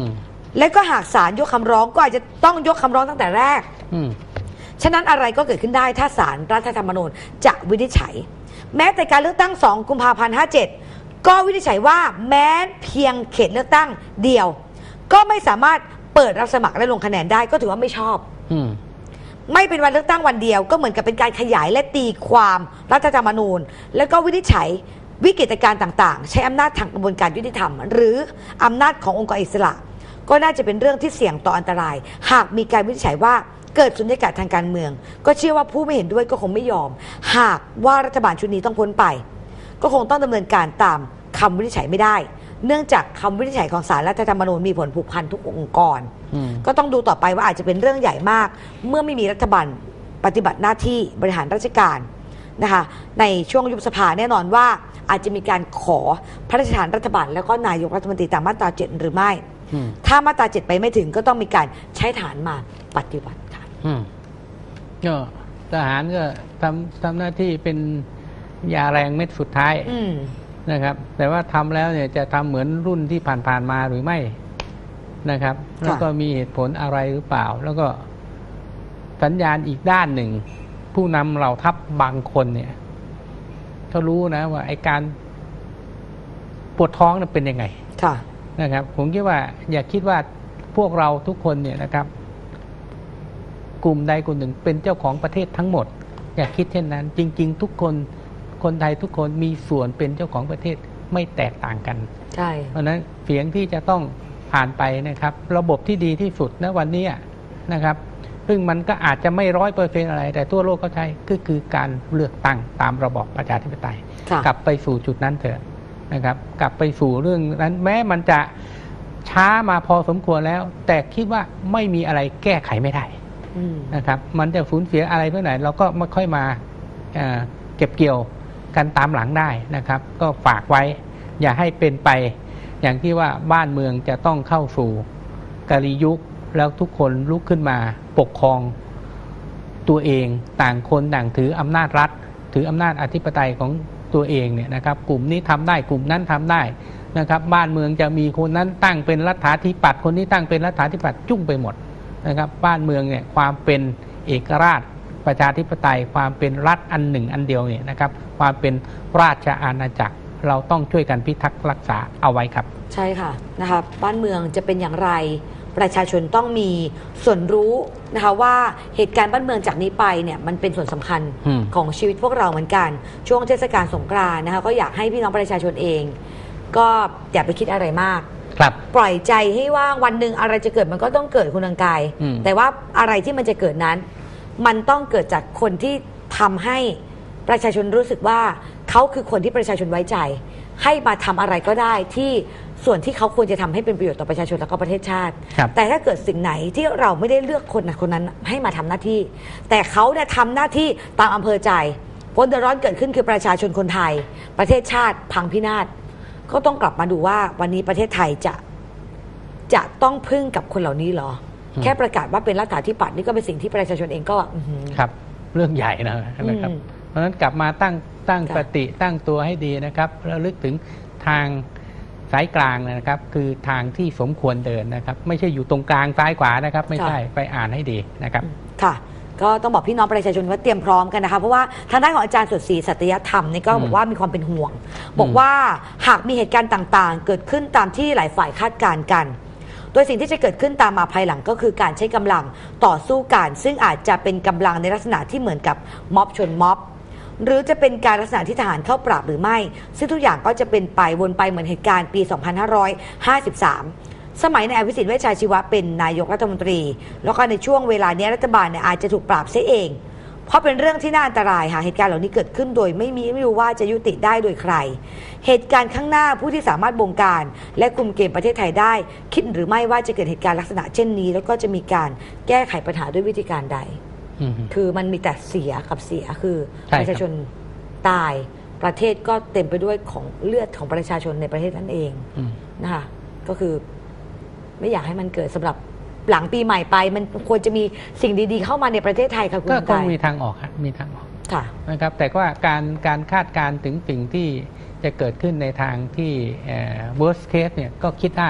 C: และก็หากศาลยกคำร้องก็อาจจะต้องยกคำร้องตั้งแต่แรกฉะนั้นอะไรก็เกิดขึ้นได้ถ้าศาลรัฐธรรมนูญจะวินิจฉัยแม้แต่การเลือกตั้งสองกุมภาพันธ์ห้าเจ็ดก็วินิจฉัยว่าแม้เพียงเขตเลือกตั้งเดียวก็ไม่สามารถเปิดรับสมัครและลงคะแนนได้ก็ถือว่าไม่ชอบไม่เป็นวันเลือกตั้งวันเดียวก็เหมือนกับเป็นการขยายและตีความรัฐธรรมนูญแล้วก็วินิจฉัยวิกฤตการณ์ต่างๆใช้อำนาจทางกระบวนการยุติธรรมหรืออำนาจขององค์กรอิสระก็น่าจะเป็นเรื่องที่เสี่ยงต่ออันตรายหากมีการวินิจฉัยว่าเกิดสุญญากาศทางการเมืองก็เชื่อว่าผู้ไม่เห็นด้วยก็คงไม่ยอมหากว่ารัฐบาลชุดนี้ต้องพ้นไปก็คงต้องดำเนินการตามคำวินิจฉัยไม่ได้เนื่องจากคำวินิจฉัยของศาลรัฐธรรมนูญมีผลผูกพันทุกองค์กรก็ต้องดูต่อไปว่าอาจจะเป็นเรื่องใหญ่มากเมื่อไม่มีรัฐบาลปฏิบัติหน้าที่บริหารราชการนะคะในช่วงยุบสภาแน่นอนว่าอาจจะมีการขอพระราชทานรัฐบาลแล้วก็นายกรัฐมนตรีตามมาตราเจ็ดหรือไม่ถ้ามาตราเจ็ดไปไม่ถึงก็ต้องมีการใช้ฐานมาปฏิบัติค่ะ
B: ก็ทหารก็ทำทำหน้าที่เป็นยาแรงเม็ดสุดท้ายนะครับแต่ว่าทำแล้วเนี่ยจะทำเหมือนรุ่นที่ผ่านๆมาหรือไม่นะครับแล้วก็มีเหตุผลอะไรหรือเปล่าแล้วก็สัญญาณอีกด้านหนึ่งผู้นำเหล่าทัพบางคนเนี่ยเขารู้นะว่าไอ้การปวดท้องนั้นเป็นยังไงนะครับผมคิดว่าอย่าคิดว่าพวกเราทุกคนเนี่ยนะครับกลุ่มใดกลุ่มหนึ่งเป็นเจ้าของประเทศทั้งหมดอย่าคิดเช่นนั้นจริงๆทุกคนคนไทยทุกคนมีส่วนเป็นเจ้าของประเทศไม่แตกต่างกันใช่เพราะนั้นเสียงที่จะต้องผ่านไปนะครับระบบที่ดีที่สุดณวันนี้นะครับซึ่งมันก็อาจจะไม่ร้อยเปอร์เซ็นต์อะไรแต่ทั่วโลกเขาใช้ก็คือการเลือกตั้งตามระบอบประชาธิปไตยกลับไปสู่จุดนั้นเถอะนะครับกลับไปสู่เรื่องนั้นแม้มันจะช้ามาพอสมควรแล้วแต่คิดว่าไม่มีอะไรแก้ไขไม่ได้นะครับมันจะสูญเสียอะไรเมื่อไหร่เราก็ไม่ค่อยมาเก็บเกี่ยวกันตามหลังได้นะครับก็ฝากไว้อย่าให้เป็นไปอย่างที่ว่าบ้านเมืองจะต้องเข้าสู่กาลียุคแล้วทุกคนลุกขึ้นมาปกครองตัวเองต่างคนต่างถืออำนาจรัฐถืออำนาจอธิปไตยของตัวเองเนี่ยนะครับกลุ่มนี้ทำได้กลุ่มนั้นทำได้นะครับบ้านเมืองจะมีคนนั้นตั้งเป็นรัฐาธิปัตย์คนนี้ตั้งเป็นรัฐาธิปัตย์จุ่งไปหมดนะครับบ้านเมืองเนี่ยความเป็นเอกราชประชาธิปไตยความเป็นรัฐอันหนึ่งอันเดียวเนี่ยนะครับความเป็นราชอาณาจักรเราต้องช่วยกันพิทักษ์รักษาเอาไว้ครับ
C: ใช่ค่ะนะครับบ้านเมืองจะเป็นอย่างไรประชาชนต้องมีส่วนรู้นะคะว่าเหตุการณ์บ้านเมืองจากนี้ไปเนี่ยมันเป็นส่วนสำคัญของชีวิตพวกเราเหมือนกันช่วงเทศกาลสงกรานต์นะคะก็อยากให้พี่น้องประชาชนเองก็อย่าไปคิดอะไรมากปล่อยใจให้ว่าวันหนึ่งอะไรจะเกิดมันก็ต้องเกิดคุณอังกายแต่ว่าอะไรที่มันจะเกิดนั้นมันต้องเกิดจากคนที่ทำให้ประชาชนรู้สึกว่าเขาคือคนที่ประชาชนไว้ใจให้มาทำอะไรก็ได้ที่ส่วนที่เขาควรจะทำให้เป็นประโยชน์ต่อประชาชนและก็ประเทศชาติแต่ถ้าเกิดสิ่งไหนที่เราไม่ได้เลือกคนคนนั้นให้มาทำหน้าที่แต่เขาเนี่ยทำหน้าที่ตามอำเภอใจผลเดือดร้อนเกิดขึ้นคือประชาชนคนไทยประเทศชาติพังพินาศก็ต้องกลับมาดูว่าวันนี้ประเทศไทยจะจะต้องพึ่งกับคนเหล่านี้เหรอแค่ประกาศว่าเป็นรัฐาธิปัตย์นี่ก็เป็นสิ่งที่ประชาชนเองก็
B: ครับเรื่องใหญ่นะครับเพราะฉะนั้นกลับมาตั้งตั้งสติตั้งตัวให้ดีนะครับแล้วลึกถึงทางสายกลางนะครับคือทางที่สมควรเดินนะครับไม่ใช่อยู่ตรงกลางซ้ายขวานะครับไม่ใช่ไปอ่านให้ดีนะครับ
C: ค่ะก็ต้องบอกพี่น้องประชาชนว่าเตรียมพร้อมกันนะคะเพราะว่าทางด้านของอาจารย์สุดศรีสัตยธรรมนี่ก็บอกว่ามีความเป็นห่วงบอกว่าหากมีเหตุการณ์ต่างๆเกิดขึ้นตามที่หลายฝ่ายคาดการณ์กันโดยสิ่งที่จะเกิดขึ้นตามมาภายหลังก็คือการใช้กำลังต่อสู้กันซึ่งอาจจะเป็นกำลังในลักษณะที่เหมือนกับม็อบชนม็อบหรือจะเป็นการลักษณะที่ทหารเข้าปราบหรือไม่ซึ่งทุกอย่างก็จะเป็นไปวนไปเหมือนเหตุการณ์ปี สองพันห้าร้อยห้าสิบสาม สมัยนายอภิสิทธิ์เวชชาชีวะเป็นนายกรัฐมนตรีแล้วก็ในช่วงเวลานี้รัฐบาลเนี่ยอาจจะถูกปราบเสียเองเพราะเป็นเรื่องที่น่าอันตรายหากเหตุการณ์เหล่านี้เกิดขึ้นโดยไม่มีไม่รู้ว่าจะยุติได้โดยใครเหตุการณ์ข้างหน้าผู้ที่สามารถบงการและคุมเกมประเทศไทยได้คิดหรือไม่ว่าจะเกิดเหตุการณ์ลักษณะเช่นนี้แล้วก็จะมีการแก้ไขปัญหาด้วยวิธีการใดคือมันมีแต่เสียกับเสียคือประชาชนตายประเทศก็เต็มไปด้วยของเลือดของประชาชนในประเทศนั่นเองนะคะก็คือไม่อยากให้มันเกิดสำหรับหลังปีใหม่ไปมันควรจะมีสิ่งดีๆเข้ามาในประเทศไทยค่ะคุณกาย
B: ก็คงมีทางออกครับมีทางออกนะครับแต่ว่าการการคาดการณ์ถึงสิ่งที่จะเกิดขึ้นในทางที่ worst case เนี่ยก็คิดได้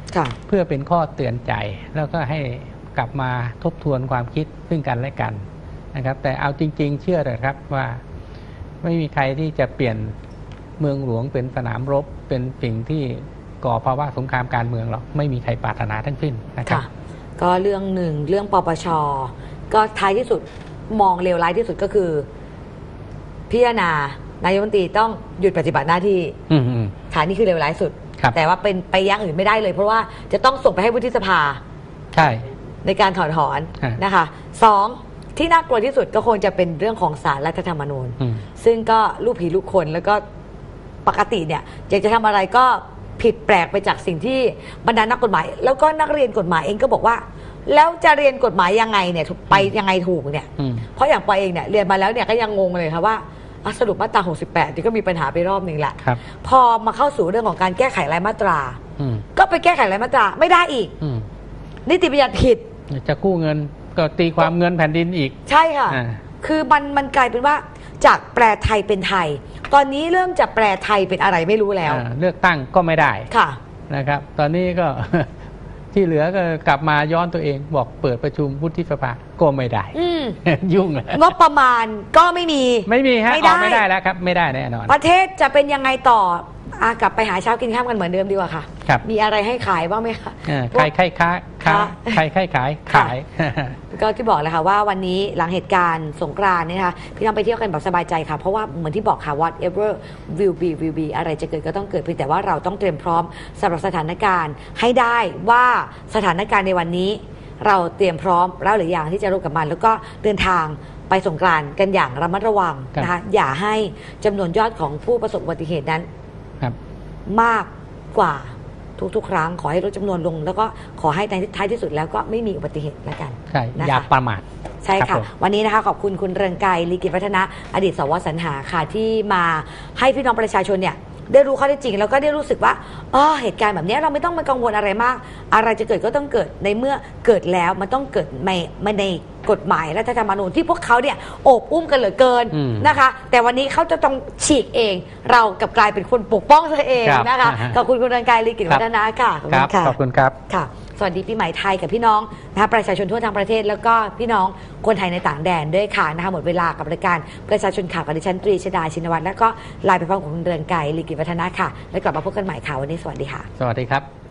B: เพื่อเป็นข้อเตือนใจแล้วก็ให้กลับมาทบทวนความคิดซึ่งกันและกันนะครับแต่เอาจริงๆเชื่อเลยครับว่าไม่มีใครที่จะเปลี่ยนเมืองหลวงเป็นสนามรบเป็นสิ่งที่ก่อภาวะสงครามการเมืองหรอกไม่มีใครปรารถนาทั้งสิ้นนะครับ
C: ก็เรื่องหนึ่งเรื่องปปช.ก็ท้ายที่สุดมองเลวร้ายที่สุดก็คือพิจารณานายกรัฐมนตรีต้องหยุดปฏิบัติหน้าที่ฐานนี้คือเลวร้ายสุดแต่ว่าเป็นไปอย่างอื่นไม่ได้เลยเพราะว่าจะต้องส่งไปให้วุฒิสภา
B: ใช่
C: ในการถอดถอนนะคะสองที่น่ากลัวที่สุดก็คงจะเป็นเรื่องของศาลรัฐธรรมนูญซึ่งก็ลูกผีลูกคนแล้วก็ปกติเนี่ยอยากจะทำอะไรก็ผิดแปลกไปจากสิ่งที่บรรดานักกฎหมายแล้วก็นักเรียนกฎหมายเองก็บอกว่าแล้วจะเรียนกฎหมายยังไงเนี่ยไปยังไงถูกเนี่ยเพราะอย่างปอเองเนี่ยเรียนมาแล้วเนี่ยก็ยังงงเลยค่ะว่าสรุปมาตราหกสิบแปดที่ก็มีปัญหาไปรอบนึงแหละพอมาเข้าสู่เรื่องของการแก้ไขรายมาตราก็ไปแก้ไขรายมาตราไม่ได้อีกนิติบัญญัติผิด
B: จะกู้เงินก็ตีความเงินแผ่นดินอีก
C: ใช่ค่ะคือมันมันกลายเป็นว่าจากแปลไทยเป็นไทยตอนนี้เริ่มจะแปลไทยเป็นอะไรไม่รู้แล้ว
B: เลือกตั้งก็ไม่ได้
C: ค่ะ
B: นะครับตอนนี้ก็ ที่เหลือก็กลับมาย้อนตัวเองบอกเปิดประชุมวุฒิสภาก็ไม่ได้ยุ่ง
C: งบประมาณก็ไม่มี
B: ไม่มีฮะออกไม่ได้แล้วครับไม่ได้แน่นอน
C: ประเทศจะเป็นยังไงต่อกลับไปหาเช้ากินข้ามกันเหมือนเดิมดีกว่าค่ะมีอะไรให้ขายบ้างไหมคะ
B: ใครใครค้าใครใครขายขาย
C: ก็ที่บอกเลยค่ะว่าวันนี้หลังเหตุการณ์สงกรานต์นี่นะคะพี่น้องไปเที่ยวกันแบบสบายใจค่ะเพราะว่าเหมือนที่บอกค่ะ whatever will be will be อะไรจะเกิดก็ต้องเกิดเพียงแต่ว่าเราต้องเตรียมพร้อมสำหรับสถานการณ์ให้ได้ว่าสถานการณ์ในวันนี้เราเตรียมพร้อมแล้วหรือยังที่จะรู้กับมันแล้วก็เดินทางไปสงกรานต์กันอย่างระมัดระวังนะคะอย่าให้จำนวนยอดของผู้ประสบอุบัติเหตุนั้นมากกว่าทุกๆครั้งขอให้ลดจำนวนลงแล้วก็ขอให้ในท้ายที่สุดแล้วก็ไม่มีอุบัติเหตุแล้วกัน
B: ใช่อย่าประมาท
C: ใช่ค่ะวันนี้นะคะขอบคุณคุณเรืองไกร ลีกิจวัฒนะอดีตสวสรรหาค่ะที่มาให้พี่น้องประชาชนเนี่ยได้รู้ข้อเท็จจริงแล้วก็ได้รู้สึกว่าอ๋อเหตุการณ์แบบนี้เราไม่ต้องมากังวลอะไรมากอะไรจะเกิดก็ต้องเกิดในเมื่อเกิดแล้วมันต้องเกิดในในกฎหมายรัฐธรรมนูญที่พวกเขาเนี่ยโอบอุ้มกันเหลือเกินนะคะแต่วันนี้เขาจะต้องฉีกเองเรากับกลายเป็นคนปกป้องตัวเองนะคะขอบคุณคุณเรืองไกร ลีกิจวัฒนะค่ะ
B: ขอบคุณค่ะขอบคุณครับ
C: ค่ะสวัสดีปีใหม่ไทยกับพี่น้องนะคะประชาชนทั่วทั้งประเทศแล้วก็พี่น้องคนไทยในต่างแดนด้วยค่ะนะคะหมดเวลากับรายการประชาชนข่าวกับดิฉันตรีชดาชินวัตรแล้วก็ไลน์ไปพร้อมกับคุณเรืองไกร ลีกิจวัฒนะค่ะแล้วกลับมาพบกันใหม่ค่ะวันนี้สวัสดีค่ะ
B: สวัสดีครับ